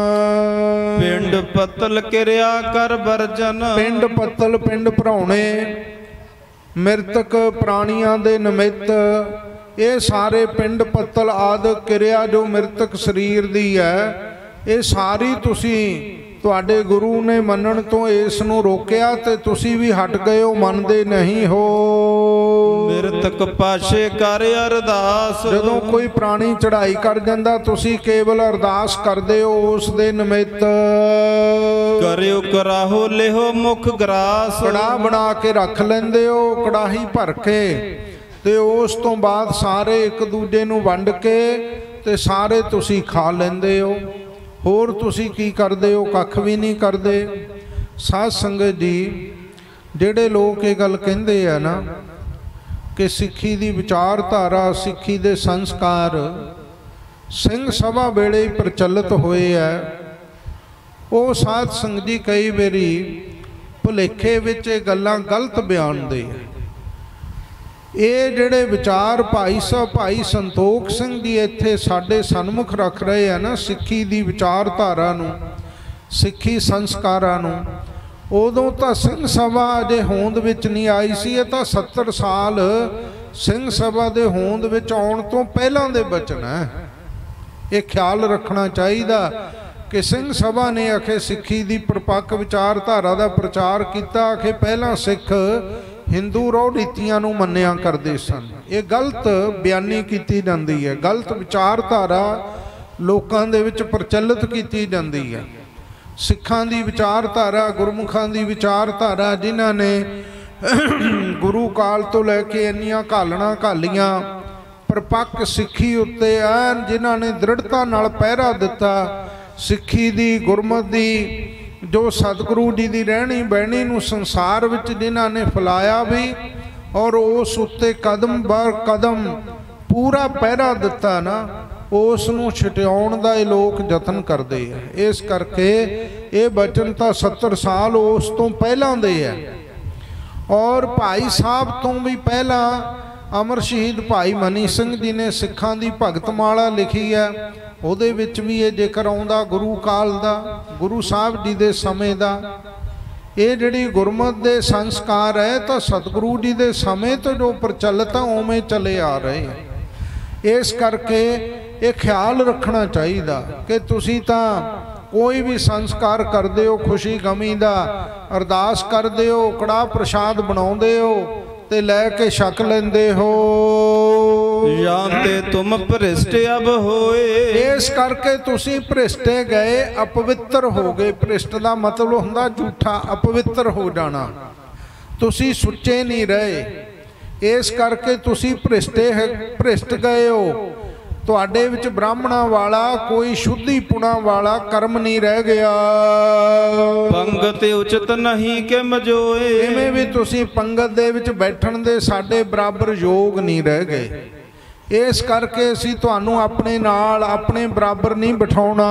ਪਿੰਡ ਪੱਤਲ ਕਿਰਿਆ ਕਰ ਵਰਜਨ, ਪਿੰਡ ਪੱਤਲ, ਪਿੰਡ ਭਰਾਉਣੇ, ਮ੍ਰਿਤਕ ਪ੍ਰਾਣੀਆਂ ਦੇ ਨਿਮਿਤ, ਇਹ ਸਾਰੇ ਪਿੰਡ ਪੱਤਲ ਆਦਿ ਕਿਰਿਆ ਜੋ ਮ੍ਰਿਤਕ ਸਰੀਰ ਦੀ ਹੈ, ਇਹ ਸਾਰੀ ਤੁਸੀਂ, ਤੁਹਾਡੇ ਗੁਰੂ ਨੇ ਮੰਨਣ ਤੋਂ ਇਸ ਨੂੰ ਰੋਕਿਆ ਤੇ ਤੁਸੀਂ ਵੀ ਹਟ ਗਏ ਹੋ, ਮੰਨਦੇ ਨਹੀਂ ਹੋ। ਮ੍ਰਿਤਕ ਪਾਸ਼ੇ ਕਰ ਅਰਦਾਸ, ਜਦੋਂ ਕੋਈ ਪ੍ਰਾਣੀ ਚੜ੍ਹਾਈ ਕਰ ਜਾਂਦਾ ਤੁਸੀਂ ਕੇਵਲ ਅਰਦਾਸ ਕਰਦੇ ਹੋ ਉਸ ਦੇ ਨਿਮਿਤ। ਕਰਿਓ ਕਰਾਹੋ ਲਿਹੋ ਮੁਖ ਗਰਾਸ, ਕੜਾਹ ਬਣਾ ਕੇ ਰੱਖ ਲੈਂਦੇ ਹੋ, ਕੜਾਹੀ ਭਰ ਕੇ, ਤੇ ਉਸ ਤੋਂ ਬਾਅਦ ਸਾਰੇ ਇੱਕ ਦੂਜੇ ਨੂੰ ਵੰਡ ਕੇ ਤੇ ਸਾਰੇ ਤੁਸੀਂ ਖਾ ਲੈਂਦੇ ਹੋ। ਹੋਰ ਤੁਸੀਂ ਕੀ ਕਰਦੇ ਹੋ? ਕੱਖ ਵੀ ਨਹੀਂ ਕਰਦੇ। ਸਾਧ ਸੰਗਤ ਜੀ, ਜਿਹੜੇ ਲੋਕ ਇਹ ਗੱਲ ਕਹਿੰਦੇ ਆ ਨਾ ਕਿ ਸਿੱਖੀ ਦੀ ਵਿਚਾਰਧਾਰਾ, ਸਿੱਖੀ ਦੇ ਸੰਸਕਾਰ ਸਿੰਘ ਸਭਾ ਵੇਲੇ ਹੀ ਪ੍ਰਚਲਿਤ ਹੋਏ ਹੈ, ਉਹ ਸਾਧ ਸੰਗਤ ਜੀ ਕਈ ਵਾਰੀ ਭੁਲੇਖੇ ਵਿੱਚ ਇਹ ਗੱਲਾਂ ਗਲਤ ਬਿਆਨਦੇ ਆ। ਇਹ ਜਿਹੜੇ ਵਿਚਾਰ ਭਾਈ ਸਾਹਿਬ ਭਾਈ ਸੰਤੋਖ ਸਿੰਘ ਜੀ ਇੱਥੇ ਸਾਡੇ ਸਨਮੁਖ ਰੱਖ ਰਹੇ ਆ ਨਾ, ਸਿੱਖੀ ਦੀ ਵਿਚਾਰਧਾਰਾ ਨੂੰ, ਸਿੱਖੀ ਸੰਸਕਾਰਾਂ ਨੂੰ, ਉਦੋਂ ਤਾਂ ਸਿੰਘ ਸਭਾ ਅਜੇ ਹੋਂਦ ਵਿੱਚ ਨਹੀਂ ਆਈ ਸੀ। ਇਹ ਤਾਂ ਸੱਤਰ ਸਾਲ ਸਿੰਘ ਸਭਾ ਦੇ ਹੋਂਦ ਵਿੱਚ ਆਉਣ ਤੋਂ ਪਹਿਲਾਂ ਦੇ ਬਚਨ ਹੈ। ਇਹ ਖਿਆਲ ਰੱਖਣਾ ਚਾਹੀਦਾ ਕਿ ਸਿੰਘ ਸਭਾ ਨੇ ਆਖੇ ਸਿੱਖੀ ਦੀ ਪਰਪੱਕ ਵਿਚਾਰਧਾਰਾ ਦਾ ਪ੍ਰਚਾਰ ਕੀਤਾ। ਆਖੇ ਪਹਿਲਾਂ ਸਿੱਖ ਹਿੰਦੂ ਰੋਹ ਰੀਤੀਆਂ ਨੂੰ ਮੰਨਿਆ ਕਰਦੇ ਸਨ। ਇਹ ਗਲਤ ਬਿਆਨੀ ਕੀਤੀ ਜਾਂਦੀ ਹੈ, ਗਲਤ ਵਿਚਾਰਧਾਰਾ ਲੋਕਾਂ ਦੇ ਵਿੱਚ ਪ੍ਰਚਲਿਤ ਕੀਤੀ ਜਾਂਦੀ ਹੈ। ਸਿੱਖਾਂ ਦੀ ਵਿਚਾਰਧਾਰਾ, ਗੁਰਮੁਖਾਂ ਦੀ ਵਿਚਾਰਧਾਰਾ, ਜਿਨ੍ਹਾਂ ਨੇ ਗੁਰੂ ਕਾਲ ਤੋਂ ਲੈ ਕੇ ਇੰਨੀਆਂ ਘਾਲਣਾ ਘਾਲੀਆਂ, ਪਰਪੱਕ ਸਿੱਖੀ ਉੱਤੇ ਐਨ ਜਿਨ੍ਹਾਂ ਨੇ ਦ੍ਰਿੜਤਾ ਨਾਲ ਪਹਿਰਾ ਦਿੱਤਾ, ਸਿੱਖੀ ਦੀ, ਗੁਰਮਤ ਦੀ, ਜੋ ਸਤਿਗੁਰੂ ਜੀ ਦੀ ਰਹਿਣੀ ਬਹਿਣੀ ਨੂੰ ਸੰਸਾਰ ਵਿੱਚ ਜਿਨ੍ਹਾਂ ਨੇ ਫੈਲਾਇਆ ਵੀ, ਔਰ ਉਸ ਉੱਤੇ ਕਦਮ ਬਰ ਕਦਮ ਪੂਰਾ ਪਹਿਰਾ ਦਿੱਤਾ ਨਾ, ਉਸ ਨੂੰ ਛਡਾਉਣ ਦਾ ਇਹ ਲੋਕ ਯਤਨ ਕਰਦੇ ਆ। ਇਸ ਕਰਕੇ ਇਹ ਬਚਨ ਤਾਂ ਸੱਤਰ ਸਾਲ ਉਸ ਤੋਂ ਪਹਿਲਾਂ ਦੇ ਆ। ਔਰ ਭਾਈ ਸਾਹਿਬ ਤੋਂ ਵੀ ਪਹਿਲਾਂ ਅਮਰ ਸ਼ਹੀਦ ਭਾਈ ਮਨੀ ਸਿੰਘ ਜੀ ਨੇ ਸਿੱਖਾਂ ਦੀ ਭਗਤ ਮਾਲਾ ਲਿਖੀ ਹੈ। ਉਹਦੇ ਵਿੱਚ ਵੀ ਇਹ ਜ਼ਿਕਰ ਆਉਂਦਾ ਗੁਰੂ ਕਾਲ ਦਾ, ਗੁਰੂ ਸਾਹਿਬ ਜੀ ਦੇ ਸਮੇਂ ਦਾ। ਇਹ ਜਿਹੜੀ ਗੁਰਮਤ ਦੇ ਸੰਸਕਾਰ ਹੈ ਤਾਂ ਸਤਿਗੁਰੂ ਜੀ ਦੇ ਸਮੇਂ ਤੋਂ ਜੋ ਪ੍ਰਚਲਿਤ ਆ ਉਵੇਂ ਚਲੇ ਆ ਰਹੇ ਆ। ਇਸ ਕਰਕੇ ਇਹ ਖਿਆਲ ਰੱਖਣਾ ਚਾਹੀਦਾ ਕਿ ਤੁਸੀਂ ਤਾਂ ਕੋਈ ਵੀ ਸੰਸਕਾਰ ਕਰਦੇ ਹੋ, ਖੁਸ਼ੀ ਗਮੀ ਦਾ ਅਰਦਾਸ ਕਰਦੇ ਹੋ, ਕੜਾਹ ਪ੍ਰਸ਼ਾਦ ਬਣਾਉਂਦੇ ਹੋ ਤੇ ਲੈ ਕੇ ਛਕ ਲੈਂਦੇ ਹੋ। ਜਾਂਦੇ ਤੁਮ ਭ੍ਰਿਸ਼ਟ ਅਬ ਹੋਏ, ਇਸ ਕਰਕੇ ਤੁਸੀਂ ਭ੍ਰਿਸ਼ਟੇ ਗਏ, ਅਪਵਿੱਤਰ ਹੋ ਗਏ। ਭ੍ਰਿਸ਼ਟ ਦਾ ਮਤਲਬ ਹੁੰਦਾ ਝੂਠਾ, ਅਪਵਿੱਤਰ ਹੋ ਜਾਣਾ। ਤੁਸੀਂ ਸੁੱਚੇ ਨਹੀਂ ਰਹੇ, ਇਸ ਕਰਕੇ ਤੁਸੀਂ ਭ੍ਰਿਸ਼ਟੇ ਭ੍ਰਿਸ਼ਟ ਗਏ ਹੋ। ਤੁਹਾਡੇ ਵਿੱਚ ਬ੍ਰਾਹਮਣਾਂ ਵਾਲਾ ਕੋਈ ਸ਼ੁੱਧੀ ਪੁਣਾ ਵਾਲਾ ਕਰਮ ਨਹੀਂ ਰਹਿ ਗਿਆ। ਪੰਗਤ ਉਚਿਤ ਨਹੀਂ ਕਿ ਮਜੋਏ, ਇਵੇਂ ਵੀ ਤੁਸੀਂ ਪੰਗਤ ਦੇ ਵਿੱਚ ਬੈਠਣ ਦੇ ਸਾਡੇ ਬਰਾਬਰ ਯੋਗ ਨਹੀਂ ਰਹਿ ਗਏ। ਇਸ ਕਰਕੇ ਅਸੀਂ ਤੁਹਾਨੂੰ ਆਪਣੇ ਨਾਲ ਆਪਣੇ ਬਰਾਬਰ ਨਹੀਂ ਬਿਠਾਉਣਾ।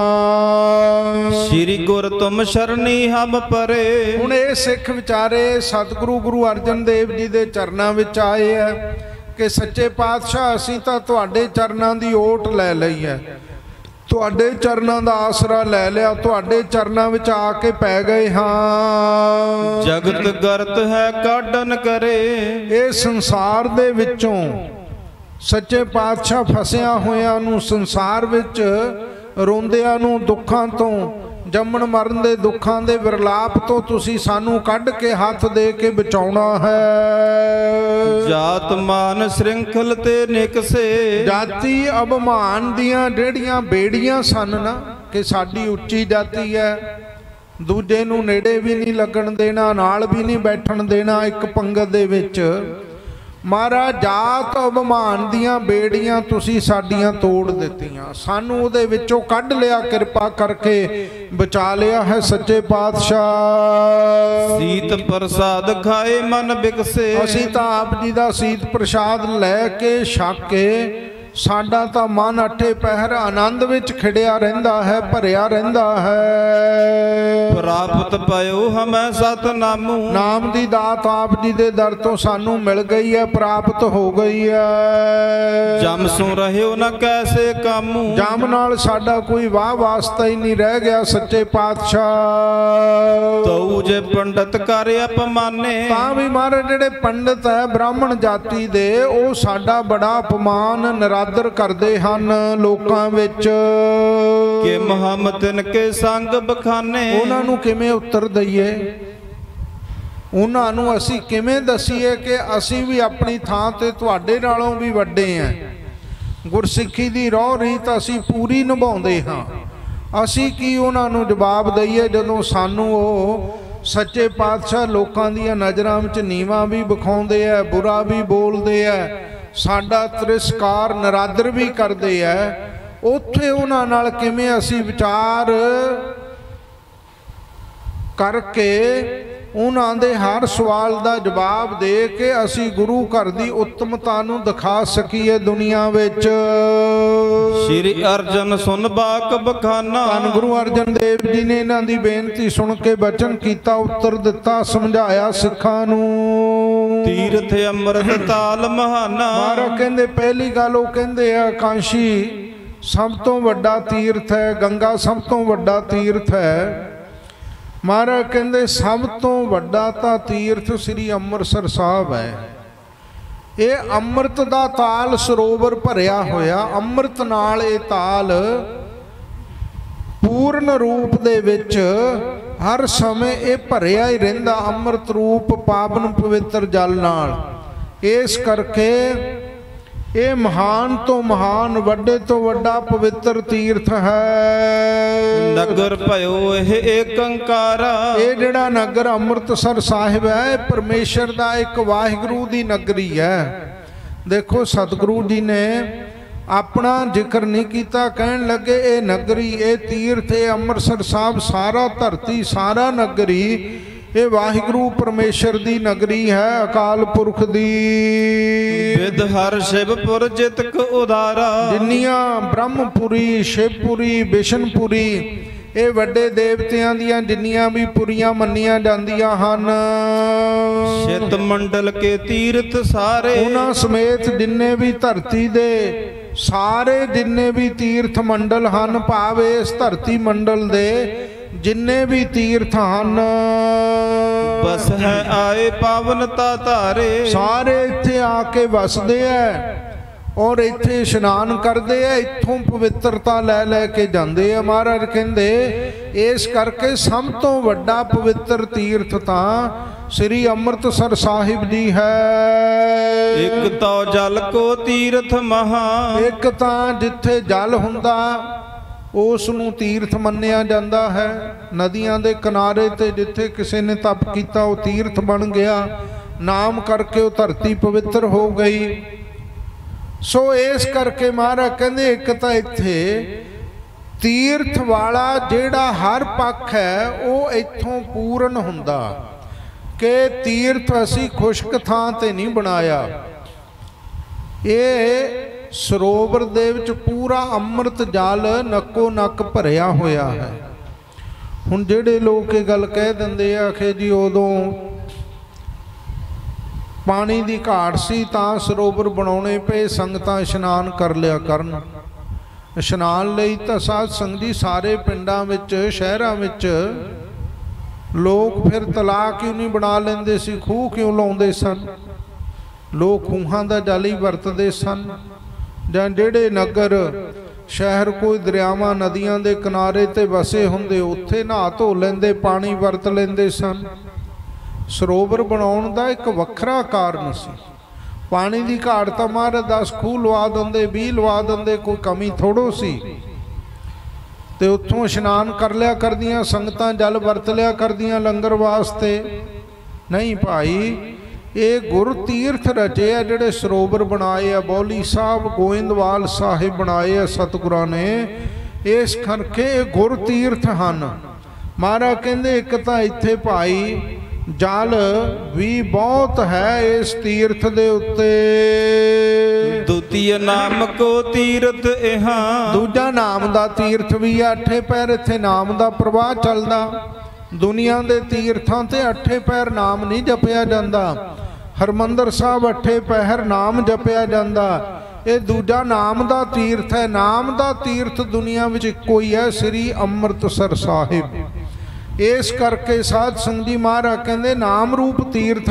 ਸ੍ਰੀ ਗੁਰ ਤੁਮ ਸ਼ਰਣੀ ਹਮ ਪਰੇ। ਹੁਣ ਇਹ ਸਿੱਖ ਵਿਚਾਰੇ ਸਤਿਗੁਰੂ ਗੁਰੂ ਅਰਜਨ ਦੇਵ ਜੀ ਦੇ ਚਰਨਾਂ ਵਿੱਚ ਆਏ ਹੈ ਕਿ ਸੱਚੇ ਪਾਤਸ਼ਾਹ ਅਸੀਂ ਤਾਂ ਤੁਹਾਡੇ ਚਰਨਾਂ ਦੀ ਓਟ ਲੈ ਲਈ ਹੈ, ਤੁਹਾਡੇ ਚਰਨਾਂ ਦਾ ਆਸਰਾ ਲੈ ਲਿਆ, ਤੁਹਾਡੇ ਚਰਨਾਂ ਵਿੱਚ ਆ ਕੇ ਪੈ ਗਏ ਹਾਂ। ਜਗਤ ਗਰਤ ਹੈ ਕਾਢਨ ਕਰੇ, ਇਹ ਸੰਸਾਰ ਦੇ ਵਿੱਚੋਂ ਸੱਚੇ ਪਾਤਸ਼ਾਹ ਫਸਿਆ ਹੋਇਆਂ ਨੂੰ, ਸੰਸਾਰ ਵਿੱਚ ਰੋਂਦਿਆਂ ਨੂੰ, ਦੁੱਖਾਂ ਤੋਂ, ਜੰਮਣ ਮਰਨ ਦੇ ਦੁੱਖਾਂ ਦੇ ਵਿਰਲਾਪ ਤੋਂ ਤੁਸੀਂ ਸਾਨੂੰ ਕੱਢ ਕੇ ਹੱਥ ਦੇ ਕੇ ਬਚਾਉਣਾ ਹੈ। ਜਾਤ ਮਾਨ ਸ਼੍ਰਿੰਖਲ ਤੇ ਨਿਕਸੇ, ਜਾਤੀ ਅਭਿਮਾਨ ਦੀਆਂ ਜਿਹੜੀਆਂ ਬੇੜੀਆਂ ਸਨ ਨਾ ਕਿ ਸਾਡੀ ਉੱਚੀ ਜਾਤੀ ਹੈ, ਦੂਜੇ ਨੂੰ ਨੇੜੇ ਵੀ ਨਹੀਂ ਲੱਗਣ ਦੇਣਾ, ਨਾਲ ਵੀ ਨਹੀਂ ਬੈਠਣ ਦੇਣਾ ਇੱਕ ਪੰਗਤ ਦੇ ਵਿੱਚ। ਮਹਾਰਾਜ ਜਾਤ ਅਭਿਮਾਨ ਦੀਆਂ ਬੇੜੀਆਂ ਤੁਸੀਂ ਸਾਡੀਆਂ ਤੋੜ ਦਿੱਤੀਆਂ, ਸਾਨੂੰ ਉਹਦੇ ਵਿੱਚੋਂ ਕੱਢ ਲਿਆ, ਕਿਰਪਾ ਕਰਕੇ ਬਚਾ ਲਿਆ ਹੈ ਸੱਚੇ ਪਾਤਸ਼ਾਹ। ਸੀਤ ਪ੍ਰਸਾਦ ਖਾਏ ਮਨ ਬਿਕਸੇ, ਅਸੀਂ ਤਾਂ ਆਪ ਜੀ ਦਾ ਸੀਤ ਪ੍ਰਸਾਦ ਲੈ ਕੇ ਛਕ ਕੇ ਸਾਡਾ ਤਾਂ ਮਨ ਅੱਠੇ ਪਹਿਰ ਆਨੰਦ ਵਿੱਚ ਖਿੜਿਆ ਰਹਿੰਦਾ ਹੈ, ਭਰਿਆ ਰਹਿੰਦਾ ਹੈ। ਪ੍ਰਾਪਤ ਪਇਓ ਹਮੈ ਸਤਨਾਮੂ, ਨਾਮ ਦੀ ਦਾਤ ਆਪ ਜੀ ਦੇ ਦਰ ਤੋਂ ਸਾਨੂੰ ਮਿਲ ਗਈ ਹੈ, ਪ੍ਰਾਪਤ ਹੋ ਗਈ ਹੈ। ਜਮ ਸੋ ਰਹਿਓ ਨ ਕੈਸੇ ਕਾਮੂ, ਜਮ ਨਾਲ ਸਾਡਾ ਕੋਈ ਵਾਹ ਵਾਸਤਾ ਹੀ ਨਹੀਂ ਰਹਿ ਗਿਆ ਸੱਚੇ ਪਾਤਸ਼ਾਹ। ਤਉ ਜੇ ਪੰਡਤ ਕਰ ਅਪਮਾਨੇ, ਤਾਂ ਵੀ ਮਹਾਰਾਜ ਜਿਹੜੇ ਪੰਡਤ ਹੈ ਬ੍ਰਾਹਮਣ ਜਾਤੀ ਦੇ, ਉਹ ਸਾਡਾ ਬੜਾ ਅਪਮਾਨ ਨਿਰਾਦਰ ਕਰਦੇ ਹਨ ਲੋਕਾਂ ਵਿੱਚ। ਕਿ ਮੁਹੰਮਦ ਤਿਨ ਕੇ ਸੰਗ ਬਖਾਨੇ, ਉਹਨਾਂ ਨੂੰ ਕਿਵੇਂ ਉੱਤਰ ਦਈਏ, ਉਹਨਾਂ ਨੂੰ ਅਸੀਂ ਕਿਵੇਂ ਦਸੀਏ ਕਿ ਅਸੀਂ ਵੀ ਆਪਣੀ ਥਾਂ ਤੇ ਤੁਹਾਡੇ ਨਾਲੋਂ ਵੀ ਵੱਡੇ ਹਾਂ। ਗੁਰਸਿੱਖੀ ਦੀ ਰਹੁ ਰੀਤ ਅਸੀਂ ਪੂਰੀ ਨਿਭਾਉਂਦੇ ਹਾਂ। ਅਸੀਂ ਕੀ ਉਹਨਾਂ ਨੂੰ ਜਵਾਬ ਦਈਏ ਜਦੋਂ ਸਾਨੂੰ ਉਹ ਸੱਚੇ ਪਾਤਸ਼ਾਹ ਲੋਕਾਂ ਦੀਆਂ ਨਜ਼ਰਾਂ ਵਿੱਚ ਨੀਵਾਂ ਵੀ ਵਿਖਾਉਂਦੇ ਆ, ਬੁਰਾ ਵੀ ਬੋਲਦੇ ਆ, ਸਾਡਾ ਤਿਰਸਕਾਰ ਨਿਰਾਦਰ ਵੀ ਕਰਦੇ ਆ। ਉੱਥੇ ਉਹਨਾਂ ਨਾਲ ਕਿਵੇਂ ਅਸੀਂ ਵਿਚਾਰ ਕਰਕੇ ਉਹਨਾਂ ਦੇ ਹਰ ਸਵਾਲ ਦਾ ਜਵਾਬ ਦੇ ਕੇ ਅਸੀਂ ਗੁਰੂ ਘਰ ਦੀ ਉੱਤਮਤਾ ਨੂੰ ਦਿਖਾ ਸਕੀਏ ਦੁਨੀਆ ਵਿੱਚ। ਸ਼੍ਰੀ ਅਰਜਨ ਸੁਨ ਬਾਕ ਬਖਾਨਾ, ਧੰਨ ਗੁਰੂ ਅਰਜਨ ਦੇਵ ਜੀ ਨੇ ਇਹਨਾਂ ਦੀ ਬੇਨਤੀ ਸੁਣ ਕੇ ਬਚਨ ਕੀਤਾ, ਉੱਤਰ ਦਿੱਤਾ, ਸਮਝਾਇਆ ਸਿੱਖਾਂ ਨੂੰ। ਤੀਰਥ ਅੰਮ੍ਰਿਤ ਤਾਲ ਮਹਾਨਾ, ਮਹਾਰਾਜ ਕਹਿੰਦੇ ਪਹਿਲੀ ਗੱਲ ਉਹ ਕਹਿੰਦੇ ਆ ਕਾਂਸ਼ੀ ਸਭ ਤੋਂ ਵੱਡਾ ਤੀਰਥ ਹੈ, ਗੰਗਾ ਸਭ ਤੋਂ ਵੱਡਾ ਤੀਰਥ ਹੈ। ਮਹਾਰਾਜ ਕਹਿੰਦੇ ਸਭ ਤੋਂ ਵੱਡਾ ਤਾਂ ਤੀਰਥ ਸ੍ਰੀ ਅੰਮ੍ਰਿਤਸਰ ਸਾਹਿਬ ਹੈ। ਇਹ ਅੰਮ੍ਰਿਤ ਦਾ ਤਾਲ ਸਰੋਵਰ ਭਰਿਆ ਹੋਇਆ, ਅੰਮ੍ਰਿਤ ਨਾਲ ਇਹ ਤਾਲ ਪੂਰਨ ਰੂਪ ਦੇ ਵਿੱਚ ਹਰ ਸਮੇਂ ਇਹ ਭਰਿਆ ਹੀ ਰਹਿੰਦਾ, ਅੰਮ੍ਰਿਤ ਰੂਪ ਪਾਵਨ ਪਵਿੱਤਰ ਜਲ ਨਾਲ। ਇਸ ਕਰਕੇ ਇਹ ਮਹਾਨ ਤੋਂ ਮਹਾਨ, ਵੱਡੇ ਤੋਂ ਵੱਡਾ ਪਵਿੱਤਰ ਤੀਰਥ ਹੈ। ਨਗਰ ਭਇਓ ਇਹ ਏਕੰਕਾਰਾ, ਇਹ ਜਿਹੜਾ ਨਗਰ ਅੰਮ੍ਰਿਤਸਰ ਸਾਹਿਬ ਹੈ, ਇਹ ਪਰਮੇਸ਼ਰ ਦਾ ਇੱਕ ਵਾਹਿਗੁਰੂ ਦੀ ਨਗਰੀ ਹੈ। देखो सतगुरु जी ने अपना जिक्र नहीं किया, कहन लगे ये नगरी, ये तीर्थ, ये अमृतसर साहब, सारा धरती, सारा नगरी ये वाहिगुरु परमेश्वर दी नगरी है, अकाल पुरख दी। विद हर शिवपुर जितक उदारा, जिन्नियां ब्रह्मपुरी, शिवपुरी, बिशनपुरी, ये वड्डे देवतियां दियां जिन्नियां भी पुरियां मन्नियां जांदियां हन। शित मंडल के तीर्थ सारे, उन्हां समेत जिन्ने भी धरती दे सारे जिन्ने भी तीर्थ मंडल हन, भाव इस धरती मंडल दे जिन्ने भी तीर्थ हन, बस है आए पावनता धारे, सारे इत्थे आके वसदे है और इत्थे इशनान करते हैं, इत्थों पवित्रता लै लैके जाते हैं। महाराज कहते इस करके सब तो वड्डा पवित्र तीर्थ तां श्री अमृतसर साहिब जी है। एक तो जल को तीर्थ महा, एक तां जिथे जल हुंदा उस नूं तीर्थ मन्निया जाता है। नदियां दे किनारे ते जिथे किसी ने तप किया वो तीर्थ बन गया, नाम करके वो धरती पवित्र हो गई। सो इस करके महाराज कहते एक तो इत्थे तीर्थ वाला जेड़ा हर पक्ष है वो इत्थों पूर्ण हुंदा कि तीर्थ असी खुश्क थां ते नहीं बनाया। ये सरोवर दे विच पूरा अमृत जल नक्को नक भरिया होया है। हुण जेड़े लोग ये गल कह दिंदे आ कि जी उदों पानी की घाट सी तां सरोवर बनाने पे, संगतां इशनान कर लिया करन। इशनान लई तां साध संगत जी सारे पिंडां विच शहरां विच लोग फिर तलाऽ क्यों नहीं बना लेंदे सी, खूह क्यों लाउंदे सन, लोग खूहां दा जल ही वरतदे सन। जां जेड़े नगर शहर कोई दरियावां नदियां दे किनारे ते वसे हुंदे उत्थे नहा धो लेंदे, पानी वरत लेंदे सन। सरोवर बनाउण दा एक वखरा कारण सी। पानी की घाट तां महाराज दस खूह लवा दिंदे, बीह लवा दिंदे, कोई कमी थोड़ो सी। ते उत्थों इशनान कर लिया करदियां संगतां, जल वरत लिया करदियां लंगर वास्ते। नहीं भाई, ये गुर तीर्थ रचे आ जिहड़े सरोवर बनाए आ, बौली साहब गोइंदवाल साहिब बनाए आ सतगुरां ने, इस करके गुर तीर्थ हन। महाराज कहंदे एक तां इत्थे भाई जल भी बहुत है इस तीर्थ दे उत्ते, द्वितीय नाम को तीर्थ इहां, दूजा नाम दा तीर्थ भी है। अठे पैर इत्थे नाम दा प्रवाह चलदा। दुनिया दे तीर्थां ते अठे पैर नाम नहीं जपिया जांदा। हरमंदर साहब अठे पैर नाम जपिया जांदा। ये दूजा नाम दा तीर्थ है। नाम दा तीर्थ दुनिया विच इक्को ही है, श्री अमृतसर साहिब। इस करके साध संगत जी महाराज कहते नाम रूप तीर्थ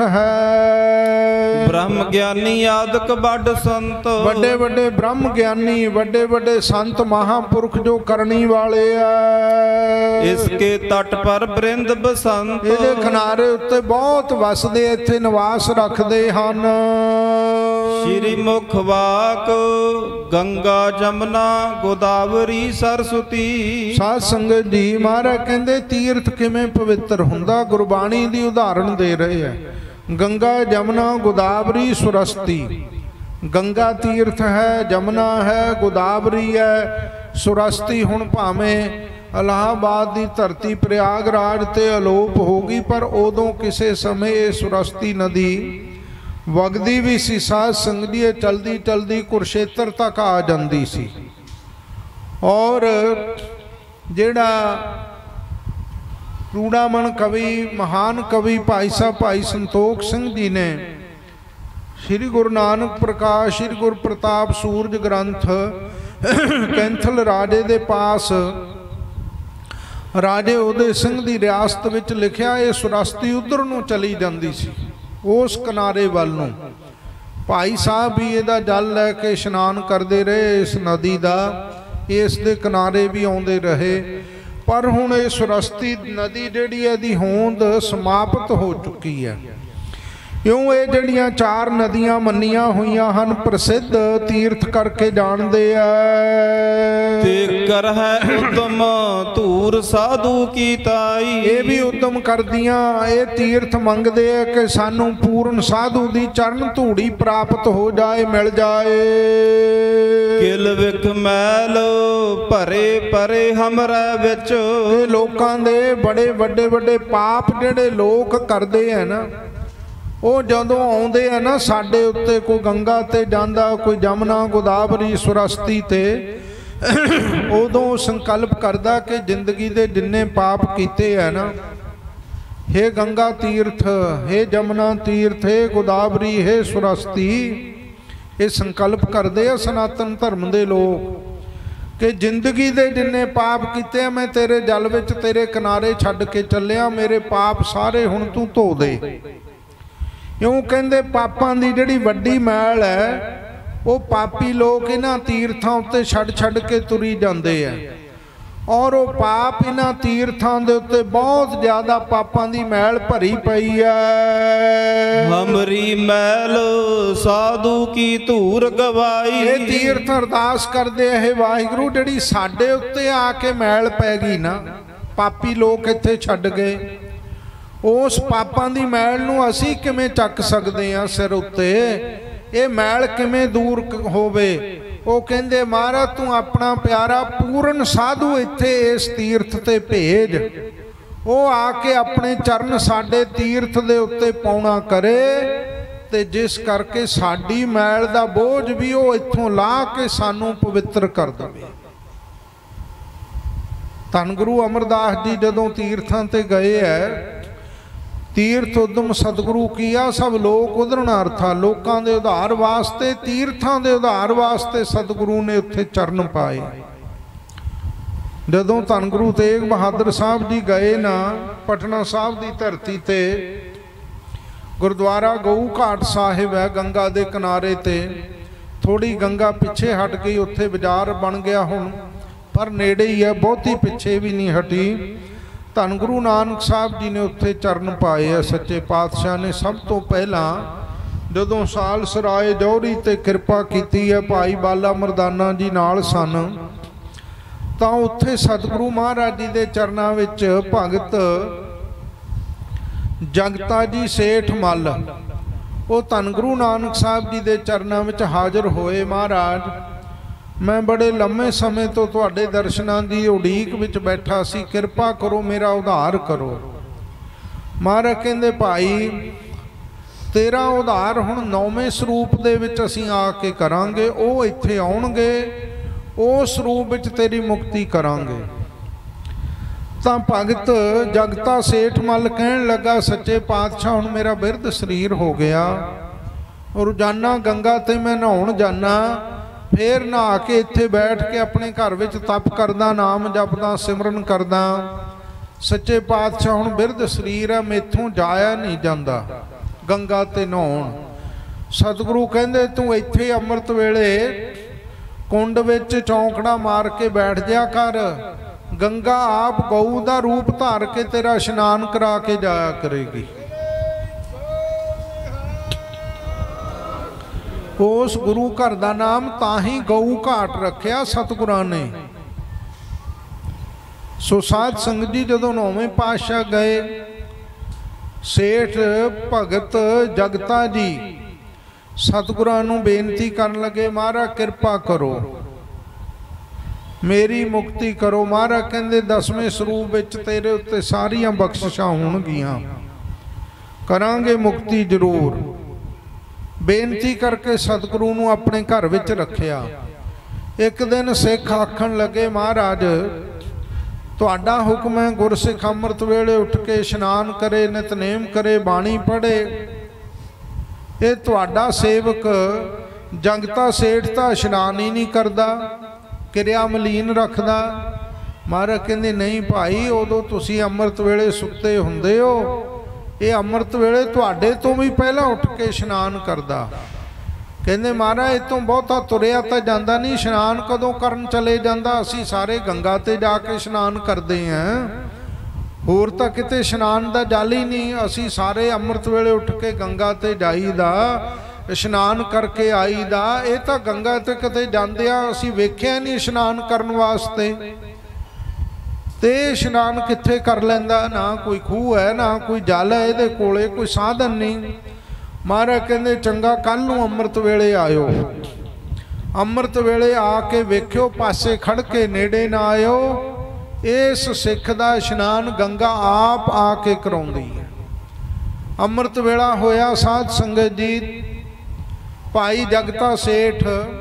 है। ब्रह्म ज्ञानी आदक बड़ संत, बड़े बड़े ब्रह्म ज्ञानी, बड़े बड़े संत महापुरख जो करनी वाले है। इसके तट पर बृंद बसंत, इहदे किनारे उत्ते बहुत वसदे, इत्थे निवास रखदे हन। श्री मुख वाक गंगा जमुना गोदावरी सरस्वती। साध संगत जी महाराज कहते तीर्थ किवें पवित्र हुंदा, गुरबाणी दी उदाहरण दे रहे हैं। गंगा जमुना गोदावरी सुरस्ती। गंगा तीर्थ है, जमुना है, गोदावरी है, सुरस्ती हुण भावें इलाहाबाद की धरती प्रयागराज ते अलोप होगी, पर उदों किसी समय ये सुरस्ती नदी वगदी भी सी। साध संगत जी चलदी चलदी कुरुक्षेत्र तक आ जाती सी। और जेड़ा रूड़ामण कवि, महान कवि भाई साहब भाई संतोख सिंह जी ने श्री गुरु नानक प्रकाश, श्री गुरु प्रताप सूरज ग्रंथ कैंथल राजे दे पास राजे उदय सिंह की रियासत विच लिखिया, ये सुरस्ती उधर नूं चली जाती सी, उस किनारे वाल नूं। भाई साहब भी इहदा जल लैके इशनान करते रहे इस नदी का, इस दे किनारे भी आउंदे रहे। पर हुण इस सुरस्ती नदी जिहड़ी इहदी होंद समाप्त हो चुकी है। ਇਉਂ ਇਹ ਜਿਹੜੀਆਂ ਚਾਰ ਨਦੀਆਂ ਮੰਨੀਆਂ ਹੋਈਆਂ ਹਨ, ਪ੍ਰਸਿੱਧ ਤੀਰਥ ਕਰਕੇ ਜਾਣਦੇ ਆ। ਤੇ ਕਰ ਹੈ ਉਦਮ ਧੂਰ ਸਾਧੂ ਕੀ ਤਾਈ। ਇਹ ਵੀ ਉਦਮ ਕਰਦੀਆਂ, ਇਹ ਤੀਰਥ ਮੰਗਦੇ ਆ ਕਿ ਸਾਨੂੰ ਪੂਰਨ ਸਾਧੂ ਦੀ ਚਰਨ ਧੂੜੀ ਪ੍ਰਾਪਤ ਹੋ ਜਾਏ, ਮਿਲ ਜਾਏ। ਕਿਲ ਵਿਕ ਮੈਲ ਭਰੇ ਭਰੇ ਹਮਰੇ ਵਿੱਚ। ਇਹ ਲੋਕਾਂ ਦੇ ਬੜੇ ਵੱਡੇ ਵੱਡੇ ਪਾਪ ਜਿਹੜੇ ਲੋਕ ਕਰਦੇ ਆ ਨਾ, ਉਹ ਜਦੋਂ ਆਉਂਦੇ ਆ ਨਾ ਸਾਡੇ ਉੱਤੇ, ਕੋਈ ਗੰਗਾ ਤੇ ਜਾਂਦਾ, ਕੋਈ ਜਮਨਾ ਗੋਦਾਵਰੀ ਸਰਸਤੀ ਤੇ, ਉਦੋਂ ਸੰਕਲਪ ਕਰਦਾ ਕਿ ਜ਼ਿੰਦਗੀ ਦੇ ਜਿੰਨੇ ਪਾਪ ਕੀਤੇ ਆ ਨਾ, ਹੇ ਗੰਗਾ ਤੀਰਥ, ਹੇ ਜਮਨਾ ਤੀਰਥ, ਹੇ ਗੋਦਾਵਰੀ, ਹੇ ਸਰਸਤੀ, ਇਹ ਸੰਕਲਪ ਕਰਦੇ ਆ ਸਨਾਤਨ ਧਰਮ ਦੇ ਲੋਕ ਕਿ ਜ਼ਿੰਦਗੀ ਦੇ ਜਿੰਨੇ ਪਾਪ ਕੀਤੇ ਆ ਮੈਂ ਤੇਰੇ ਜਲ ਵਿੱਚ ਤੇਰੇ ਕਿਨਾਰੇ ਛੱਡ ਕੇ ਚੱਲਿਆ, ਮੇਰੇ ਪਾਪ ਸਾਰੇ ਹੁਣ ਤੂੰ ਧੋ ਦੇ। ਇਉਂ ਕਹਿੰਦੇ ਪਾਪਾਂ ਦੀ ਜਿਹੜੀ ਵੱਡੀ ਮੈਲ ਹੈ ਉਹ ਪਾਪੀ ਲੋਕ ਇਹਨਾਂ ਤੀਰਥਾਂ ਉੱਤੇ ਛੱਡ ਛੱਡ ਕੇ ਤੁਰੀ ਜਾਂਦੇ ਆ, ਔਰ ਉਹ ਪਾਪ ਇਹਨਾਂ ਤੀਰਥਾਂ ਦੇ ਉੱਤੇ ਬਹੁਤ ਜ਼ਿਆਦਾ ਪਾਪਾਂ ਦੀ ਮੈਲ ਭਰੀ ਪਈ ਹੈ। ਹਮਰੀ ਮੈਲ ਸਾਧੂ ਕੀ ਧੂਰ ਗਵਾਈ। ਇਹ ਤੀਰਥ ਅਰਦਾਸ ਕਰਦੇ ਇਹ ਵਾਹਿਗੁਰੂ, ਜਿਹੜੀ ਸਾਡੇ ਉੱਤੇ ਆ ਕੇ ਮੈਲ ਪੈ ਗਈ ਨਾ, ਪਾਪੀ ਲੋਕ ਇੱਥੇ ਛੱਡ ਗਏ, ਉਸ ਪਾਪਾਂ ਦੀ ਮੈਲ ਨੂੰ ਅਸੀਂ ਕਿਵੇਂ ਚੱਕ ਸਕਦੇ ਹਾਂ ਸਿਰ ਉੱਤੇ, ਇਹ ਮੈਲ ਕਿਵੇਂ ਦੂਰ ਹੋਵੇ। ਉਹ ਕਹਿੰਦੇ ਮਹਾਰਾਜ ਤੂੰ ਆਪਣਾ ਪਿਆਰਾ ਪੂਰਨ ਸਾਧੂ ਇੱਥੇ ਇਸ ਤੀਰਥ ਤੇ ਭੇਜ, ਉਹ ਆ ਕੇ ਆਪਣੇ ਚਰਨ ਸਾਡੇ ਤੀਰਥ ਦੇ ਉੱਤੇ ਪਾਉਣਾ ਕਰੇ, ਤੇ ਜਿਸ ਕਰਕੇ ਸਾਡੀ ਮੈਲ ਦਾ ਬੋਝ ਵੀ ਉਹ ਇੱਥੋਂ ਲਾਹ ਕੇ ਸਾਨੂੰ ਪਵਿੱਤਰ ਕਰ ਦੇਵੇ। ਧੰਨ ਗੁਰੂ ਅਮਰਦਾਸ ਜੀ ਜਦੋਂ ਤੀਰਥਾਂ ਤੇ ਗਏ ਹੈ, ਤੀਰਥ ਉਦਮ ਸਤਿਗੁਰੂ ਕੀਆ ਸਭ ਲੋਕ ਉਧਰਨਾਰਥਾ। ਲੋਕਾਂ ਦੇ ਉਧਾਰ ਵਾਸਤੇ, ਤੀਰਥਾਂ ਦੇ ਉਧਾਰ ਵਾਸਤੇ ਸਤਿਗੁਰੂ ਨੇ ਉੱਥੇ ਚਰਨ ਪਾਏ। ਜਦੋਂ ਧੰਨ ਗੁਰੂ ਤੇਗ ਬਹਾਦਰ ਸਾਹਿਬ ਜੀ ਗਏ ਨਾ ਪਟਨਾ ਸਾਹਿਬ ਦੀ ਧਰਤੀ ਤੇ, ਗੁਰਦੁਆਰਾ ਗਊ ਘਾਟ ਸਾਹਿਬ ਹੈ ਗੰਗਾ ਦੇ ਕਿਨਾਰੇ ਤੇ, ਥੋੜੀ ਗੰਗਾ ਪਿੱਛੇ ਹਟ ਗਈ, ਉੱਥੇ ਬਾਜ਼ਾਰ ਬਣ ਗਿਆ ਹੁਣ, ਪਰ ਨੇੜੇ ਹੀ ਹੈ, ਬਹੁਤੀ ਪਿੱਛੇ ਵੀ ਨਹੀਂ ਹਟੀ। ਧੰਨ ਗੁਰੂ ਨਾਨਕ ਸਾਹਿਬ ਜੀ ਨੇ ਉੱਥੇ ਚਰਨ ਪਾਏ ਆ। ਸੱਚੇ ਪਾਤਸ਼ਾਹ ਨੇ ਸਭ ਤੋਂ ਪਹਿਲਾਂ ਜਦੋਂ ਸਾਲਸਰਾਏ ਜੌਹਰੀ ਤੇ ਕਿਰਪਾ ਕੀਤੀ ਹੈ, ਭਾਈ ਬਾਲਾ ਮਰਦਾਨਾ ਜੀ ਨਾਲ ਸਨ, ਤਾਂ ਉੱਥੇ ਸਤਿਗੁਰੂ ਮਹਾਰਾਜ ਜੀ ਦੇ ਚਰਨਾਂ ਵਿੱਚ ਭਗਤ ਜਗਤਾ ਜੀ ਸੇਠ ਮੱਲ, ਉਹ ਧੰਨ ਗੁਰੂ ਨਾਨਕ ਸਾਹਿਬ ਜੀ ਦੇ ਚਰਨਾਂ ਵਿੱਚ ਹਾਜ਼ਰ ਹੋਏ। ਮਹਾਰਾਜ ਮੈਂ ਬੜੇ ਲੰਮੇ ਸਮੇਂ ਤੋਂ ਤੁਹਾਡੇ ਦਰਸ਼ਨਾਂ ਦੀ ਉਡੀਕ ਵਿੱਚ ਬੈਠਾ ਸੀ, ਕਿਰਪਾ ਕਰੋ ਮੇਰਾ ਉਧਾਰ ਕਰੋ। ਮਹਾਰਾਜ ਕਹਿੰਦੇ ਭਾਈ ਤੇਰਾ ਉਧਾਰ ਹੁਣ ਨੌਵੇਂ ਸਰੂਪ ਦੇ ਵਿੱਚ ਅਸੀਂ ਆ ਕੇ ਕਰਾਂਗੇ, ਉਹ ਇੱਥੇ ਆਉਣਗੇ, ਉਸ ਸਰੂਪ ਵਿੱਚ ਤੇਰੀ ਮੁਕਤੀ ਕਰਾਂਗੇ। ਤਾਂ ਭਗਤ ਜਗਤਾ ਸੇਠ ਮੱਲ ਕਹਿਣ ਲੱਗਾ ਸੱਚੇ ਪਾਤਸ਼ਾਹ ਹੁਣ ਮੇਰਾ ਬਿਰਧ ਸਰੀਰ ਹੋ ਗਿਆ, ਰੋਜ਼ਾਨਾ ਗੰਗਾ ਤੇ ਮੈਂ ਨਹਾਉਣ ਜਾਣਾ, ਫੇਰ ਨਹਾ ਕੇ ਇੱਥੇ ਬੈਠ ਕੇ ਆਪਣੇ ਘਰ ਵਿੱਚ ਤਪ ਕਰਦਾ, ਨਾਮ ਜਪਦਾ, ਸਿਮਰਨ ਕਰਦਾ। ਸੱਚੇ ਪਾਤਸ਼ਾਹ ਹੁਣ ਬਿਰਧ ਸਰੀਰ ਹੈ, ਮੈਥੋਂ ਜਾਇਆ ਨਹੀਂ ਜਾਂਦਾ ਗੰਗਾ ਤੇ ਨਹਾਉਣ। ਸਤਿਗੁਰੂ ਕਹਿੰਦੇ ਤੂੰ ਇੱਥੇ ਅੰਮ੍ਰਿਤ ਵੇਲੇ ਕੁੰਡ ਵਿੱਚ ਚੌਂਕੜਾ ਮਾਰ ਕੇ ਬੈਠ ਜਾ ਕਰ, ਗੰਗਾ ਆਪ ਗਊ ਦਾ ਰੂਪ ਧਾਰ ਕੇ ਤੇਰਾ ਇਸ਼ਨਾਨ ਕਰਾ ਕੇ ਜਾਇਆ ਕਰੇਗੀ। ਉਸ ਗੁਰੂ ਘਰ ਦਾ ਨਾਮ ਤਾਂ ਹੀ ਗਊ ਘਾਟ ਰੱਖਿਆ ਸਤਿਗੁਰਾਂ ਨੇ। ਸੋ ਸਾਧ ਸੰਗਤ ਜੀ ਜਦੋਂ ਨੌਵੇਂ ਪਾਤਸ਼ਾਹ ਗਏ, ਸੇਠ ਭਗਤ ਜਗਤਾ ਜੀ ਸਤਿਗੁਰਾਂ ਨੂੰ ਬੇਨਤੀ ਕਰਨ ਲੱਗੇ ਮਹਾਰਾਜ ਕਿਰਪਾ ਕਰੋ, ਮੇਰੀ ਮੁਕਤੀ ਕਰੋ। ਮਹਾਰਾਜ ਕਹਿੰਦੇ ਦਸਵੇਂ ਸਰੂਪ ਵਿੱਚ ਤੇਰੇ ਉੱਤੇ ਸਾਰੀਆਂ ਬਖਸ਼ਿਸ਼ਾਂ ਹੋਣਗੀਆਂ, ਕਰਾਂਗੇ ਮੁਕਤੀ ਜ਼ਰੂਰ। ਬੇਨਤੀ ਕਰਕੇ ਸਤਿਗੁਰੂ ਨੂੰ ਆਪਣੇ ਘਰ ਵਿੱਚ ਰੱਖਿਆ। ਇੱਕ ਦਿਨ ਸਿੱਖ ਆਖਣ ਲੱਗੇ ਮਹਾਰਾਜ ਤੁਹਾਡਾ ਹੁਕਮ ਹੈ ਗੁਰਸਿੱਖ ਅੰਮ੍ਰਿਤ ਵੇਲੇ ਉੱਠ ਕੇ ਇਸ਼ਨਾਨ ਕਰੇ, ਨਿਤਨੇਮ ਕਰੇ, ਬਾਣੀ ਪੜ੍ਹੇ। ਇਹ ਤੁਹਾਡਾ ਸੇਵਕ ਜਗਤਾ ਸੇਠ ਤਾਂ ਇਸ਼ਨਾਨ ਹੀ ਨਹੀਂ ਕਰਦਾ, ਕਿਰਿਆ ਮਲੀਨ ਰੱਖਦਾ। ਮਹਾਰਾਜ ਕਹਿੰਦੇ ਨਹੀਂ ਭਾਈ, ਉਦੋਂ ਤੁਸੀਂ ਅੰਮ੍ਰਿਤ ਵੇਲੇ ਸੁੱਤੇ ਹੁੰਦੇ ਹੋ, ਇਹ ਅੰਮ੍ਰਿਤ ਵੇਲੇ ਤੁਹਾਡੇ ਤੋਂ ਵੀ ਪਹਿਲਾਂ ਉੱਠ ਕੇ ਇਸ਼ਨਾਨ ਕਰਦਾ। ਕਹਿੰਦੇ ਮਹਾਰਾਜ ਇਹ ਤੋਂ ਬਹੁਤਾ ਤੁਰਿਆ ਤਾਂ ਜਾਂਦਾ ਨਹੀਂ, ਇਸ਼ਨਾਨ ਕਦੋਂ ਕਰਨ ਚਲੇ ਜਾਂਦਾ, ਅਸੀਂ ਸਾਰੇ ਗੰਗਾ ਤੇ ਜਾ ਕੇ ਇਸ਼ਨਾਨ ਕਰਦੇ ਹਾਂ। ਹੋਰ ਤਾਂ ਕਿਤੇ ਇਸ਼ਨਾਨ ਦਾ ਜਲ ਹੀ ਨਹੀਂ। ਅਸੀਂ ਸਾਰੇ ਅੰਮ੍ਰਿਤ ਵੇਲੇ ਉੱਠ ਕੇ ਗੰਗਾ ਤੇ ਜਾਈਦਾ, ਇਸ਼ਨਾਨ ਕਰਕੇ ਆਈਦਾ। ਇਹ ਤਾਂ ਗੰਗਾ ਤੇ ਕਿਤੇ ਜਾਂਦੇ ਆ ਅਸੀਂ ਵੇਖਿਆ ਨਹੀਂ ਇਸ਼ਨਾਨ ਕਰਨ ਵਾਸਤੇ। ਤੇ ਇਸ਼ਨਾਨ ਕਿੱਥੇ ਕਰ ਲੈਂਦਾ? ਨਾ ਕੋਈ ਖੂਹ ਹੈ, ਨਾ ਕੋਈ ਜਲ ਹੈ ਇਹਦੇ ਕੋਲੇ, ਕੋਈ ਸਾਧਨ ਨਹੀਂ। ਮਹਾਰਾਜ ਕਹਿੰਦੇ ਚੰਗਾ ਕੱਲ ਨੂੰ ਅੰਮ੍ਰਿਤ ਵੇਲੇ ਆਇਓ। ਅੰਮ੍ਰਿਤ ਵੇਲੇ ਆ ਕੇ ਵੇਖਿਓ, ਪਾਸੇ ਖੜ ਕੇ ਨੇੜੇ ਨਾ ਆਇਓ। ਇਸ ਸਿੱਖ ਦਾ ਇਸ਼ਨਾਨ ਗੰਗਾ ਆਪ ਆ ਕੇ ਕਰਾਉਂਦੀ ਹੈ। ਅੰਮ੍ਰਿਤ ਵੇਲਾ ਹੋਇਆ ਸਾਧ ਸੰਗਤ ਜੀ, ਭਾਈ ਜਗਤਾ ਸੇਠ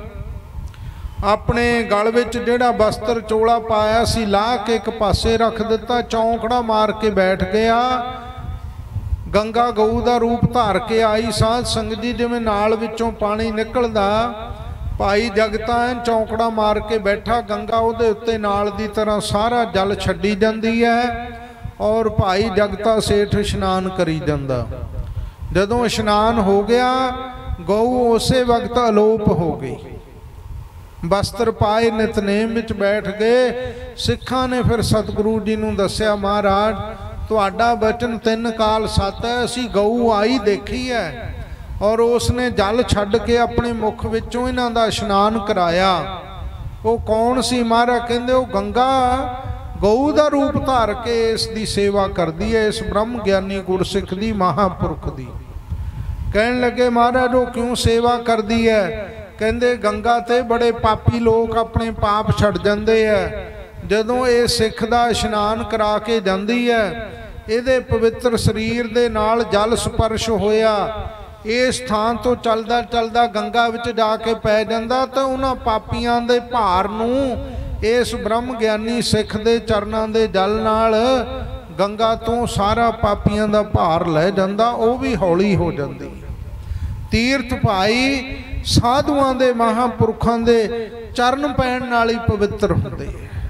ਆਪਣੇ ਗਲ ਵਿੱਚ ਜਿਹੜਾ ਬਸਤਰ ਚੋਲਾ ਪਾਇਆ ਸੀ ਲਾਹ ਕੇ ਇੱਕ ਪਾਸੇ ਰੱਖ ਦਿੱਤਾ, ਚੌਂਕੜਾ ਮਾਰ ਕੇ ਬੈਠ ਗਿਆ। ਗੰਗਾ ਗਊ ਦਾ ਰੂਪ ਧਾਰ ਕੇ ਆਈ। ਸਾਧ ਸੰਗਤ ਜੀ ਜਿਵੇਂ ਨਾਲ ਵਿੱਚੋਂ ਪਾਣੀ ਨਿਕਲਦਾ, ਭਾਈ ਜਗਤਾ ਐਨ ਚੌਂਕੜਾ ਮਾਰ ਕੇ ਬੈਠਾ। ਗੰਗਾ ਉਹਦੇ ਉੱਤੇ ਨਾਲ ਦੀ ਤਰ੍ਹਾਂ ਸਾਰਾ ਜਲ ਛੱਡੀ ਜਾਂਦੀ ਹੈ ਔਰ ਭਾਈ ਜਗਤਾ ਸੇਠ ਇਸ਼ਨਾਨ ਕਰੀ ਜਾਂਦਾ। ਜਦੋਂ ਇਸ਼ਨਾਨ ਹੋ ਗਿਆ, ਗਊ ਉਸੇ ਵਕਤ ਅਲੋਪ ਹੋ ਗਈ। ਬਸਤਰ ਪਾਏ ਨਿਤਨੇਮ ਵਿੱਚ ਬੈਠ ਗਏ। ਸਿੱਖਾਂ ਨੇ ਫਿਰ ਸਤਿਗੁਰੂ ਜੀ ਨੂੰ ਦੱਸਿਆ, ਮਹਾਰਾਜ ਤੁਹਾਡਾ ਬਚਨ ਤਿੰਨ ਕਾਲ ਸੱਤ ਹੈ, ਅਸੀਂ ਗਊ ਆਈ ਦੇਖੀ ਹੈ ਔਰ ਉਸਨੇ ਜਲ ਛੱਡ ਕੇ ਆਪਣੇ ਮੁਖ ਵਿੱਚੋਂ ਇਹਨਾਂ ਦਾ ਇਸ਼ਨਾਨ ਕਰਾਇਆ। ਉਹ ਕੌਣ ਸੀ? ਮਹਾਰਾਜ ਕਹਿੰਦੇ ਉਹ ਗੰਗਾ ਗਊ ਦਾ ਰੂਪ ਧਾਰ ਕੇ ਇਸ ਦੀ ਸੇਵਾ ਕਰਦੀ ਹੈ, ਇਸ ਬ੍ਰਹਮ ਗਿਆਨੀ ਗੁਰਸਿੱਖ ਦੀ, ਮਹਾਂਪੁਰਖ ਦੀ। ਕਹਿਣ ਲੱਗੇ ਮਹਾਰਾਜ ਉਹ ਕਿਉਂ ਸੇਵਾ ਕਰਦੀ ਹੈ? ਕਹਿੰਦੇ ਗੰਗਾ ਤੇ ਬੜੇ ਪਾਪੀ ਲੋਕ ਆਪਣੇ ਪਾਪ ਛੱਡ ਜਾਂਦੇ ਹੈ। ਜਦੋਂ ਇਹ ਸਿੱਖ ਦਾ ਇਸ਼ਨਾਨ ਕਰਾ ਕੇ ਜਾਂਦੀ ਹੈ, ਇਹਦੇ ਪਵਿੱਤਰ ਸਰੀਰ ਦੇ ਨਾਲ ਜਲ ਸਪਰਸ਼ ਹੋਇਆ, ਇਸ ਥਾਂ ਤੋਂ ਚੱਲਦਾ ਚੱਲਦਾ ਗੰਗਾ ਵਿੱਚ ਜਾ ਕੇ ਪੈ ਜਾਂਦਾ ਤਾਂ ਉਹਨਾਂ ਪਾਪੀਆਂ ਦੇ ਭਾਰ ਨੂੰ ਇਸ ਬ੍ਰਹਮ ਗਿਆਨੀ ਸਿੱਖ ਦੇ ਚਰਨਾਂ ਦੇ ਜਲ ਨਾਲ ਗੰਗਾ ਤੋਂ ਸਾਰਾ ਪਾਪੀਆਂ ਦਾ ਭਾਰ ਲੈ ਜਾਂਦਾ, ਉਹ ਵੀ ਹੌਲੀ ਹੋ ਜਾਂਦੀ। ਤੀਰਥ ਭਾਈ ਸਾਧੂਆਂ ਦੇ, ਮਹਾਂਪੁਰਖਾਂ ਦੇ ਚਰਨ ਪੈਣ ਨਾਲ ਹੀ ਪਵਿੱਤਰ ਹੁੰਦੇ।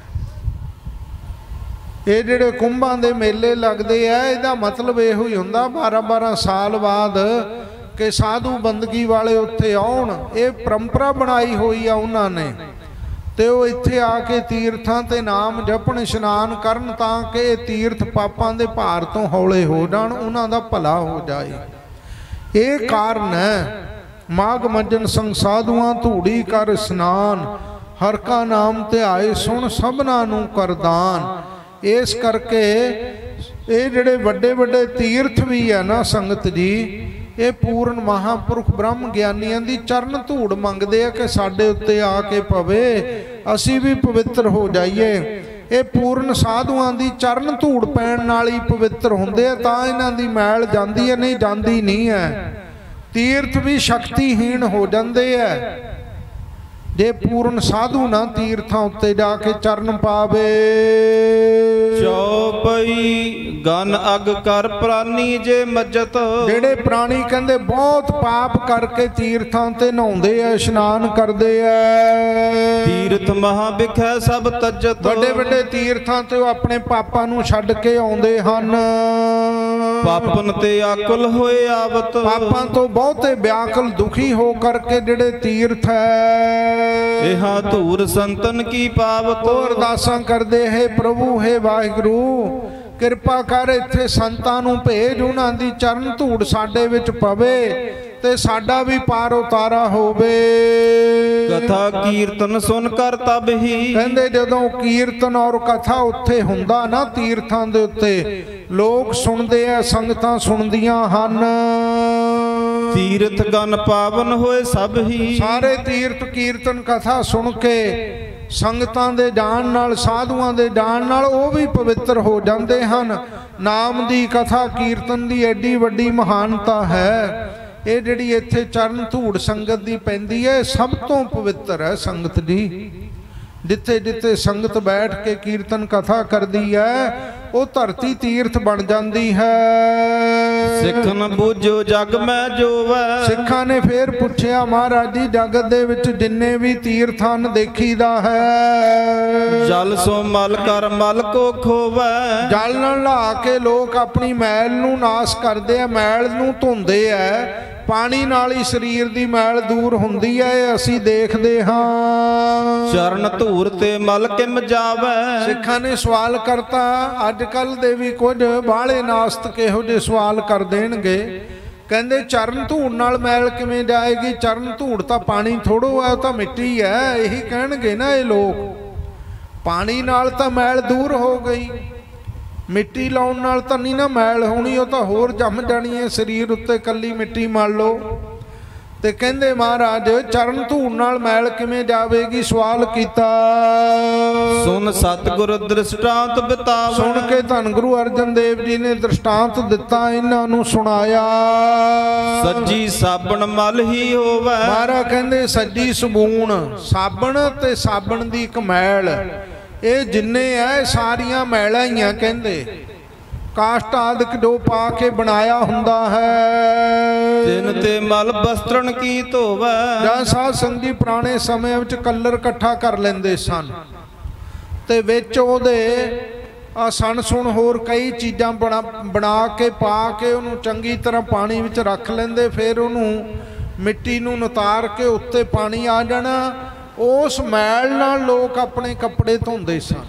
ਇਹ ਜਿਹੜੇ ਕੁੰਭਾਂ ਦੇ ਮੇਲੇ ਲੱਗਦੇ ਆ, ਇਹਦਾ ਮਤਲਬ ਇਹੋ ਹੀ ਹੁੰਦਾ ਬਾਰਾਂ ਬਾਰਾਂ ਸਾਲ ਬਾਅਦ ਕਿ ਸਾਧੂ ਬੰਦਗੀ ਵਾਲੇ ਉੱਥੇ ਆਉਣ। ਇਹ ਪਰੰਪਰਾ ਬਣਾਈ ਹੋਈ ਆ ਉਹਨਾਂ ਨੇ, ਤੇ ਉਹ ਇੱਥੇ ਆ ਕੇ ਤੀਰਥਾਂ ਤੇ ਨਾਮ ਜਪਣ, ਇਸ਼ਨਾਨ ਕਰਨ ਤਾਂ ਕਿ ਇਹ ਤੀਰਥ ਪਾਪਾਂ ਦੇ ਭਾਰ ਤੋਂ ਹੌਲੇ ਹੋ ਜਾਣ, ਉਹਨਾਂ ਦਾ ਭਲਾ ਹੋ ਜਾਏ। ਇਹ ਕਾਰਨ ਹੈ। ਮਾਘ ਮੱਜਨ ਸੰਗ ਸਾਧੂਆਂ ਧੂੜੀ ਕਰ ਇਸ਼ਨਾਨ, ਹਰ ਕਾ ਨਾਮ ਧਿਆਏ ਸੁਣ ਸਭਨਾਂ ਨੂੰ ਕਰਦਾਨ। ਇਸ ਕਰਕੇ ਇਹ ਜਿਹੜੇ ਵੱਡੇ ਵੱਡੇ ਤੀਰਥ ਵੀ ਹੈ ਨਾ ਸੰਗਤ ਜੀ, ਇਹ ਪੂਰਨ ਮਹਾਂਪੁਰਖ ਬ੍ਰਹਮ ਗਿਆਨੀਆਂ ਦੀ ਚਰਨ ਧੂੜ ਮੰਗਦੇ ਆ ਕਿ ਸਾਡੇ ਉੱਤੇ ਆ ਕੇ ਪਵੇ, ਅਸੀਂ ਵੀ ਪਵਿੱਤਰ ਹੋ ਜਾਈਏ। ਇਹ ਪੂਰਨ ਸਾਧੂਆਂ ਦੀ ਚਰਨ ਧੂੜ ਪੈਣ ਨਾਲ ਹੀ ਪਵਿੱਤਰ ਹੁੰਦੇ ਆ, ਤਾਂ ਇਹਨਾਂ ਦੀ ਮੈਲ ਜਾਂਦੀ ਹੈ, ਨਹੀਂ ਜਾਂਦੀ ਨਹੀਂ ਹੈ। ਤੀਰਥ ਵੀ ਸ਼ਕਤੀਹੀਣ ਹੋ ਜਾਂਦੇ ਆ ਜੇ ਪੂਰਨ ਸਾਧੂ ਨਾ ਤੀਰਥਾਂ ਉੱਤੇ ਜਾ ਕੇ ਚਰਨ ਪਾਵੇ। ਚੌਪਈ ਗਨ ਅਗ ਕਰ ਪ੍ਰਾਨੀ ਜੇ ਮੱਜਤ। ਜਿਹੜੇ ਪ੍ਰਾਣੀ ਕਹਿੰਦੇ ਬਹੁਤ ਪਾਪ ਕਰਕੇ ਤੀਰਥਾਂ ਤੇ ਨਹਾਉਂਦੇ ਆ, ਇਸ਼ਨਾਨ ਕਰਦੇ ਆ। ਤੀਰਥ ਮਹਾ ਵਿਖੈ ਸਭ ਤਜਤ। ਵੱਡੇ ਵੱਡੇ ਤੀਰਥਾਂ ਤੇ ਉਹ ਆਪਣੇ ਪਾਪਾਂ ਨੂੰ ਛੱਡ ਕੇ ਆਉਂਦੇ ਹਨ। ਪਾਪਨ ਤੇ ਆਕੁਲ ਹੋਏ ਆਵਤ। ਪਾਪਾਂ ਤੋਂ ਬਹੁਤੇ ਵਿਆਕੁਲ ਦੁਖੀ ਹੋ ਕਰਕੇ ਜਿਹੜੇ ਤੀਰਥ ਹੈ, ਇਹਾ ਧੂਰ ਸੰਤਨ ਕੀ ਪਾਵਤ। ਉਹ ਅਰਦਾਸਾਂ ਕਰਦੇ ਹੈ ਪ੍ਰਭੂ ਹੈ ਵਾਹਿਗੁਰੂ ਕਿਰਪਾ ਕਰ, ਇੱਥੇ ਸੰਤਾਂ ਨੂੰ ਭੇਜ, ਉਹਨਾਂ ਦੀ ਚਰਨ ਧੂੜ ਸਾਡੇ ਵਿੱਚ ਪਵੇ ਤੇ ਸਾਡਾ ਵੀ ਪਾਰ ਉਤਾਰਾ ਹੋਵੇ। ਕਥਾ ਕੀਰਤਨ ਸੁਣ ਕਰ ਤਬ ਹੀ। ਕਹਿੰਦੇ ਜਦੋਂ ਕੀਰਤਨ ਔਰ ਕਥਾ ਉੱਥੇ ਹੁੰਦਾ ਨਾ ਤੀਰਥਾਂ ਦੇ ਉੱਤੇ, ਲੋਕ ਸੁਣਦੇ ਆ, ਸੰਗਤਾਂ ਸੁਣਦੀਆਂ ਹਨ। ਤੀਰਥ ਗਨ ਪਾਵਨ ਹੋਏ ਸਭ ਹੀ। ਸਾਰੇ ਤੀਰਥ ਕੀਰਤਨ ਕਥਾ ਸੁਣ ਕੇ ਸੰਗਤਾਂ ਦੇ ਜਾਣ ਨਾਲ, ਸਾਧੂਆਂ ਦੇ ਜਾਣ ਨਾਲ ਉਹ ਵੀ ਪਵਿੱਤਰ ਹੋ ਜਾਂਦੇ ਹਨ। ਨਾਮ ਦੀ ਕਥਾ ਕੀਰਤਨ ਦੀ ਐਡੀ ਵੱਡੀ ਮਹਾਨਤਾ ਹੈ। ਇਹ ਜਿਹੜੀ ਇੱਥੇ ਚਰਨ ਧੂੜ ਸੰਗਤ ਦੀ ਪੈਂਦੀ ਹੈ, ਸਭ ਤੋਂ ਪਵਿੱਤਰ ਹੈ ਸੰਗਤ ਜੀ। ਜਿੱਥੇ ਜਿੱਥੇ ਸੰਗਤ ਬੈਠ ਕੇ ਕੀਰਤਨ ਕਥਾ ਕਰਦੀ ਹੈ, ਉਹ ਧਰਤੀ ਤੀਰਥ ਬਣ ਜਾਂਦੀ ਹੈ। ਸਿੱਖ ਨ ਬੂਝੋ ਜਗ ਮੈਂ ਜੋਵੈ। ਸਿੱਖਾਂ ਨੇ ਫੇਰ ਪੁੱਛਿਆ ਮਹਾਰਾਜ ਜੀ ਜਗਤ ਦੇ ਵਿੱਚ ਜਿੰਨੇ ਵੀ ਤੀਰਥ ਹਨ ਦੇਖੀਦਾ ਹੈ, ਜਲ ਸੋ ਮਲ ਕਰ ਮਲ ਕੋ ਖੋਵੈ। ਜਲ ਨਾਲ ਨਹਾ ਕੇ ਲੋਕ ਆਪਣੀ ਮੈਲ ਨੂੰ ਨਾਸ ਕਰਦੇ ਆ, ਮੈਲ ਨੂੰ ਧੋਂਦੇ ਆ। ਪਾਣੀ ਨਾਲ ਹੀ ਸਰੀਰ ਦੀ ਮੈਲ ਦੂਰ ਹੁੰਦੀ ਹੈ, ਇਹ ਅਸੀਂ ਦੇਖਦੇ ਹਾਂ। ਚਰਨ ਧੂਰ ਤੇ ਮਲ ਕਿਮ ਜਾਵੇ। ਸਿੱਖਾਂ ਨੇ ਸਵਾਲ ਕਰਤਾ, ਅੱਜ ਕੱਲ ਦੇ ਵੀ ਕੁਝ ਬਾਹਲੇ ਨਾਸਤਕ ਇਹੋ ਜਿਹੇ ਸਵਾਲ ਕਰ ਦੇਣਗੇ, ਕਹਿੰਦੇ ਚਰਨ ਧੂੜ ਨਾਲ ਮੈਲ ਕਿਵੇਂ ਜਾਏਗੀ? ਚਰਨ ਧੂੜ ਤਾਂ ਪਾਣੀ ਥੋੜੋ ਹੈ, ਉਹ ਤਾਂ ਮਿੱਟੀ ਹੈ। ਇਹੀ ਕਹਿਣਗੇ ਨਾ ਇਹ ਲੋਕ, ਪਾਣੀ ਨਾਲ ਤਾਂ ਮੈਲ ਦੂਰ ਹੋ ਗਈ, ਮਿੱਟੀ ਲਾਉਣ ਨਾਲ ਤਾਂ ਨਹੀਂ ਨਾ ਮੈਲ ਹੋਣੀ, ਉਹ ਤਾਂ ਹੋਰ ਜੰਮ ਜਾਣੀ ਹੈ ਸਰੀਰ ਉੱਤੇ, ਕੱਲੀ ਮਿੱਟੀ ਮੰਨ ਲਓ। ਤੇ ਕਹਿੰਦੇ ਮਹਾਰਾਜ ਚਰਨ ਧੂੜ ਨਾਲ ਮੈਲ ਕਿਵੇਂ ਜਾਵੇਗੀ? ਸਵਾਲ ਕੀਤਾ। ਸੁਨ ਸਤਿਗੁਰ ਦ੍ਰਿਸ਼ਟਾਂਤ ਬਿਤਾਵੇ। ਸੁਣ ਕੇ ਧੰਨ ਗੁਰੂ ਅਰਜਨ ਦੇਵ ਜੀ ਨੇ ਦ੍ਰਿਸ਼ਟਾਂਤ ਦਿੱਤਾ, ਇਹਨਾਂ ਨੂੰ ਸੁਣਾਇਆ। ਸੱਜੀ ਸਾਬਣ ਮਲ ਹੀ ਹੋਵੇ। ਮਹਾਰਾਜ ਕਹਿੰਦੇ ਸੱਜੀ ਸਬੂਣ, ਸਾਬਣ ਤੇ ਸਾਬਣ ਦੀ ਇੱਕ ਮੈਲ, ਇਹ ਜਿੰਨੇ ਐ ਸਾਰੀਆਂ ਮੈਲਾਂ ਹੀ ਆ। ਕਹਿੰਦੇ ਕਾਸ਼ਟ ਆਦਿਕ ਜੋ ਪਾ ਕੇ ਬਣਾਇਆ ਹੁੰਦਾ ਹੈ। ਤਿੰਨ ਤੇ ਮਲ ਬਸਤਰਨ ਕੀ ਧੋਵੇ। ਜਾਂ ਸਾਧ ਸੰਗਤ ਜੀ ਪੁਰਾਣੇ ਸਮੇਂ ਵਿੱਚ ਕਲਰ ਇਕੱਠਾ ਕਰ ਲੈਂਦੇ ਸਨ ਤੇ ਵਿੱਚ ਉਹਦੇ ਆ ਸਣ ਸੁਣ ਹੋਰ ਕਈ ਚੀਜ਼ਾਂ ਬਣਾ ਬਣਾ ਕੇ ਪਾ ਕੇ ਉਹਨੂੰ ਚੰਗੀ ਤਰ੍ਹਾਂ ਪਾਣੀ ਵਿੱਚ ਰੱਖ ਲੈਂਦੇ, ਫਿਰ ਉਹਨੂੰ ਮਿੱਟੀ ਨੂੰ ਨਿਤਾਰ ਕੇ ਉੱਤੇ ਪਾਣੀ ਆ ਜਾਣਾ। ਉਸ ਮੈਲ ਨਾਲ ਲੋਕ ਆਪਣੇ ਕੱਪੜੇ ਧੋਂਦੇ ਸਨ।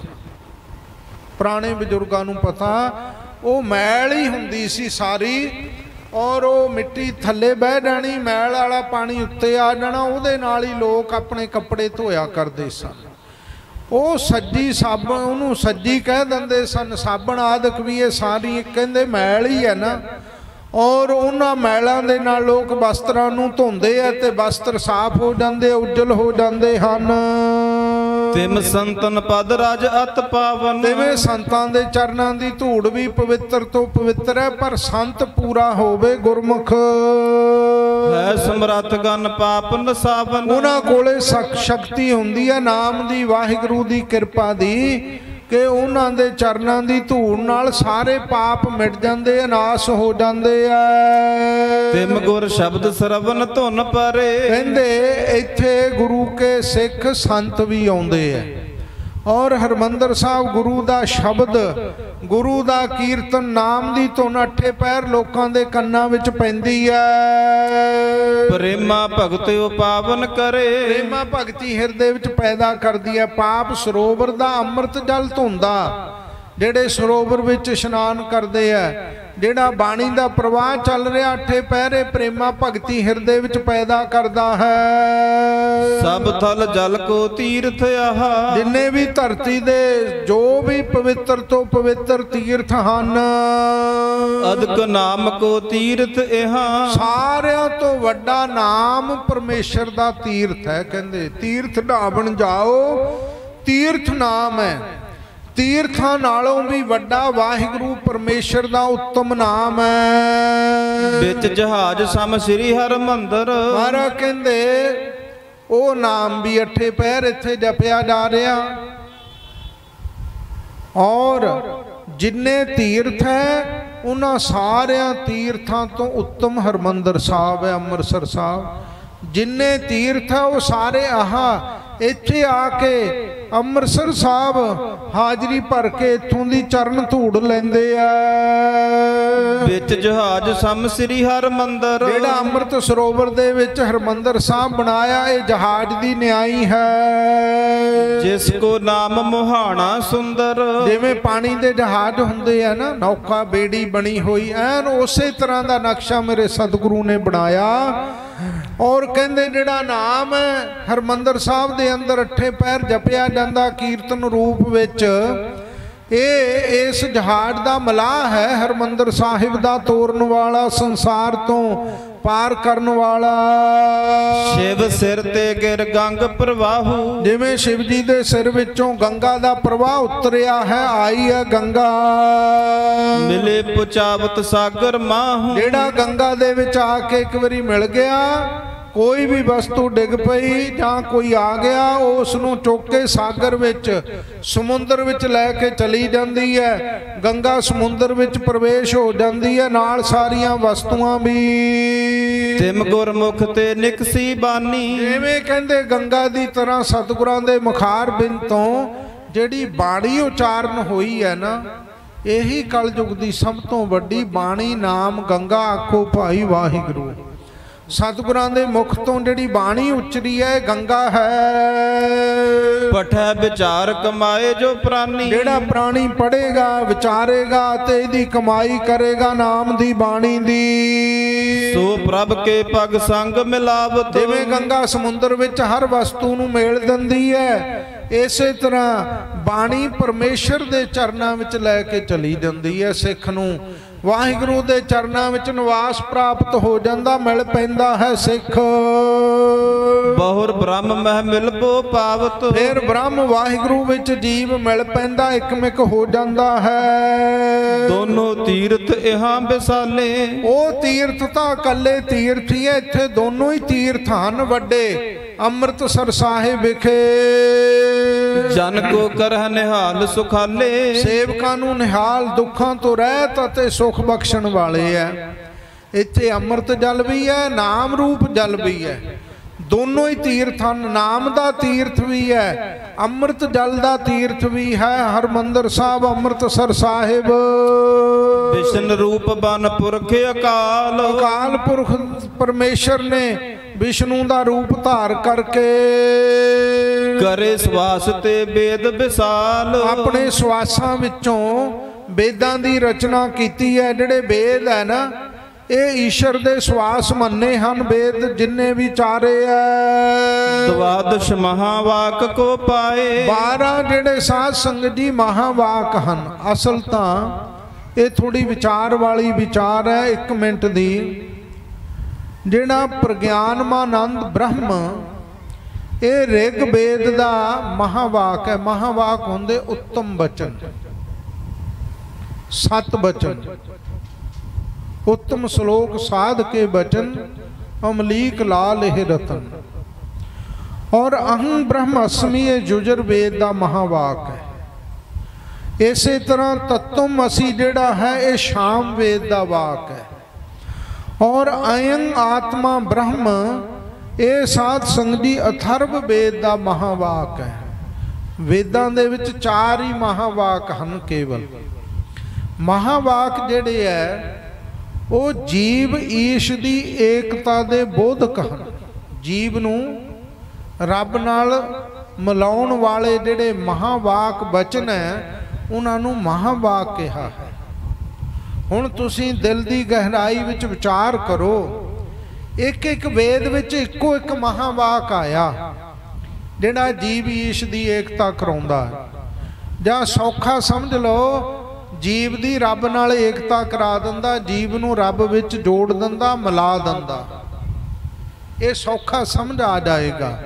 ਪੁਰਾਣੇ ਬਜ਼ੁਰਗਾਂ ਨੂੰ ਪਤਾ, ਉਹ ਮੈਲ ਹੀ ਹੁੰਦੀ ਸੀ ਸਾਰੀ, ਔਰ ਉਹ ਮਿੱਟੀ ਥੱਲੇ ਬਹਿ ਜਾਣੀ, ਮੈਲ ਵਾਲਾ ਪਾਣੀ ਉੱਤੇ ਆ ਜਾਣਾ, ਉਹਦੇ ਨਾਲ ਹੀ ਲੋਕ ਆਪਣੇ ਕੱਪੜੇ ਧੋਇਆ ਕਰਦੇ ਸਨ। ਉਹ ਸੱਜੀ ਸਾਬਣ, ਉਹਨੂੰ ਸੱਜੀ ਕਹਿ ਦਿੰਦੇ ਸਨ। ਸਾਬਣ ਆਦਿਕ ਵੀ ਇਹ ਸਾਰੀ ਕਹਿੰਦੇ ਮੈਲ ਹੀ ਹੈ ਨਾ, ਔਰ ਉਹਨਾਂ ਮੈਲਾਂ ਦੇ ਨਾਲ ਲੋਕ ਵਸਤਰਾਂ ਨੂੰ ਧੋਂਦੇ ਆ ਤੇ ਵਸਤਰ ਸਾਫ਼ ਹੋ ਜਾਂਦੇ, ਉਜਲ ਹੋ ਜਾਂਦੇ ਹਨ। ਤਿਮ ਸੰਤਨ ਪਦ ਰਾਜ ਅਤ ਪਾਵਨ। ਤਿਵੇਂ ਸੰਤਾਂ ਦੇ ਚਰਨਾਂ ਦੀ ਧੂੜ ਵੀ ਪਵਿੱਤਰ ਤੋਂ ਪਵਿੱਤਰ ਹੈ, ਪਰ ਸੰਤ ਪੂਰਾ ਹੋਵੇ ਗੁਰਮੁਖ ਹੈ ਸਮਰੱਥ ਗਨ ਪਾਪ ਨਸਾਵਨ। ਉਹਨਾਂ ਕੋਲੇ ਸ਼ਕਤੀ ਹੁੰਦੀ ਹੈ ਨਾਮ ਦੀ, ਵਾਹਿਗੁਰੂ ਦੀ ਕਿਰਪਾ ਦੀ, ਕਿ ਉਹਨਾਂ ਦੇ ਚਰਨਾਂ ਦੀ ਧੂੜ ਨਾਲ ਸਾਰੇ ਪਾਪ ਮਿਟ ਜਾਂਦੇ, ਨਾਸ ਹੋ ਜਾਂਦੇ ਆ। ਤਿਮ ਗੁਰ ਸ਼ਬਦ ਸਰਵਨ ਧੁਨ ਪਰੇ। ਕਹਿੰਦੇ ਇੱਥੇ ਗੁਰੂ ਕੇ ਸਿੱਖ ਸੰਤ ਵੀ ਆਉਂਦੇ ਆ, ਔਰ ਹਰਿਮੰਦਰ ਸਾਹਿਬ ਗੁਰੂ ਦਾ ਸ਼ਬਦ, ਗੁਰੂ ਦਾ ਕੀਰਤਨ, ਨਾਮ ਦੀ ਧੁਨ ਅੱਠੇ ਪੈਰ ਲੋਕਾਂ ਦੇ ਕੰਨਾਂ ਵਿੱਚ ਪੈਂਦੀ ਹੈ। ਪ੍ਰੇਮਾ ਭਗਤਿਓ ਪਾਵਨ ਕਰੇ। ਪ੍ਰੇਮਾ ਭਗਤੀ ਹਿਰਦੇ ਵਿੱਚ ਪੈਦਾ ਕਰਦੀ ਹੈ। ਪਾਪ ਸਰੋਵਰ ਦਾ ਅੰਮ੍ਰਿਤ ਜਲ ਧੁੰਦਾ, ਜਿਹੜੇ ਸਰੋਵਰ ਵਿੱਚ ਇਸ਼ਨਾਨ ਕਰਦੇ ਆ, ਜਿਹੜਾ ਬਾਣੀ ਦਾ ਪ੍ਰਵਾਹ ਚੱਲ ਰਿਹਾ ਅੱਠੇ ਪਹਿਰੇ, ਪ੍ਰੇਮਾ ਭਗਤੀ ਹਿਰਦੇ ਵਿੱਚ ਪੈਦਾ ਕਰਦਾ ਹੈ। ਸਭ ਥਲ ਜਲ ਕੋ ਤੀਰਥ ਆਹਾ। ਜਿੰਨੇ ਵੀ ਧਰਤੀ ਦੇ ਜੋ ਵੀ ਪਵਿੱਤਰ ਤੋਂ ਪਵਿੱਤਰ ਤੀਰਥ ਹਨ, ਅਦਕ ਨਾਮ ਕੋ ਤੀਰਥ ਇਹਾ। ਸਾਰਿਆਂ ਤੋਂ ਵੱਡਾ ਨਾਮ ਪਰਮੇਸ਼ਰ ਦਾ ਤੀਰਥ ਹੈ। ਕਹਿੰਦੇ ਤੀਰਥ ਢਾਵਣ ਜਾਓ, ਤੀਰਥ ਨਾਮ ਹੈ। ਤੀਰਥਾਂ ਨਾਲੋਂ ਵੀ ਵੱਡਾ ਵਾਹਿਗੁਰੂ ਪਰਮੇਸ਼ਰ ਦਾ ਉੱਤਮ ਨਾਮ ਹੈ। ਵਿੱਚ ਜਹਾਜ਼ ਸਮ ਸ੍ਰੀ ਹਰਿਮੰਦਰ। ਮਹਾਰਾਜ ਕਹਿੰਦੇ ਉਹ ਨਾਮ ਵੀ ਅੱਠੇ ਪਹਿਰ ਇੱਥੇ ਜਪਿਆ ਜਾ ਰਿਹਾ, ਔਰ ਜਿੰਨੇ ਤੀਰਥ ਹੈ ਉਹਨਾਂ ਸਾਰਿਆਂ ਤੀਰਥਾਂ ਤੋਂ ਉੱਤਮ ਹਰਿਮੰਦਰ ਸਾਹਿਬ ਹੈ, ਅੰਮ੍ਰਿਤਸਰ ਸਾਹਿਬ। ਜਿੰਨੇ ਤੀਰਥ ਹੈ ਉਹ ਸਾਰੇ ਆਹ ਇੱਥੇ ਆ ਕੇ ਅੰਮ੍ਰਿਤਸਰ ਸਾਹਿਬ ਹਾਜ਼ਰੀ ਭਰ ਕੇ ਇੱਥੋਂ ਦੀ ਚਰਨ ਧੂੜ ਲੈਂਦੇ ਆ। ਵਿੱਚ ਜਹਾਜ਼ ਸਮ ਸ੍ਰੀ ਹਰਿਮੰਦਰ। ਜਿਹੜਾ ਅੰਮ੍ਰਿਤ ਸਰੋਵਰ ਦੇ ਵਿੱਚ ਹਰਿਮੰਦਰ ਸਾਹਿਬ ਬਣਾਇਆ, ਇਹ ਜਹਾਜ਼ ਦੀ ਨਿਆਈ ਹੈ। ਜਿਸ ਕੋ ਨਾਮ ਮੁਹਾਣਾ ਸੁੰਦਰ। ਜਿਵੇਂ ਪਾਣੀ ਦੇ ਜਹਾਜ਼ ਹੁੰਦੇ ਆ ਨਾ, ਨੌਕਾ ਬੇੜੀ ਬਣੀ ਹੋਈ, ਐਨ ਉਸੇ ਤਰ੍ਹਾਂ ਦਾ ਨਕਸ਼ਾ ਮੇਰੇ ਸਤਿਗੁਰੂ ਨੇ ਬਣਾਇਆ। ਔਰ ਕਹਿੰਦੇ ਜਿਹੜਾ ਨਾਮ ਹੈ ਹਰਿਮੰਦਰ ਸਾਹਿਬ ਦੇ ਅੰਦਰ ਅੱਠੇ ਪੈਰ ਜਪਿਆ ਜਾਂਦਾ ਕੀਰਤਨ ਰੂਪ ਵਿੱਚ, ਇਹ ਇਸ ਜਹਾਜ਼ ਦਾ ਮਲਾਹ ਹੈ, ਹਰਿਮੰਦਰ ਸਾਹਿਬ ਦਾ ਤੋਰਨ ਵਾਲਾ, ਸੰਸਾਰ ਤੋਂ ਪਾਰ ਕਰਨ ਵਾਲਾ। ਸ਼ਿਵ ਸਿਰ ਤੇ ਗਿਰ ਗੰਗ ਪ੍ਰਵਾਹੂ। ਜਿਵੇਂ ਸ਼ਿਵ ਜੀ ਦੇ ਸਿਰ ਵਿੱਚੋਂ ਗੰਗਾ ਦਾ ਪ੍ਰਵਾਹ ਉਤਰਿਆ ਹੈ, ਆਈ ਹੈ ਗੰਗਾ। ਮਿਲੇ ਪੁਚਾਵਤ ਸਾਗਰ ਮਾਹੂ। ਜਿਹੜਾ ਗੰਗਾ ਦੇ ਵਿੱਚ ਆ ਕੇ ਇੱਕ ਵਾਰੀ ਮਿਲ ਗਿਆ, ਕੋਈ ਵੀ ਵਸਤੂ ਡਿੱਗ ਪਈ ਜਾਂ ਕੋਈ ਆ ਗਿਆ, ਉਸ ਨੂੰ ਚੁੱਕ ਕੇ ਸਾਗਰ ਵਿੱਚ, ਸਮੁੰਦਰ ਵਿੱਚ ਲੈ ਕੇ ਚਲੀ ਜਾਂਦੀ ਹੈ। ਗੰਗਾ ਸਮੁੰਦਰ ਵਿੱਚ ਪ੍ਰਵੇਸ਼ ਹੋ ਜਾਂਦੀ ਹੈ, ਨਾਲ ਸਾਰੀਆਂ ਵਸਤੂਆਂ ਵੀ। ਤਿਮ ਗੁਰਮੁਖ ਤੇ ਨਿਕਸੀ ਬਾਨੀ। ਜਿਵੇਂ ਕਹਿੰਦੇ ਗੰਗਾ ਦੀ ਤਰ੍ਹਾਂ ਸਤਿਗੁਰਾਂ ਦੇ ਮੁਖਾਰ ਬਿੰਦ ਤੋਂ ਜਿਹੜੀ ਬਾਣੀ ਉਚਾਰਨ ਹੋਈ ਹੈ ਨਾ, ਇਹੀ ਕਲਯੁਗ ਦੀ ਸਭ ਤੋਂ ਵੱਡੀ ਬਾਣੀ। ਨਾਮ ਗੰਗਾ ਆਖੋ ਭਾਈ ਵਾਹਿਗੁਰੂ। ਸਤਿਗੁਰਾਂ ਦੇ ਮੁਖ ਤੋਂ ਜਿਹੜੀ ਬਾਣੀ ਉਚਰੀ ਹੈ ਗੰਗਾ ਹੈ। ਪਠੈ ਵਿਚਾਰ ਕਮਾਏ ਜੋ ਪ੍ਰਾਨੀ, ਜਿਹੜਾ ਪ੍ਰਾਣੀ ਪੜ੍ਹੇਗਾ ਵਿਚਾਰੇਗਾ ਤੇ ਇਹਦੀ ਕਮਾਈ ਕਰੇਗਾ ਨਾਮ ਦੀ ਬਾਣੀ ਦੀ। ਸੋ ਪ੍ਰਭ ਕੇ ਪਗ ਸੰਗ ਮਿਲਾਵਤ, ਜਿਵੇਂ ਗੰਗਾ ਸਮੁੰਦਰ ਵਿੱਚ ਹਰ ਵਸਤੂ ਨੂੰ ਮੇਲ ਦਿੰਦੀ ਹੈ, ਇਸੇ ਤਰ੍ਹਾਂ ਬਾਣੀ ਪਰਮੇਸ਼ਰ ਦੇ ਚਰਨਾਂ ਵਿੱਚ ਲੈ ਕੇ ਚਲੀ ਜਾਂਦੀ ਹੈ। ਸਿੱਖ ਨੂੰ ਵਾਹਿਗੁਰੂ ਦੇ ਚਰਨਾਂ ਵਿੱਚ ਨਿਵਾਸ ਪ੍ਰਾਪਤ ਹੋ ਜਾਂਦਾ, ਮਿਲ ਪੈਂਦਾ ਹੈ ਸਿੱਖ। ਬਹੁਰ ਬ੍ਰਹਮ ਮਹਿ ਮਿਲਬੋ ਪਾਵਤ, ਫਿਰ ਬ੍ਰਹਮ ਵਾਹਿਗੁਰੂ ਵਿੱਚ ਜੀਵ ਮਿਲ ਪੈਂਦਾ, ਇਕਮਿਕ ਹੋ ਜਾਂਦਾ ਹੈ। ਦੋਨੋਂ ਤੀਰਥ ਇਹਾਂ ਵਿਸਾਲੇ, ਉਹ ਤੀਰਥ ਤਾਂ ਇਕੱਲੇ ਤੀਰਥ ਹੀ ਹੈ, ਇੱਥੇ ਦੋਨੋਂ ਹੀ ਤੀਰਥ ਹਨ ਵੱਡੇ। ਅੰਮ੍ਰਿਤਸਰ ਸਾਹਿਬ ਵਿਖੇ ਜਨ ਕੋ ਕਰਹਿ ਨਿਹਾਲ ਸੁਖਾਲੇ, ਸੇਵਕਾਂ ਨੂੰ ਨਿਹਾਲ ਦੁੱਖਾਂ ਤੋਂ ਰਹਿਤ ਅਤੇ ਸੁਖ ਬਖਸ਼ਣ ਵਾਲੇ ਹੈ। ਇੱਥੇ ਅੰਮ੍ਰਿਤ ਜਲ ਵੀ ਹੈ, ਨਾਮ ਰੂਪ ਜਲ ਵੀ ਹੈ, ਦੋਨੋਂ ਹੀ ਤੀਰਥ ਹਨ। ਨਾਮ ਦਾ ਤੀਰਥ ਵੀ ਹੈ, ਅੰਮ੍ਰਿਤ ਜਲ ਦਾ ਤੀਰਥ ਵੀ ਹੈ। ਹਰਿਮੰਦਰ ਸਾਹਿਬ ਅੰਮ੍ਰਿਤਸਰ ਸਾਹਿਬ ਵਿਸ਼ਨ ਰੂਪ ਬਨ ਪੁਰਖ ਅਕਾਲ, ਅਕਾਲ ਪੁਰਖ ਪਰਮੇਸ਼ਰ ਨੇ ਵਿਸ਼ਨੂੰ ਦਾ ਰੂਪ ਧਾਰ ਕਰਕੇ ਕਰੇ ਸਵਾਸ ਤੇ ਵੇਦ ਵਿਸਾਲ, ਆਪਣੇ ਸਵਾਸਾਂ ਵਿੱਚੋਂ ਵੇਦਾਂ ਦੀ ਰਚਨਾ ਕੀਤੀ ਹੈ। ਜਿਹੜੇ ਵੇਦ ਹੈ ਨਾ, ਇਹ ਈਸ਼ਰ ਦੇ ਸਵਾਸ ਮੰਨੇ ਹਨ। ਵੇਦ ਜਿੰਨੇ ਵੀ ਚਾਰੇ ਐ ਦਵਾਦਸ਼ ਮਹਾਵਾਕ ਕੋ ਪਾਏ, ਬਾਰਾਂ ਜਿਹੜੇ ਸਾਧ ਸੰਗਤ ਜੀ ਮਹਾਵਾਕ ਹਨ। ਅਸਲ ਤਾਂ ਇਹ ਥੋੜੀ ਵਿਚਾਰ ਵਾਲੀ ਵਿਚਾਰ ਹੈ, ਇੱਕ ਮਿੰਟ ਦੀ। ਜਿਹੜਾ ਪ੍ਰਗਿਆਨਮਾਨੰਦ ਬ੍ਰਹਮ, ਇਹ ਰਿਗ ਵੇਦ ਦਾ ਮਹਾਵਾਕ ਹੈ। ਮਹਾਵਾਕ ਹੁੰਦੇ ਉੱਤਮ ਬਚਨ, ਸਤ ਬਚਨ, ਉੱਤਮ ਸ਼ਲੋਕ ਸਾਧ ਕੇ ਬਚਨ, ਅਮਲੀਕ ਲਾਲ ਇਹ ਰਤਨ। ਔਰ ਅਹੰ ਬ੍ਰਹਮ ਅਸਮੀ ਇਹ ਯੁਜੁਰ ਵੇਦ ਦਾ ਮਹਾਵਾਕ ਹੈ। ਇਸੇ ਤਰ੍ਹਾਂ ਤਤਵ ਅਸੀਂ ਜਿਹੜਾ ਹੈ ਇਹ ਸ਼ਾਮ ਵੇਦ ਦਾ ਵਾਕ ਹੈ। ਔਰ ਅਯੰ ਆਤਮਾ ਬ੍ਰਹਮ ਇਹ ਸਾਧ ਸੰਗਤ ਜੀ ਅਥਰਵ ਵੇਦ ਦਾ ਮਹਾਵਾਕ ਹੈ। ਵੇਦਾਂ ਦੇ ਵਿੱਚ ਚਾਰ ਹੀ ਮਹਾਵਾਕ ਹਨ ਕੇਵਲ। ਮਹਾਵਾਕ ਜਿਹੜੇ ਹੈ ਉਹ ਜੀਵ ਈਸ਼ ਦੀ ਏਕਤਾ ਦੇ ਬੋਧਕ ਹਨ। ਜੀਵ ਨੂੰ ਰੱਬ ਨਾਲ ਮਿਲਾਉਣ ਵਾਲੇ ਜਿਹੜੇ ਮਹਾਵਾਕ ਬਚਨ ਹੈ ਉਹਨਾਂ ਨੂੰ ਮਹਾਵਾਕ ਕਿਹਾ ਹੈ। ਹੁਣ ਤੁਸੀਂ ਦਿਲ ਦੀ ਗਹਿਰਾਈ ਵਿੱਚ ਵਿਚਾਰ ਕਰੋ, ਇੱਕ ਇੱਕ ਵੇਦ ਵਿੱਚ ਇੱਕੋ ਇੱਕ ਮਹਾਵਾਕ ਆਇਆ ਜਿਹੜਾ ਜੀਵ ਈਸ਼ ਦੀ ਏਕਤਾ ਕਰਾਉਂਦਾ ਹੈ। ਜਾਂ ਸੌਖਾ ਸਮਝ ਲਓ, ਜੀਵ ਦੀ ਰੱਬ ਨਾਲ ਏਕਤਾ ਕਰਾ ਦਿੰਦਾ, ਜੀਵ ਨੂੰ ਰੱਬ ਵਿੱਚ ਜੋੜ ਦਿੰਦਾ, ਮਿਲਾ ਦਿੰਦਾ। ਇਹ ਸੌਖਾ ਸਮਝ ਆ ਜਾਏਗਾ।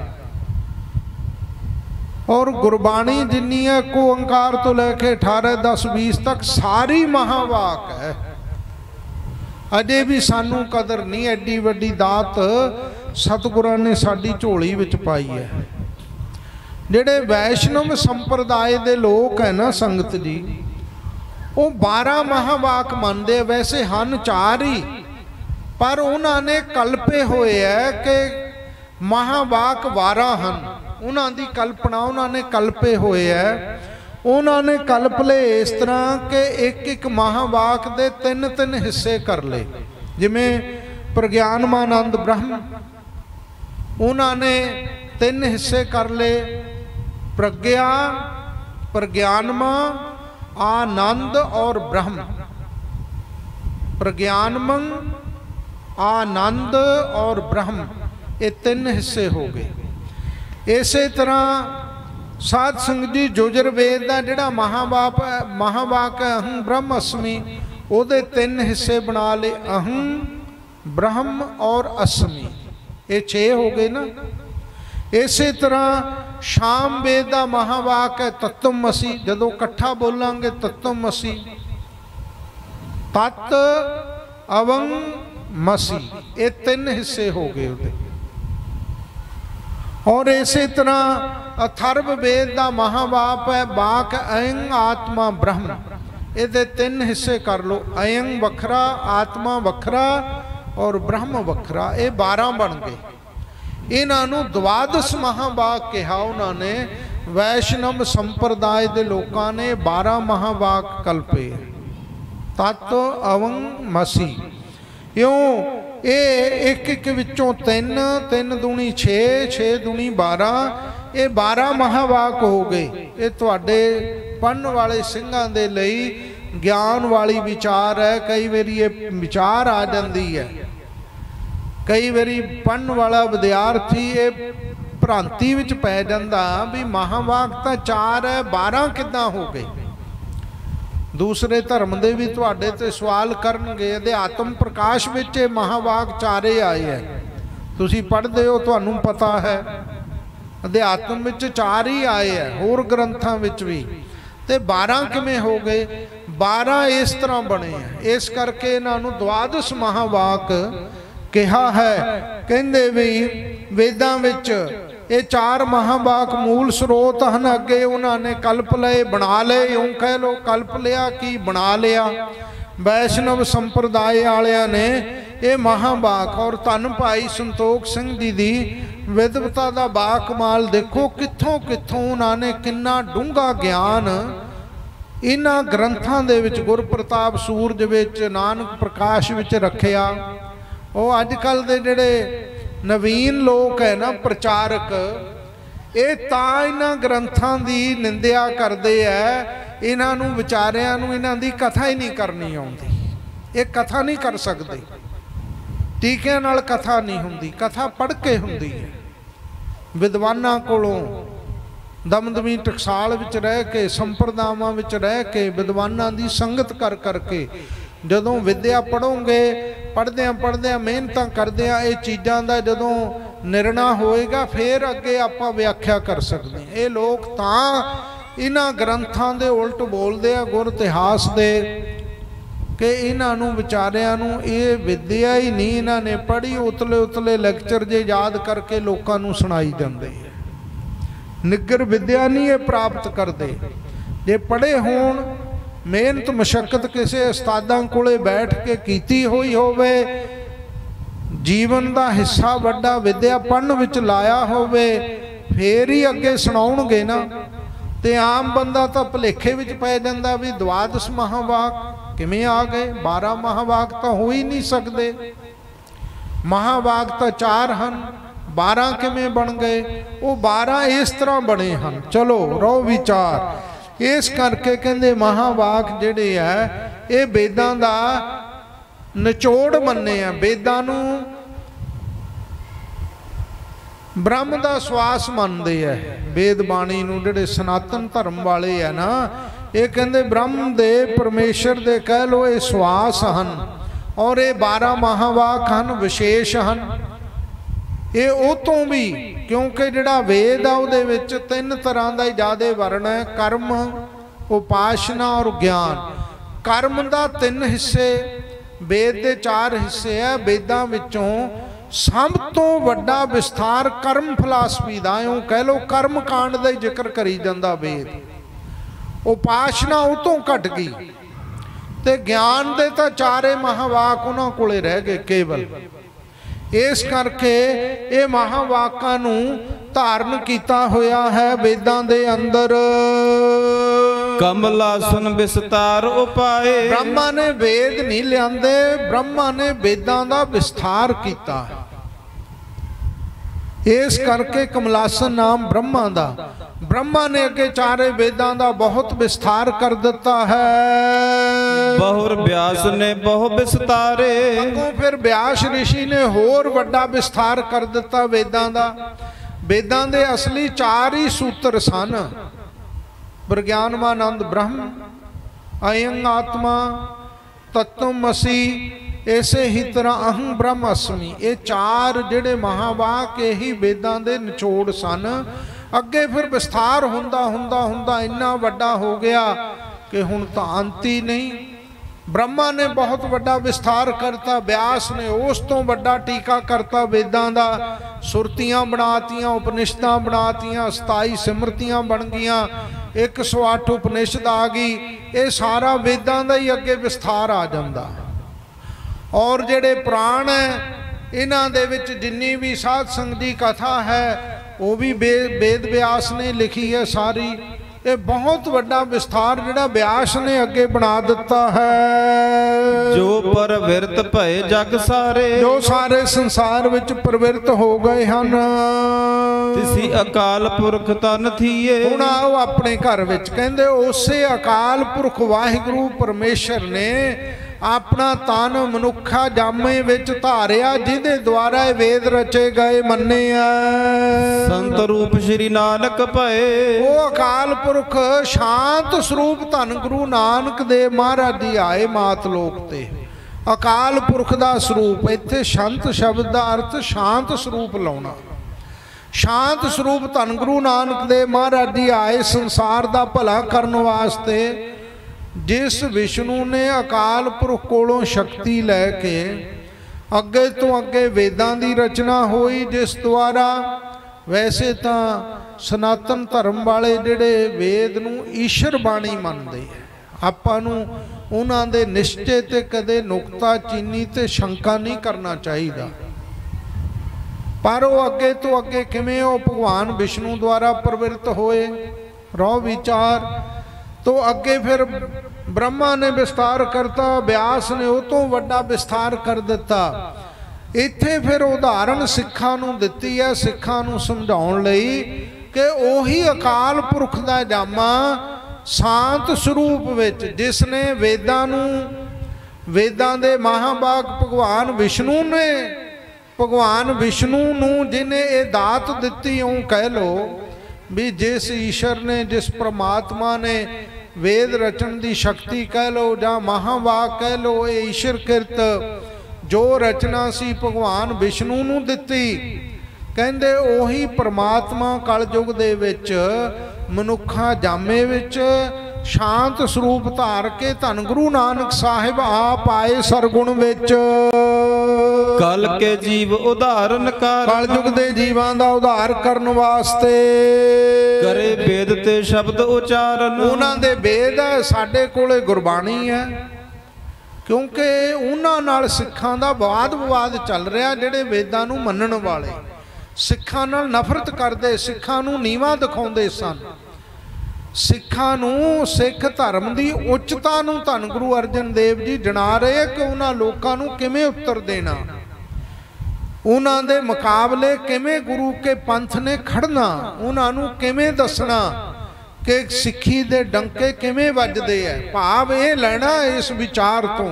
ਔਰ ਗੁਰਬਾਣੀ ਜਿੰਨੀ ਹੈ ਕੋ ਓੰਕਾਰ ਤੋਂ ਲੈ ਕੇ ਅਠਾਰਾਂ ਦਸ ਵੀਸ ਤੱਕ ਸਾਰੀ ਮਹਾਵਾਕ ਹੈ। ਅਜੇ ਵੀ ਸਾਨੂੰ ਕਦਰ ਨਹੀਂ, ਐਡੀ ਵੱਡੀ ਦਾਤ ਸਤਿਗੁਰਾਂ ਨੇ ਸਾਡੀ ਝੋਲੀ ਵਿੱਚ ਪਾਈ ਹੈ। ਜਿਹੜੇ ਵੈਸ਼ਨਵ ਸੰਪਰਦਾਇ ਦੇ ਲੋਕ ਹੈ ਨਾ ਸੰਗਤ ਜੀ, ਉਹ ਬਾਰਾਂ ਮਹਾਵਾਕ ਮੰਨਦੇ। ਵੈਸੇ ਹਨ ਚਾਰ ਹੀ, ਪਰ ਉਹਨਾਂ ਨੇ ਕਲਪੇ ਹੋਏ ਹੈ ਕਿ ਮਹਾਵਾਕ ਬਾਰਾਂ ਹਨ। ਉਹਨਾਂ ਦੀ ਕਲਪਨਾ ਉਹਨਾਂ ਨੇ ਕਲਪੇ ਹੋਏ ਹੈ। ਉਹਨਾਂ ਨੇ ਕਲਪ ਲਏ ਇਸ ਤਰ੍ਹਾਂ ਕਿ ਇੱਕ ਇੱਕ ਮਹਾਵਾਕ ਦੇ ਤਿੰਨ ਤਿੰਨ ਹਿੱਸੇ ਕਰ ਲਏ। ਜਿਵੇਂ ਪ੍ਰਗਿਆਨਮਾਨੰਦ ਬ੍ਰਹਮ, ਉਹਨਾਂ ਨੇ ਤਿੰਨ ਹਿੱਸੇ ਕਰ ਲਏ, ਪ੍ਰਗਿਆ, ਪ੍ਰਗਿਆਨਮਾ, आनंद और ब्रह्म। प्रज्ञानमं, आनंद और ब्रह्म, ये तीन हिस्से हो गए। इसे तरह साध संगत जी जुजरवेद का जिहड़ा महावाक महावाक है अहं ब्रह्म अस्मि, ਉਹਦੇ ਤਿੰਨ ਹਿੱਸੇ ਬਣਾ ਲਏ, ਅਹੰ, ਬ੍ਰਹਮ ਔਰ ਅਸਮੀ। ਇਹ ਛੇ ਹੋ ਗਏ ਨਾ। ਇਸੇ ਤਰ੍ਹਾਂ ਸ਼ਾਮ ਵੇਦ ਦਾ ਮਹਾਵਾਕ ਹੈ ਤਤਵਮਸੀ। ਜਦੋਂ ਇਕੱਠਾ ਬੋਲਾਂਗੇ ਤਤਵਮਸੀ, ਤਤ, ਅਵੰ, ਮਸੀ, ਇਹ ਤਿੰਨ ਹਿੱਸੇ ਹੋ ਗਏ ਉਹਦੇ। ਔਰ ਇਸੇ ਤਰ੍ਹਾਂ ਅਥਰਵ ਵੇਦ ਦਾ ਮਹਾਵਾਕ ਹੈ ਵਾਕ ਅਯੰ ਆਤਮਾ ਬ੍ਰਹਮ। ਇਹਦੇ ਤਿੰਨ ਹਿੱਸੇ ਕਰ ਲਓ, ਅਯੰ ਵੱਖਰਾ, ਆਤਮਾ ਵੱਖਰਾ ਔਰ ਬ੍ਰਹਮ ਵੱਖਰਾ। ਇਹ ਬਾਰਾਂ ਬਣ ਗਏ। ਇਹਨਾਂ ਨੂੰ ਦਵਾਦਸ਼ ਮਹਾਵਾਕ ਕਿਹਾ ਉਹਨਾਂ ਨੇ। ਵੈਸ਼ਨਵ ਸੰਪਰਦਾਇ ਦੇ ਲੋਕਾਂ ਨੇ ਬਾਰਾਂ ਮਹਾਵਾਕ ਕਲਪੇ, ਤਤ, ਅਵੰ, ਮਸੀ। ਇਉਂ ਇਹ ਇੱਕ ਇੱਕ ਵਿੱਚੋਂ ਤਿੰਨ ਤਿੰਨ ਦੂਣੀ ਛੇ ਛੇ ਦੂਣੀ ਬਾਰਾਂ, ਇਹ ਬਾਰਾਂ ਮਹਾਵਾਕ ਹੋ ਗਏ। ਇਹ ਤੁਹਾਡੇ ਪੜ੍ਹਨ ਵਾਲੇ ਸਿੰਘਾਂ ਦੇ ਲਈ ਗਿਆਨ ਵਾਲੀ ਵਿਚਾਰ ਹੈ। ਕਈ ਵਾਰੀ ਇਹ ਵਿਚਾਰ ਆ ਜਾਂਦੀ ਹੈ, ਕਈ ਵਾਰੀ ਪੜ੍ਹਨ ਵਾਲਾ ਵਿਦਿਆਰਥੀ ਇਹ ਭ੍ਰਾਂਤੀ ਵਿੱਚ ਪੈ ਜਾਂਦਾ ਵੀ ਮਹਾਵਾਕ ਤਾਂ ਚਾਰ ਹੈ, ਬਾਰਾਂ ਕਿੱਦਾਂ ਹੋ ਗਏ। ਦੂਸਰੇ ਧਰਮ ਦੇ ਵੀ ਤੁਹਾਡੇ ਤੇ ਸਵਾਲ ਕਰਨਗੇ। ਅਧਿਆਤਮ ਪ੍ਰਕਾਸ਼ ਵਿੱਚ ਇਹ ਮਹਾਵਾਕ ਚਾਰੇ ਆਏ ਹੈ, ਤੁਸੀਂ ਪੜ੍ਹਦੇ ਹੋ ਤੁਹਾਨੂੰ ਪਤਾ ਹੈ। ਅਧਿਆਤਮ ਵਿੱਚ ਚਾਰ ਹੀ ਆਏ ਹੈ, ਹੋਰ ਗ੍ਰੰਥਾਂ ਵਿੱਚ ਵੀ। ਤੇ ਬਾਰਾਂ ਕਿਵੇਂ ਹੋ ਗਏ? ਬਾਰਾਂ ਇਸ ਤਰ੍ਹਾਂ ਬਣੇ ਆ, ਇਸ ਕਰਕੇ ਇਹਨਾਂ ਨੂੰ ਦੁਆਦਸ਼ ਮਹਾਵਾਕ ਕਿਹਾ ਹੈ। ਕਹਿੰਦੇ ਵੀ ਵੇਦਾਂ ਵਿੱਚ ਇਹ ਚਾਰ ਮਹਾਵਾਕ ਮੂਲ ਸਰੋਤ ਹਨ। ਅੱਗੇ ਉਹਨਾਂ ਨੇ ਕਲਪ ਲਏ, ਬਣਾ ਲਏ, ਇਉਂ ਕਹਿ ਲਓ ਕਲਪ ਲਿਆ ਕੀ ਬਣਾ ਲਿਆ। ਵੈਸ਼ਨਵ ਸੰਪਰਦਾਇ ਵਾਲਿਆਂ ਨੇ ਇਹ ਮਹਾਵਾਕ, ਔਰ ਧੰਨ ਭਾਈ ਸੰਤੋਖ ਸਿੰਘ ਜੀ ਦੀ ਵਿਦਵਤਾ ਦਾ ਬਾਕਮਾਲ ਦੇਖੋ, ਕਿੱਥੋਂ ਕਿੱਥੋਂ ਉਹਨਾਂ ਨੇ ਕਿੰਨਾ ਡੂੰਘਾ ਗਿਆਨ ਇਹਨਾਂ ਗ੍ਰੰਥਾਂ ਦੇ ਵਿੱਚ, ਗੁਰਪ੍ਰਤਾਪ ਸੂਰਜ ਵਿੱਚ, ਨਾਨਕ ਪ੍ਰਕਾਸ਼ ਵਿੱਚ ਰੱਖਿਆ। ਉਹ ਅੱਜ ਕੱਲ੍ਹ ਦੇ ਜਿਹੜੇ ਨਵੀਨ ਲੋਕ ਹੈ ਨਾ, ਪ੍ਰਚਾਰਕ, ਇਹ ਤਾਂ ਇਹਨਾਂ ਗ੍ਰੰਥਾਂ ਦੀ ਨਿੰਦਿਆ ਕਰਦੇ ਹੈ। ਇਹਨਾਂ ਨੂੰ ਵਿਚਾਰਿਆਂ ਨੂੰ ਇਹਨਾਂ ਦੀ ਕਥਾ ਹੀ ਨਹੀਂ ਕਰਨੀ ਆਉਂਦੀ। ਇਹ ਕਥਾ ਨਹੀਂ ਕਰ ਸਕਦੇ, ਟੀਕਿਆਂ ਨਾਲ ਕਥਾ ਨਹੀਂ ਹੁੰਦੀ, ਕਥਾ ਪੜ੍ਹ ਕੇ ਹੁੰਦੀ ਹੈ। ਵਿਦਵਾਨਾਂ ਕੋਲੋਂ ਦਮਦਮੀ ਟਕਸਾਲ ਵਿੱਚ ਰਹਿ ਕੇ, ਸੰਪਰਦਾਵਾਂ ਵਿੱਚ ਰਹਿ ਕੇ, ਵਿਦਵਾਨਾਂ ਦੀ ਸੰਗਤ ਕਰ ਕਰਕੇ ਜਦੋਂ ਵਿਦਿਆ ਪੜ੍ਹੋਗੇ, ਪੜ੍ਹਦਿਆਂ ਪੜ੍ਹਦਿਆਂ ਮਿਹਨਤਾਂ ਕਰਦਿਆਂ ਇਹ ਚੀਜ਼ਾਂ ਦਾ ਜਦੋਂ ਨਿਰਣਾ ਹੋਏਗਾ, ਫਿਰ ਅੱਗੇ ਆਪਾਂ ਵਿਆਖਿਆ ਕਰ ਸਕਦੇ ਹਾਂ। ਇਹ ਲੋਕ ਤਾਂ ਇਹਨਾਂ ਗ੍ਰੰਥਾਂ ਦੇ ਉਲਟ ਬੋਲਦੇ ਆ, ਗੁਰ ਇਤਿਹਾਸ ਦੇ, ਕਿ ਇਹਨਾਂ ਨੂੰ ਵਿਚਾਰਿਆਂ ਨੂੰ ਇਹ ਵਿਦਿਆ ਹੀ ਨਹੀਂ ਇਹਨਾਂ ਨੇ ਪੜ੍ਹੀ। ਉਤਲੇ ਉਤਲੇ ਲੈਕਚਰ ਜੇ ਯਾਦ ਕਰਕੇ ਲੋਕਾਂ ਨੂੰ ਸੁਣਾਈ ਜਾਂਦੇ, ਨਿੱਗਰ ਵਿਦਿਆ ਨਹੀਂ ਇਹ ਪ੍ਰਾਪਤ ਕਰਦੇ। ਜੇ ਪੜ੍ਹੇ ਹੋਣ, ਮਿਹਨਤ ਮਸ਼ੱਕਤ ਕਿਸੇ ਉਸਤਾਦਾਂ ਕੋਲੇ ਬੈਠ ਕੇ ਕੀਤੀ ਹੋਈ ਹੋਵੇ, ਜੀਵਨ ਦਾ ਹਿੱਸਾ ਵੱਡਾ ਵਿਦਿਆ ਪੜ੍ਹਨ ਵਿੱਚ ਲਾਇਆ ਹੋਵੇ, ਫੇਰ ਹੀ ਅੱਗੇ ਸੁਣਾਉਣਗੇ ਨਾ। ਤੇ ਆਮ ਬੰਦਾ ਤਾਂ ਭੁਲੇਖੇ ਵਿੱਚ ਪੈ ਜਾਂਦਾ ਵੀ ਦੁਆਦਸ਼ ਮਹਾਵਾਕ ਕਿਵੇਂ ਆ ਗਏ, ਬਾਰਾਂ ਮਹਾਵਾਕ ਤਾਂ ਹੋ ਹੀ ਨਹੀਂ ਸਕਦੇ। ਮਹਾਵਾਕ ਤਾਂ ਚਾਰ ਹਨ, ਬਾਰਾਂ ਕਿਵੇਂ ਬਣ ਗਏ? ਉਹ ਬਾਰਾਂ ਇਸ ਤਰ੍ਹਾਂ ਬਣੇ ਹਨ। ਚਲੋ ਰਹੋ ਵਿਚਾਰ। ਇਸ ਕਰਕੇ ਕਹਿੰਦੇ ਮਹਾਵਾਕ ਜਿਹੜੇ ਆ ਇਹ ਵੇਦਾਂ ਦਾ ਨਿਚੋੜ ਮੰਨੇ ਆ। ਵੇਦਾਂ ਨੂੰ ਬ੍ਰਹਮ ਦਾ ਸਵਾਸ ਮੰਨਦੇ ਆ। ਵੇਦ ਬਾਣੀ ਨੂੰ ਜਿਹੜੇ ਸਨਾਤਨ ਧਰਮ ਵਾਲੇ ਆ ਨਾ, ਇਹ ਕਹਿੰਦੇ ਬ੍ਰਹਮ ਦੇ, ਪਰਮੇਸ਼ਰ ਦੇ ਕਹਿ ਲਓ, ਇਹ ਸਵਾਸ ਹਨ। ਔਰ ਇਹ ਬਾਰਾਂ ਮਹਾਵਾਕ ਹਨ, ਵਿਸ਼ੇਸ਼ ਹਨ। ਇਹ ਉਹ ਤੋਂ ਵੀ, ਕਿਉਂਕਿ ਜਿਹੜਾ ਵੇਦ ਆ ਉਹਦੇ ਵਿੱਚ ਤਿੰਨ ਤਰ੍ਹਾਂ ਦਾ ਹੀ ਜ਼ਿਆਦਾ ਵਰਣ ਹੈ, ਕਰਮ, ਉਪਾਸ਼ਨਾ ਔਰ ਗਿਆਨ। ਕਰਮ ਦਾ ਤਿੰਨ ਹਿੱਸੇ, ਵੇਦ ਦੇ ਚਾਰ ਹਿੱਸੇ ਹੈ। ਵੇਦਾਂ ਵਿੱਚੋਂ ਸਭ ਤੋਂ ਵੱਡਾ ਵਿਸਥਾਰ ਕਰਮ ਫਿਲਾਸਫੀ ਦਾ, ਇਉਂ ਕਹਿ ਲਓ ਕਰਮ ਕਾਂਡ ਦਾ ਹੀ ਜ਼ਿਕਰ ਕਰੀ ਜਾਂਦਾ ਵੇਦ। ਉਪਾਸ਼ਨਾ ਉਹ ਤੋਂ ਘਟ ਗਈ, ਤੇ ਗਿਆਨ ਦੇ ਤਾਂ ਚਾਰੇ ਮਹਾਵਾਕ ਉਹਨਾਂ ਕੋਲੇ ਰਹਿ ਗਏ ਕੇਵਲ। ਇਸ ਕਰਕੇ ਇਹ ਮਹਾਵਾਕਾਂ ਨੂੰ ਧਾਰਨ ਕੀਤਾ ਹੋਇਆ ਹੈ ਵੇਦਾਂ ਦੇ ਅੰਦਰ। ਕਮਲਾਸਨ ਵਿਸਤਾਰ ਉਪਾਏ। ਬ੍ਰਹਮਾ ਨੇ ਵੇਦ ਨਹੀਂ ਲਿਆਂਦੇ, ਬ੍ਰਹਮਾ ਨੇ ਵੇਦਾਂ ਦਾ ਵਿਸਥਾਰ ਕੀਤਾ। ਇਸ ਕਰਕੇ ਕਮਲਾਸਨ ਨਾਮ ਬ੍ਰਹਮਾ ਦਾ। ਬ੍ਰਹਮਾ ਨੇ ਅੱਗੇ ਚਾਰੇ ਵੇਦਾਂ ਦਾ ਬਹੁਤ ਵਿਸਥਾਰ ਕਰ ਦਿੱਤਾ ਹੈ। ਬਹੁਰ ਵਿਆਸ ਨੇ ਬਹੁ ਵਿਸਤਾਰੇ। ਅੱਗੋਂ ਫਿਰ ਵਿਆਸ ਰਿਸ਼ੀ ਨੇ ਹੋਰ ਵੱਡਾ ਵਿਸਥਾਰ ਕਰ ਦਿੱਤਾ ਵੇਦਾਂ ਦਾ। ਵੇਦਾਂ ਦੇ ਅਸਲੀ ਚਾਰ ਹੀ ਸੂਤਰ ਸਨ, ਵਿਗਿਆਨਮਾਨੰਦ ਬ੍ਰਹਮ, ਅਯੰ ਆਤਮਾ, ਤਤਵਮਸੀ, ਇਸੇ ਹੀ ਤਰ੍ਹਾਂ ਅਹੰ ਬ੍ਰਹਮ ਅਸਮੀ। ਇਹ ਚਾਰ ਜਿਹੜੇ ਮਹਾਵਾਕ ਇਹੀ ਵੇਦਾਂ ਦੇ ਨਿਚੋੜ ਸਨ। ਅੱਗੇ ਫਿਰ ਵਿਸਥਾਰ ਹੁੰਦਾ ਹੁੰਦਾ ਹੁੰਦਾ ਇੰਨਾ ਵੱਡਾ ਹੋ ਗਿਆ ਕਿ ਹੁਣ ਤਾਂ ਅੰਤ ਹੀ ਨਹੀਂ। ਬ੍ਰਹਮਾ ਨੇ ਬਹੁਤ ਵੱਡਾ ਵਿਸਥਾਰ ਕਰਤਾ, ਵਿਆਸ ਨੇ ਉਸ ਤੋਂ ਵੱਡਾ ਟੀਕਾ ਕਰਤਾ ਵੇਦਾਂ ਦਾ। ਸੁਰਤੀਆਂ ਬਣਾਤੀਆਂ, ਉਪਨਿਸ਼ਦਾਂ ਬਣਾਤੀਆਂ, ਸਤਾਈ ਸਿਮਰਤੀਆਂ ਬਣ ਗਈਆਂ, ਇੱਕ ਸੌ ਅੱਠ ਉਪਨਿਸ਼ਦ ਆ ਗਈ। ਇਹ ਸਾਰਾ ਵੇਦਾਂ ਦਾ ਹੀ ਅੱਗੇ ਵਿਸਥਾਰ ਆ ਜਾਂਦਾ। ਔਰ ਜਿਹੜੇ ਪੁਰਾਣ ਹੈ ਇਹਨਾਂ ਦੇ ਵਿੱਚ ਜਿੰਨੀ ਵੀ ਸਾਧ ਸੰਗਤ ਦੀ ਕਥਾ ਹੈ ਉਹ ਵੀ ਵੇਦ ਵਿਆਸ ਨੇ ਲਿਖੀ ਹੈ ਸਾਰੀ। ਇਹ ਬਹੁਤ ਵੱਡਾ ਵਿਸਥਾਰ ਜਿਹੜਾ ਬਿਆਸ ਨੇ ਅੱਗੇ ਬਣਾ ਦਿੱਤਾ ਹੈ। ਜੋ ਪਰਵਿਰਤ ਭਏ ਜਗ ਸਾਰੇ, ਜੋ ਸਾਰੇ ਸੰਸਾਰ ਵਿੱਚ ਪ੍ਰਵਿਰਤ ਹੋ ਗਏ ਹਨ, ਤਿਸੀ ਅਕਾਲ ਪੁਰਖ ਤਨ ਥੀਏ। ਹੁਣ ਆਓ ਆਪਣੇ ਘਰ ਵਿੱਚ, ਕਹਿੰਦੇ ਉਸੇ ਅਕਾਲ ਪੁਰਖ ਵਾਹਿਗੁਰੂ ਪਰਮੇਸ਼ਰ ਨੇ ਆਪਣਾ ਤਨ ਮਨੁੱਖਾ ਜਾਮੇ ਵਿੱਚ ਧਾਰਿਆ, ਜਿਹਦੇ ਦੁਆਰਾ ਇਹ ਵੇਦ ਰਚੇ ਗਏ ਮੰਨੇ ਆ। ਸੰਤ ਰੂਪ ਸ਼੍ਰੀ ਨਾਨਕ ਭਏ, ਉਹ ਅਕਾਲ ਪੁਰਖ ਸ਼ਾਂਤ ਸਰੂਪ ਧੰਨ ਗੁਰੂ ਨਾਨਕ ਦੇਵ ਮਹਾਰਾਜ ਜੀ ਆਏ ਮਾਤ ਲੋਕ ਤੇ। ਅਕਾਲ ਪੁਰਖ ਦਾ ਸਰੂਪ, ਇੱਥੇ ਸ਼ਾਂਤ ਸ਼ਬਦ ਦਾ ਅਰਥ ਸ਼ਾਂਤ ਸਰੂਪ ਲਾਉਣਾ। ਸ਼ਾਂਤ ਸਰੂਪ ਧੰਨ ਗੁਰੂ ਨਾਨਕ ਦੇਵ ਮਹਾਰਾਜ ਜੀ ਆਏ ਸੰਸਾਰ ਦਾ ਭਲਾ ਕਰਨ ਵਾਸਤੇ। ਜਿਸ ਵਿਸ਼ਨੂੰ ਨੇ ਅਕਾਲ ਪੁਰਖ ਕੋਲੋਂ ਸ਼ਕਤੀ ਲੈ ਕੇ ਅੱਗੇ ਤੋਂ ਅੱਗੇ ਵੇਦਾਂ ਦੀ ਰਚਨਾ ਹੋਈ, ਜਿਸ ਦੁਆਰਾ ਵੈਸੇ ਤਾਂ ਸਨਾਤਨ ਧਰਮ ਵਾਲੇ ਜਿਹੜੇ ਵੇਦ ਨੂੰ ਈਸ਼ਰ ਬਾਣੀ ਮੰਨਦੇ ਆ, ਆਪਾਂ ਨੂੰ ਉਹਨਾਂ ਦੇ ਨਿਸ਼ਚੇ ਤੇ ਕਦੇ ਨੁਕਤਾ ਚੀਨੀ ਤੇ ਸ਼ੰਕਾ ਨਹੀਂ ਕਰਨਾ ਚਾਹੀਦਾ। ਪਰ ਉਹ ਅੱਗੇ ਤੋਂ ਅੱਗੇ ਕਿਵੇਂ ਉਹ ਭਗਵਾਨ ਵਿਸ਼ਨੂੰ ਦੁਆਰਾ ਪ੍ਰਵਿਰਤ ਹੋਏ, ਰੋ ਵਿਚਾਰ ਤੋਂ ਅੱਗੇ ਫਿਰ ਬ੍ਰਹਮਾ ਨੇ ਵਿਸਤਾਰ ਕਰਤਾ, ਬਿਆਸ ਨੇ ਉਹ ਤੋਂ ਵੱਡਾ ਵਿਸਤਾਰ ਕਰ ਦਿੱਤਾ। ਇੱਥੇ ਫਿਰ ਉਦਾਹਰਣ ਸਿੱਖਾਂ ਨੂੰ ਦਿੱਤੀ ਹੈ, ਸਿੱਖਾਂ ਨੂੰ ਸਮਝਾਉਣ ਲਈ ਕਿ ਉਹੀ ਅਕਾਲ ਪੁਰਖ ਦਾ ਜਾਮਾ ਸ਼ਾਂਤ ਸਰੂਪ ਵਿੱਚ, ਜਿਸ ਨੇ ਵੇਦਾਂ ਨੂੰ, ਵੇਦਾਂ ਦੇ ਮਹਾਂਬਾਗ ਭਗਵਾਨ ਵਿਸ਼ਨੂੰ ਨੇ, ਭਗਵਾਨ ਵਿਸ਼ਨੂੰ ਨੂੰ ਜਿਹਨੇ ਇਹ ਦਾਤ ਦਿੱਤੀ, ਉਹ ਕਹਿ ਲਓ ਵੀ ਜਿਸ ਈਸ਼ਰ ਨੇ, ਜਿਸ ਪ੍ਰਮਾਤਮਾ ਨੇ ਵੇਦ ਰਚਨ ਦੀ ਸ਼ਕਤੀ ਕਹਿ ਲਓ ਜਾਂ ਮਹਾਂਵਾਕ ਕਹਿ ਲਓ, ਇਹ ਈਸ਼ਰ ਕਿਰਤ ਜੋ ਰਚਨਾ ਸੀ ਭਗਵਾਨ ਵਿਸ਼ਨੂੰ ਨੂੰ ਦਿੱਤੀ। ਕਹਿੰਦੇ ਉਹੀ ਪ੍ਰਮਾਤਮਾ ਕਲਯੁਗ ਦੇ ਵਿੱਚ ਮਨੁੱਖਾਂ ਜਾਮੇ ਵਿੱਚ ਸ਼ਾਂਤ ਸਰੂਪ ਧਾਰ ਕੇ ਧੰਨ ਗੁਰੂ ਨਾਨਕ ਸਾਹਿਬ ਆਪ ਆਏ ਸਰਗੁਣ ਵਿੱਚ। ਕਲ ਕੇ ਜੀਵ ਉਦਾਹਰਨ ਕਰ, ਕਲਯੁਗ ਦੇ ਜੀਵਾਂ ਦਾ ਉਧਾਰ ਕਰਨ ਵਾਸਤੇ ਕਰੇ ਵੇਦ ਤੇ ਸ਼ਬਦ ਉਚਾਰਨ। ਉਹਨਾਂ ਦੇ ਵੇਦ ਹੈ, ਸਾਡੇ ਕੋਲੇ ਗੁਰਬਾਣੀ ਹੈ, ਕਿਉਂਕਿ ਉਹਨਾਂ ਨਾਲ ਸਿੱਖਾਂ ਦਾ ਵਾਦ ਵਿਵਾਦ ਚੱਲ ਰਿਹਾ। ਜਿਹੜੇ ਵੇਦਾਂ ਨੂੰ ਮੰਨਣ ਵਾਲੇ ਸਿੱਖਾਂ ਨਾਲ ਨਫ਼ਰਤ ਕਰਦੇ, ਸਿੱਖਾਂ ਨੂੰ ਨੀਵਾਂ ਦਿਖਾਉਂਦੇ ਸਨ, ਸਿੱਖਾਂ ਨੂੰ, ਸਿੱਖ ਧਰਮ ਦੀ ਉੱਚਤਾ ਨੂੰ ਧੰਨ ਗੁਰੂ ਅਰਜਨ ਦੇਵ ਜੀ ਜਣਾ ਰਹੇ ਕਿ ਉਹਨਾਂ ਲੋਕਾਂ ਨੂੰ ਕਿਵੇਂ ਉੱਤਰ ਦੇਣਾ, ਉਹਨਾਂ ਦੇ ਮੁਕਾਬਲੇ ਕਿਵੇਂ ਗੁਰੂ ਕੇ ਪੰਥ ਨੇ ਖੜਨਾ, ਉਹਨਾਂ ਨੂੰ ਕਿਵੇਂ ਦੱਸਣਾ ਕਿ ਸਿੱਖੀ ਦੇ ਡੰਕੇ ਕਿਵੇਂ ਵੱਜਦੇ ਹੈ। ਭਾਵ ਇਹ ਲੈਣਾ ਇਸ ਵਿਚਾਰ ਤੋਂ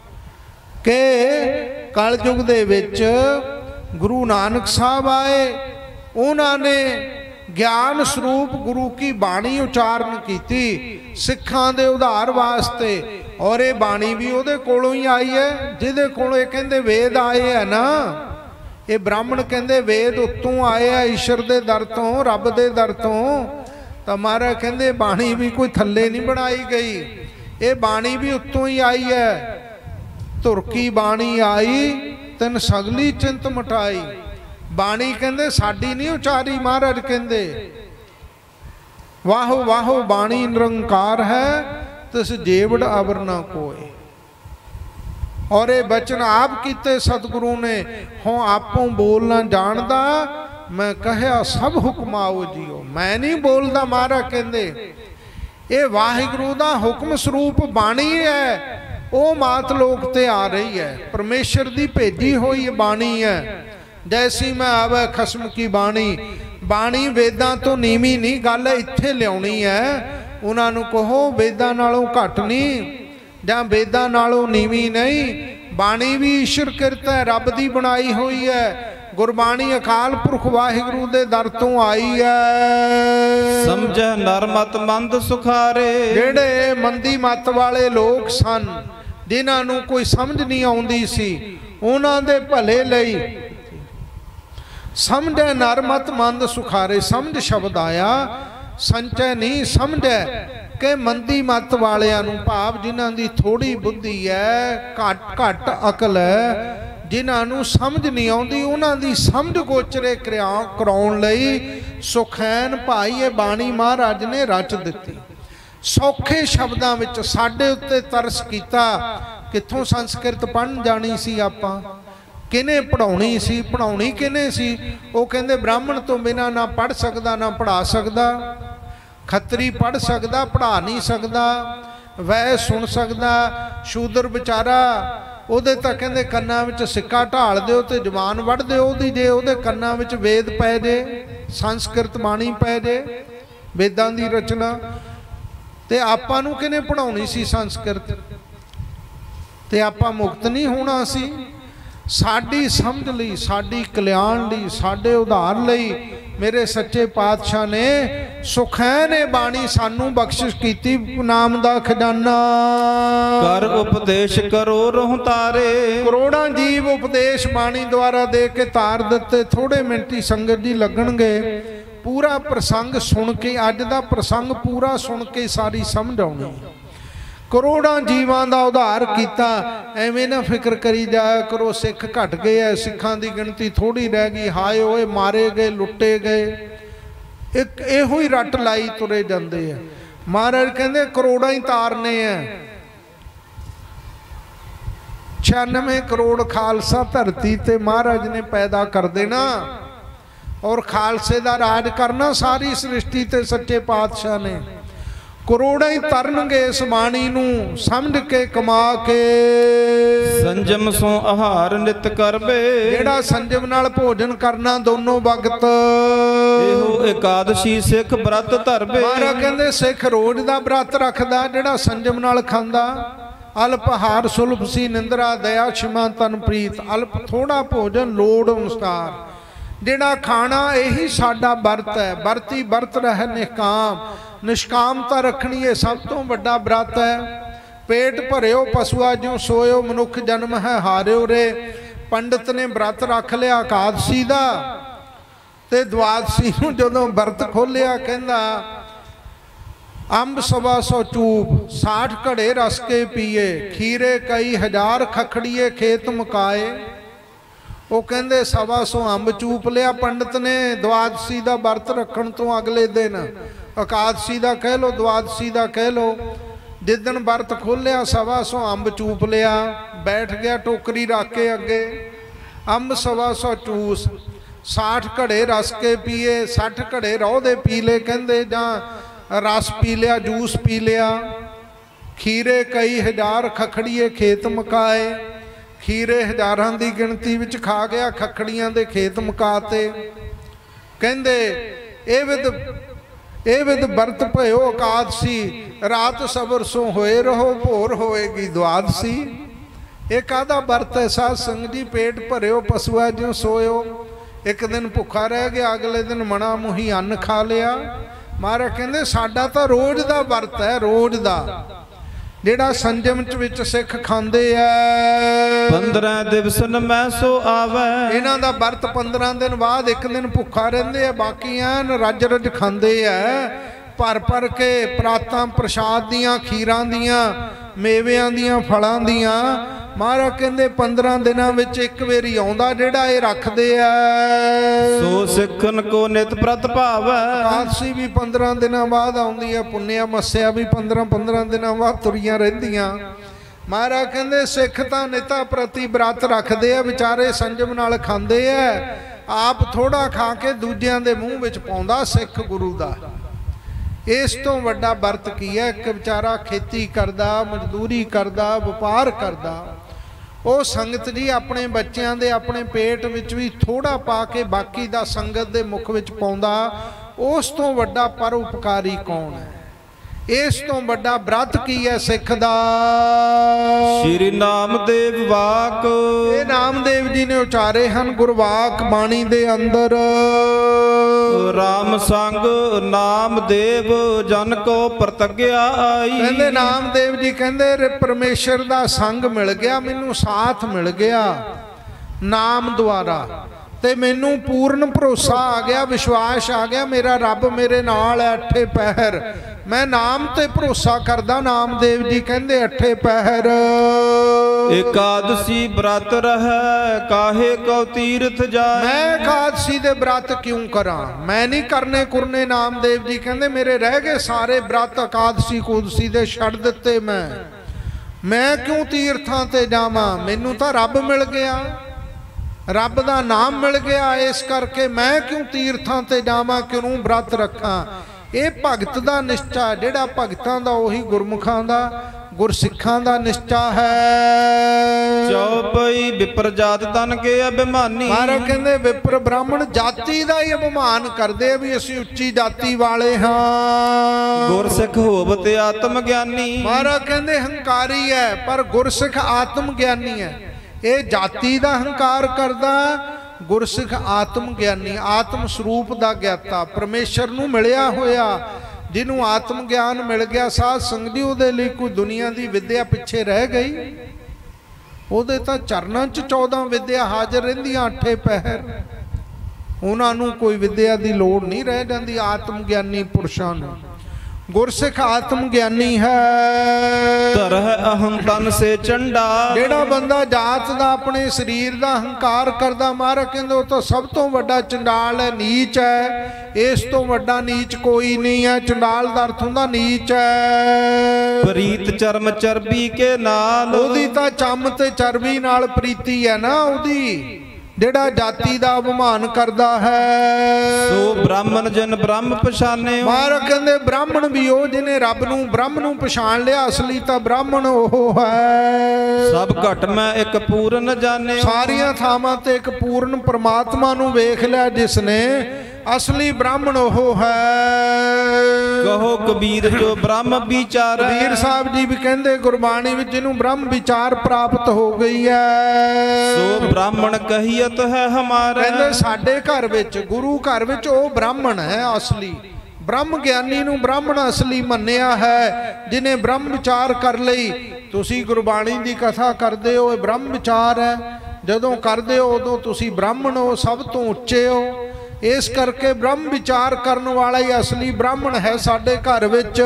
ਕਿ ਕਲਯੁਗ ਦੇ ਵਿੱਚ ਗੁਰੂ ਨਾਨਕ ਸਾਹਿਬ ਆਏ, ਉਹਨਾਂ ਨੇ ਗਿਆਨ ਸਰੂਪ ਗੁਰੂ ਕੀ ਬਾਣੀ ਉਚਾਰਨ ਕੀਤੀ ਸਿੱਖਾਂ ਦੇ ਉਧਾਰ ਵਾਸਤੇ। ਔਰ ਇਹ ਬਾਣੀ ਵੀ ਉਹਦੇ ਕੋਲੋਂ ਹੀ ਆਈ ਹੈ ਜਿਹਦੇ ਕੋਲੋਂ ਇਹ ਕਹਿੰਦੇ ਵੇਦ ਆਏ ਹੈ ਨਾ। ਇਹ ਬ੍ਰਾਹਮਣ ਕਹਿੰਦੇ ਵੇਦ ਉੱਤੋਂ ਆਏ ਆ, ਈਸ਼ਰ ਦੇ ਦਰ ਤੋਂ, ਰੱਬ ਦੇ ਦਰ ਤੋਂ। ਤਾਂ ਮਹਾਰਾਜ ਕਹਿੰਦੇ ਬਾਣੀ ਵੀ ਕੋਈ ਥੱਲੇ ਨਹੀਂ ਬਣਾਈ ਗਈ, ਇਹ ਬਾਣੀ ਵੀ ਉੱਤੋਂ ਹੀ ਆਈ ਹੈ। ਧੁਰ ਕੀ ਬਾਣੀ ਆਈ ਤੈਨ ਸਗਲੀ ਚਿੰਤ ਮਟਾਈ। ਬਾਣੀ ਕਹਿੰਦੇ ਸਾਡੀ ਨਹੀਂ ਉਚਾਰੀ, ਮਹਾਰਾਜ ਕਹਿੰਦੇ ਵਾਹੋ ਵਾਹੋ ਬਾਣੀ ਨਿਰੰਕਾਰ ਹੈ ਤਿਸ ਜੇਵੜ ਅਵਰ ਨਾ ਕੋਏ। ਔਰ ਇਹ ਬਚਨ ਆਪ ਕੀਤੇ ਸਤਿਗੁਰੂ ਨੇ, ਹੋਂ ਆਪੋਂ ਬੋਲ ਨਾ ਜਾਣਦਾ ਮੈਂ ਕਹਿਆ ਸਭ ਹੁਕਮ ਆਓ ਜੀਓ। ਮੈਂ ਨਹੀਂ ਬੋਲਦਾ, ਮਹਾਰਾਜ ਕਹਿੰਦੇ ਇਹ ਵਾਹਿਗੁਰੂ ਦਾ ਹੁਕਮ ਸਰੂਪ ਬਾਣੀ ਹੈ, ਉਹ ਮਾਤ ਲੋਕ ਤੇ ਆ ਰਹੀ ਹੈ, ਪਰਮੇਸ਼ਰ ਦੀ ਭੇਜੀ ਹੋਈ ਬਾਣੀ ਹੈ। ਜੈਸੀ ਮੈਂ ਆਵੇ ਖਸਮ ਕੀ ਬਾਣੀ, ਬਾਣੀ ਵੇਦਾਂ ਤੋਂ ਨੀਵੀਂ ਨਹੀਂ, ਗੱਲ ਇੱਥੇ ਲਿਆਉਣੀ ਹੈ। ਉਹਨਾਂ ਨੂੰ ਕਹੋ ਵੇਦਾਂ ਨਾਲੋਂ ਘੱਟ ਨਹੀਂ ਜਾਂ ਵੇਦਾਂ ਨਾਲੋਂ ਨੀਵੀਂ ਨਹੀਂ, ਬਾਣੀ ਵੀ ਈਸ਼ਰ ਕਿਰਤ ਹੈ, ਰੱਬ ਦੀ ਬਣਾਈ ਹੋਈ ਹੈ। ਗੁਰਬਾਣੀ ਅਕਾਲ ਪੁਰਖ ਵਾਹਿਗੁਰੂ ਦੇ ਦਰ ਤੋਂ ਆਈ ਹੈ। ਸਮਝੈ ਨਰ ਮਤ ਮੰਦ ਸੁਖਾਰੇ, ਜਿਹੜੇ ਮੰਦੀ ਮਤ ਵਾਲੇ ਲੋਕ ਸਨ, ਜਿਨ੍ਹਾਂ ਨੂੰ ਕੋਈ ਸਮਝ ਨਹੀਂ ਆਉਂਦੀ ਸੀ, ਉਹਨਾਂ ਦੇ ਭਲੇ ਲਈ ਸਮਝੈ ਨਰ ਮਤ ਮੰਦ ਸੁਖਾਰੇ। ਸਮਝ ਸ਼ਬਦ ਆਇਆ, ਸੰਚੈ ਨਹੀਂ, ਸਮਝੈ ਕਿ ਮੰਦੀ ਮਤ ਵਾਲਿਆਂ ਨੂੰ, ਭਾਵ ਜਿਨ੍ਹਾਂ ਦੀ ਥੋੜੀ ਬੁੱਧੀ ਹੈ, ਘੱਟ ਘੱਟ ਅਕਲ ਹੈ, ਜਿਨ੍ਹਾਂ ਨੂੰ ਸਮਝ ਨਹੀਂ ਆਉਂਦੀ, ਉਹਨਾਂ ਦੀ ਸਮਝ ਗੋਚਰੇ ਕਰਾਉਣ ਲਈ ਸੁਖੈਨ ਭਾਈ ਇਹ ਬਾਣੀ ਮਹਾਰਾਜ ਨੇ ਰਚ ਦਿੱਤੀ। ਸੌਖੇ ਸ਼ਬਦਾਂ ਵਿੱਚ ਸਾਡੇ ਉੱਤੇ ਤਰਸ ਕੀਤਾ। ਕਿੱਥੋਂ ਸੰਸਕ੍ਰਿਤ ਪੜ੍ਹਨ ਜਾਣੀ ਸੀ ਆਪਾਂ, ਕਿਹਨੇ ਪੜ੍ਹਾਉਣੀ ਸੀ, ਪੜ੍ਹਾਉਣੀ ਕਿਹਨੇ ਸੀ? ਉਹ ਕਹਿੰਦੇ ਬ੍ਰਾਹਮਣ ਤੋਂ ਬਿਨਾਂ ਨਾ ਪੜ੍ਹ ਸਕਦਾ ਨਾ ਪੜ੍ਹਾ ਸਕਦਾ। ਖੱਤਰੀ ਪੜ੍ਹ ਸਕਦਾ, ਪੜ੍ਹਾ ਨਹੀਂ ਸਕਦਾ, ਵੈ ਸੁਣ ਸਕਦਾ। ਸ਼ੂਦਰ ਵਿਚਾਰਾ ਉਹਦੇ ਤਾਂ ਕਹਿੰਦੇ ਕੰਨਾਂ ਵਿੱਚ ਸਿੱਕਾ ਢਾਲ ਦਿਓ ਤੇ ਜ਼ਬਾਨ ਵੱਢ ਦਿਓ ਉਹਦੀ, ਜੇ ਉਹਦੇ ਕੰਨਾਂ ਵਿੱਚ ਵੇਦ ਪੈ ਜੇ, ਸੰਸਕ੍ਰਿਤ ਬਾਣੀ ਪੈ ਜੇ, ਵੇਦਾਂ ਦੀ ਰਚਨਾ। ਤੇ ਆਪਾਂ ਨੂੰ ਕਿਹਨੇ ਪੜ੍ਹਾਉਣੀ ਸੀ ਸੰਸਕ੍ਰਿਤ? ਤੇ ਆਪਾਂ ਮੁਕਤ ਨਹੀਂ ਹੋਣਾ ਸੀ। ਸਾਡੀ ਸਮਝ ਲਈ, ਸਾਡੀ ਕਲਿਆਣ ਲਈ, ਸਾਡੇ ਉਧਾਰ ਲਈ ਮੇਰੇ ਸੱਚੇ ਪਾਤਸ਼ਾਹ ਨੇ ਸੁਖੈਨ ਇਹ ਬਾਣੀ ਸਾਨੂੰ ਬਖਸ਼ਿਸ਼ ਕੀਤੀ, ਨਾਮ ਦਾ ਖਜ਼ਾਨਾ। ਕਰ ਉਪਦੇਸ਼ ਕਰੋ ਰਹੁ ਤਾਰੇ, ਕਰੋੜਾਂ ਜੀਵ ਉਪਦੇਸ਼ ਬਾਣੀ ਦੁਆਰਾ ਦੇ ਕੇ ਤਾਰ ਦਿੱਤੇ। ਥੋੜੇ ਮਿੰਟ ਹੀ ਸੰਗਤ ਜੀ ਲੱਗਣਗੇ, ਪੂਰਾ ਪ੍ਰਸੰਗ ਸੁਣ ਕੇ, ਅੱਜ ਦਾ ਪ੍ਰਸੰਗ ਪੂਰਾ ਸੁਣ ਕੇ ਸਾਰੀ ਸਮਝ ਆਉਣੀ। ਕਰੋੜਾਂ ਜੀਵਾਂ ਦਾ ਉਧਾਰ ਕੀਤਾ। ਐਵੇਂ ਨਾ ਫਿਕਰ ਕਰੀ ਜਾਇਆ ਕਰੋ ਸਿੱਖ ਘਟ ਗਏ ਐ, ਸਿੱਖਾਂ ਦੀ ਗਿਣਤੀ ਥੋੜੀ ਰਹਿ ਗਈ, ਹਾਏ ਓਏ ਮਾਰੇ ਗਏ, ਲੁੱਟੇ ਗਏ। ਇੱਕ ਇਹੋ ਹੀ ਰੱਟ ਲਾਈ ਤੁਰੇ ਜਾਂਦੇ ਆ। ਮਹਾਰਾਜ ਕਹਿੰਦੇ ਕਰੋੜਾਂ ਹੀ ਤਾਰਨੇ ਆ। ਛਿਆਨਵੇਂ ਕਰੋੜ ਖਾਲਸਾ ਧਰਤੀ ਤੇ ਮਹਾਰਾਜ ਨੇ ਪੈਦਾ ਕਰ ਦੇਣਾ ਔਰ ਖਾਲਸੇ ਦਾ ਰਾਜ ਕਰਨਾ ਸਾਰੀ ਸ੍ਰਿਸ਼ਟੀ ਤੇ ਸੱਚੇ ਪਾਤਸ਼ਾਹ ਨੇ। ਕਰੋੜਾਂ ਹੀ ਤਰਨਗੇ ਇਸ ਬਾਣੀ ਨੂੰ ਸਮਝ ਕੇ, ਕਮਾ ਕੇ। ਸੰਜਮ ਸੋ ਆਹਾਰ ਨਿਤ ਕਰਵੇ, ਜਿਹੜਾ ਸੰਜਮ ਨਾਲ ਭੋਜਨ ਕਰਨਾ ਦੋਨੋਂ ਵਕਤ, ਇਹੋ ਇਕਾਦਸ਼ੀ ਸਿੱਖ ਬ੍ਰਤ ਧਰਵੇ। ਮਹਾਰਾਜ ਕਹਿੰਦੇ ਸਿੱਖ ਰੋਜ਼ ਦਾ ਬ੍ਰਤ ਰੱਖਦਾ ਜਿਹੜਾ ਸੰਜਮ ਨਾਲ ਖਾਂਦਾ। ਅਲਪ ਆਹਾਰ ਸੁਲਭ ਸੀ ਨਿੰਦਰਾ, ਦਇਆ ਛਿਮਾ ਤਨ ਪ੍ਰੀਤ। ਅਲਪ ਥੋੜਾ ਭੋਜਨ ਲੋੜ ਅਨੁਸਾਰ ਜਿਹੜਾ ਖਾਣਾ, ਇਹੀ ਸਾਡਾ ਵਰਤ ਹੈ। ਵਰਤੀ ਵਰਤ ਰਹਿ ਨਿਸ਼ਕਾਮ, ਨਿਸ਼ਕਾਮਤਾ ਰੱਖਣੀ ਇਹ ਸਭ ਤੋਂ ਵੱਡਾ ਬ੍ਰਤ ਹੈ। ਪੇਟ ਭਰਿਓ ਪਸ਼ੂਆ ਜਿਉ ਸੋਇਓ, ਮਨੁੱਖ ਜਨਮ ਹੈ ਹਾਰਿਓ ਰੇ। ਪੰਡਤ ਨੇ ਬ੍ਰਤ ਰੱਖ ਲਿਆ ਇਕਾਦਸ਼ੀ ਦਾ, ਤੇ ਦਵਾਦਸ਼ੀ ਨੂੰ ਜਦੋਂ ਵਰਤ ਖੋਲਿਆ ਕਹਿੰਦਾ ਅੰਬ ਸਵਾ ਸੌ ਚੂਪ, ਸਾਠ ਘੜੇ ਰਸ ਕੇ ਪੀਏ, ਖੀਰੇ ਕਈ ਹਜ਼ਾਰ ਖਖੜੀਏ ਖੇਤ ਮੁਕਾਏ। ਉਹ ਕਹਿੰਦੇ ਸਵਾ ਸੌ ਅੰਬ ਚੂਪ ਲਿਆ ਪੰਡਤ ਨੇ ਦਵਾਦਸ਼ੀ ਦਾ ਵਰਤ ਰੱਖਣ ਤੋਂ ਅਗਲੇ ਦਿਨ। ਇਕਾਦਸ਼ੀ ਦਾ ਕਹਿ ਲਓ, ਦਵਾਦਸ਼ੀ ਦਾ ਕਹਿ ਲਓ। ਜਿੱਦਣ ਵਰਤ ਖੋਲਿਆ ਸਵਾ ਸੌ ਅੰਬ ਚੂਪ ਲਿਆ, ਬੈਠ ਗਿਆ ਟੋਕਰੀ ਰੱਖ ਕੇ ਅੱਗੇ। ਅੰਬ ਸਵਾ ਸੌ ਚੂਸ, ਸਾਠ ਘੜੇ ਰਸ ਕੇ ਪੀਏ, ਸੱਠ ਘੜੇ ਰੋਹ ਦੇ ਪੀ ਲਏ ਕਹਿੰਦੇ, ਜਾਂ ਰਸ ਪੀ ਲਿਆ, ਜੂਸ ਪੀ ਲਿਆ। ਖੀਰੇ ਕਈ ਹਜ਼ਾਰ ਖਖੜੀਏ ਖੇਤ ਮੁਕਾਏ, ਖੀਰੇ ਹਜ਼ਾਰਾਂ ਦੀ ਗਿਣਤੀ ਵਿੱਚ ਖਾ ਗਿਆ, ਖਖੜੀਆਂ ਦੇ ਖੇਤ ਮੁਕਾਤੇ। ਕਹਿੰਦੇ ਇਹ ਵਿਦ ਇਹ ਵਿਦ ਵਰਤ ਭਇਓ ਇਕਾਦਸ਼ੀ, ਰਾਤ ਸਬਰ ਸੋ ਹੋਏ ਰਹੋ, ਭੋਰ ਹੋਏਗੀ ਦਵਾਦਸ਼ੀ। ਇਹ ਕਾਹਦਾ ਵਰਤ ਹੈ ਸਾਧ ਸੰਗਤ ਜੀ? ਪੇਟ ਭਰਿਓ ਪਸ਼ੂਆ ਜਿਉ ਸੋਇਓ। ਇੱਕ ਦਿਨ ਭੁੱਖਾ ਰਹਿ ਗਿਆ, ਅਗਲੇ ਦਿਨ ਮਣਾ ਮੁਹੀ ਅੰਨ ਖਾ ਲਿਆ। ਮਹਾਰਾਜ ਕਹਿੰਦੇ ਸਾਡਾ ਤਾਂ ਰੋਜ਼ ਦਾ ਵਰਤ ਹੈ, ਰੋਜ਼ ਦਾ, ਜਿਹੜਾ ਸੰਜਮ ਚ ਵਿੱਚ ਸਿੱਖ ਖਾਂਦੇ ਐ। ਪੰਦਰਾਂ ਦਿਵਸ ਨ ਮੈਂ ਸੋ ਆਵੇ, ਇਹਨਾਂ ਦਾ ਵਰਤ ਪੰਦਰਾਂ ਦਿਨ ਬਾਅਦ ਇੱਕ ਦਿਨ ਭੁੱਖਾ ਰਹਿੰਦੇ ਆ, ਬਾਕੀ ਐਨ ਰੱਜ ਰੱਜ ਖਾਂਦੇ ਐ। ਭਰ ਭਰ ਕੇ ਪਰਾਤਾਂ ਪ੍ਰਸ਼ਾਦ ਦੀਆਂ, ਖੀਰਾਂ ਦੀਆਂ, ਮੇਵਿਆਂ ਦੀਆਂ, ਫਲਾਂ ਦੀਆਂ। ਮਹਾਰਾਜ ਕਹਿੰਦੇ ਪੰਦਰਾਂ ਦਿਨਾਂ ਵਿੱਚ ਇੱਕ ਵਾਰੀ ਆਉਂਦਾ ਜਿਹੜਾ ਇਹ ਰੱਖਦੇ ਆ। ਸੋ ਸਿੱਖਨ ਕੋ ਨਿਤ ਪ੍ਰਤ ਭਾਵੈ। ਇਕਾਦਸ਼ੀ ਵੀ ਪੰਦਰਾਂ ਦਿਨਾਂ ਬਾਅਦ ਆਉਂਦੀ ਹੈ, ਪੁੰਨਿਆ ਮੱਸਿਆ ਵੀ ਪੰਦਰਾਂ ਪੰਦਰਾਂ ਦਿਨਾਂ ਬਾਅਦ ਤੁਰੀਆਂ ਰਹਿੰਦੀਆਂ। ਮਹਾਰਾਜ ਕਹਿੰਦੇ ਸਿੱਖ ਤਾਂ ਨਿਤਾ ਪ੍ਰਤੀ ਬ੍ਰਤ ਰੱਖਦੇ ਆ, ਵਿਚਾਰੇ ਸੰਜਮ ਨਾਲ ਖਾਂਦੇ ਆ। ਆਪ ਥੋੜਾ ਖਾ ਕੇ ਦੂਜਿਆਂ ਦੇ ਮੂੰਹ ਵਿੱਚ ਪਾਉਂਦਾ ਸਿੱਖ ਗੁਰੂ ਦਾ। ਇਸ ਤੋਂ ਵੱਡਾ ਵਰਤ ਕੀ ਹੈ? ਇੱਕ ਵਿਚਾਰਾ ਖੇਤੀ ਕਰਦਾ, ਮਜ਼ਦੂਰੀ ਕਰਦਾ, ਵਪਾਰ ਕਰਦਾ, ਉਹ ਸੰਗਤ ਜੀ ਆਪਣੇ ਬੱਚਿਆਂ ਦੇ ਆਪਣੇ ਪੇਟ ਵਿੱਚ ਵੀ ਥੋੜਾ ਪਾ ਕੇ ਬਾਕੀ ਦਾ ਸੰਗਤ ਦੇ ਮੁਖ ਵਿੱਚ ਪਾਉਂਦਾ। ਉਸ ਤੋਂ ਵੱਡਾ ਪਰਉਪਕਾਰੀ ਕੌਣ ਹੈ? ਇਸ ਤੋਂ ਵੱਡਾ ਬ੍ਰਤ ਕੀ ਹੈ ਸਿੱਖ ਦਾ? ਸ਼੍ਰੀ ਨਾਮਦੇਵ ਵਾਕ। ਇਹ ਨਾਮਦੇਵ ਜੀ ਨੇ ਉਚਾਰੇ ਹਨ ਗੁਰਵਾਕ ਬਾਣੀ ਦੇ ਅੰਦਰ। ਰਾਮ ਸੰਗ ਨਾਮਦੇਵ ਜਨ ਕੋ ਪ੍ਰਤਗਿਆ ਆਈ। ਕਹਿੰਦੇ ਨਾਮਦੇਵ ਜੀ ਕਹਿੰਦੇ ਪਰਮੇਸ਼ਰ ਦਾ ਸੰਗ ਮਿਲ ਗਿਆ, ਮੈਨੂੰ ਸਾਥ ਮਿਲ ਗਿਆ ਨਾਮ ਦੁਆਰਾ, ਤੇ ਮੈਨੂੰ ਪੂਰਨ ਭਰੋਸਾ ਆ ਗਿਆ, ਵਿਸ਼ਵਾਸ ਆ ਗਿਆ, ਮੇਰਾ ਰੱਬ ਮੇਰੇ ਨਾਲ ਹੈ ਅੱਠੇ ਪਹਿਰ। ਮੈਂ ਨਾਮ ਤੇ ਭਰੋਸਾ ਕਰਦਾ। ਨਾਮਦੇਵ ਜੀ ਕਹਿੰਦੇ ਅੱਠੇ ਪਹਿਰ ਇਕਾਦਸ਼ੀ ਬ੍ਰਤ ਰਹਿ, ਕਾਹੇ ਕਉ ਤੀਰਥ ਜਾਏ। ਮੈਂ ਇਕਾਦਸ਼ੀ ਦੇ ਬ੍ਰਤ ਕਿਉਂ ਕਰਾਂ? ਮੈਂ ਨਹੀਂ ਕਰਨੇ ਕੁਰਨੇ। ਨਾਮਦੇਵ ਜੀ ਕਹਿੰਦੇ ਮੇਰੇ ਰਹਿ ਗਏ ਸਾਰੇ ਬ੍ਰਤ ਇਕਾਦਸ਼ੀ ਕੁਦਸੀ ਦੇ ਛੱਡ ਦਿੱਤੇ। ਮੈਂ ਮੈਂ ਕਿਉਂ ਤੀਰਥਾਂ ਤੇ ਜਾਵਾਂ? ਮੈਨੂੰ ਤਾਂ ਰੱਬ ਮਿਲ ਗਿਆ, ਰੱਬ ਦਾ ਨਾਮ ਮਿਲ ਗਿਆ। ਇਸ ਕਰਕੇ ਮੈਂ ਕਿਉਂ ਤੀਰਥਾਂ ਤੇ ਜਾਵਾਂ, ਕਿਉਂ ਬ੍ਰਤ ਰੱਖਾਂ? ਇਹ ਭਗਤ ਦਾ ਨਿਸ਼ਚਾ, ਜਿਹੜਾ ਭਗਤਾਂ ਦਾ ਉਹੀ ਗੁਰਮੁਖਾਂ ਦਾ, ਗੁਰਸਿੱਖਾਂ ਦਾ ਨਿਸ਼ਚਾ ਹੈ। ਚੌਪਈ ਵਿਪਰ ਜਾਤ ਤਨ ਕੇ ਅਭਿਮਾਨੀ। ਮਹਾਰਾਜ ਕਹਿੰਦੇ ਵਿਪਰ ਬ੍ਰਾਹਮਣ ਜਾਤੀ ਦਾ ਹੀ ਅਭਿਮਾਨ ਕਰਦੇ ਆ ਵੀ ਅਸੀਂ ਉੱਚੀ ਜਾਤੀ ਵਾਲੇ ਹਾਂ। ਗੁਰਸਿੱਖ ਹੋਵਤ ਆਤਮ ਗਿਆਨੀ। ਮਹਾਰਾਜ ਕਹਿੰਦੇ ਹੰਕਾਰੀ ਹੈ ਪਰ ਗੁਰਸਿੱਖ ਆਤਮ ਗਿਆਨੀ ਹੈ। ਇਹ ਜਾਤੀ ਦਾ ਹੰਕਾਰ ਕਰਦਾ, ਗੁਰਸਿੱਖ ਆਤਮ ਗਿਆਨੀ, ਆਤਮ ਸਰੂਪ ਦਾ ਗਿਆਤਾ, ਪਰਮੇਸ਼ਰ ਨੂੰ ਮਿਲਿਆ ਹੋਇਆ, ਜਿਹਨੂੰ ਆਤਮ ਗਿਆਨ ਮਿਲ ਗਿਆ। ਸਾਧ ਸੰਗਤ ਜੀ, ਉਹਦੇ ਲਈ ਕੋਈ ਦੁਨੀਆ ਦੀ ਵਿਦਿਆ ਪਿੱਛੇ ਰਹਿ ਗਈ? ਉਹਦੇ ਤਾਂ ਚਰਨਾਂ 'ਚ ਚੌਦਾਂ ਵਿਦਿਆ ਹਾਜ਼ਰ ਰਹਿੰਦੀਆਂ ਅੱਠੇ ਪਹਿਰ। ਉਹਨਾਂ ਨੂੰ ਕੋਈ ਵਿਦਿਆ ਦੀ ਲੋੜ ਨਹੀਂ ਰਹਿ ਜਾਂਦੀ ਆਤਮ ਗਿਆਨੀ ਪੁਰਸ਼ਾਂ ਨੂੰ। ਗੁਰਸਿੱਖ ਆਤਮ ਗਿਆਨੀ ਹੈ। ਧਰਹ ਅਹੰ ਤਨ ਸੇ ਚੰਡਾ। ਜਿਹੜਾ ਬੰਦਾ ਜਾਤ ਦਾ, ਆਪਣੇ ਸਰੀਰ ਦਾ ਹੰਕਾਰ ਕਰਦਾ, ਮਹਾਰਾਜ ਕਹਿੰਦੇ ਉਹ ਤਾਂ ਸਭ ਤੋਂ ਵੱਡਾ ਚੰਡਾਲ ਹੈ, ਨੀਚ ਹੈ। ਇਸ ਤੋਂ ਵੱਡਾ ਨੀਚ ਕੋਈ ਨਹੀਂ ਹੈ। ਚੰਡਾਲ ਦਾ ਅਰਥ ਹੁੰਦਾ ਨੀਚ ਹੈ। ਪ੍ਰੀਤ ਚਰਮ ਚਰਬੀ ਕੇ ਨਾਲ। ਉਹਦੀ ਤਾਂ ਚੰਮ ਤੇ ਚਰਬੀ ਨਾਲ ਪ੍ਰੀਤੀ ਹੈ ਨਾ ਉਹਦੀ, ਜਿਹੜਾ ਜਾਤੀ ਦਾ ਅਭਿਮਾਨ ਕਰਦਾ ਹੈ। ਸੋ ਬ੍ਰਾਹਮਣ ਜਨ ਬ੍ਰਹਮ ਪਛਾਨੇ। ਮਹਾਰਾਜ ਕਹਿੰਦੇ ਬ੍ਰਾਹਮਣ ਵੀ ਉਹ ਜਿਹਨੇ ਰੱਬ ਨੂੰ, ਬ੍ਰਹਮ ਨੂੰ ਪਛਾਣ ਲਿਆ। ਅਸਲੀ ਤਾਂ ਬ੍ਰਾਹਮਣ ਉਹ ਹੈ। ਸਭ ਘਟ ਮੈਂ ਇੱਕ ਪੂਰਨ ਜਾਣੇ। ਸਾਰੀਆਂ ਥਾਵਾਂ ਤੇ ਇੱਕ ਪੂਰਨ ਪਰਮਾਤਮਾ ਨੂੰ ਵੇਖ ਲਿਆ ਜਿਸਨੇ, ਅਸਲੀ ਬ੍ਰਾਹਮਣ ਉਹ ਹੈ। ਕਹੋ ਕਬੀਰ ਜੋ ਬ੍ਰਹਮ ਵਿਚਾਰ। ਕਬੀਰ ਸਾਹਿਬ ਜੀ ਵੀ ਕਹਿੰਦੇ ਗੁਰਬਾਣੀ ਵਿੱਚ ਜਿਹਨੂੰ ਬ੍ਰਹਮ ਵਿਚਾਰ ਪ੍ਰਾਪਤ ਹੋ ਗਈ ਹੈ, ਸੋ ਬ੍ਰਾਹਮਣ ਕਹੀਅਤ ਹੈ ਹਮਾਰਾ। ਕਹਿੰਦੇ ਸਾਡੇ ਘਰ ਵਿੱਚ, ਗੁਰੂ ਘਰ ਵਿੱਚ ਉਹ ਬ੍ਰਾਹਮਣ ਹੈ ਅਸਲੀ। ਬ੍ਰਹਮ ਗਿਆਨੀ ਨੂੰ ਬ੍ਰਾਹਮਣ ਅਸਲੀ ਮੰਨਿਆ ਹੈ, ਜਿਹਨੇ ਬ੍ਰਹਮ ਵਿਚਾਰ ਕਰ ਲਈ। ਤੁਸੀਂ ਗੁਰਬਾਣੀ ਦੀ ਕਥਾ ਕਰਦੇ ਹੋ, ਇਹ ਬ੍ਰਹਮ ਵਿਚਾਰ ਹੈ। ਜਦੋਂ ਕਰਦੇ ਹੋ ਉਦੋਂ ਤੁਸੀਂ ਬ੍ਰਾਹਮਣ ਹੋ, ਸਭ ਤੋਂ ਉੱਚੇ ਹੋ। ਇਸ ਕਰਕੇ ਬ੍ਰਹਮ ਵਿਚਾਰ ਕਰਨ ਵਾਲਾ ਹੀ ਅਸਲੀ ਬ੍ਰਾਹਮਣ ਹੈ ਸਾਡੇ ਘਰ ਵਿੱਚ।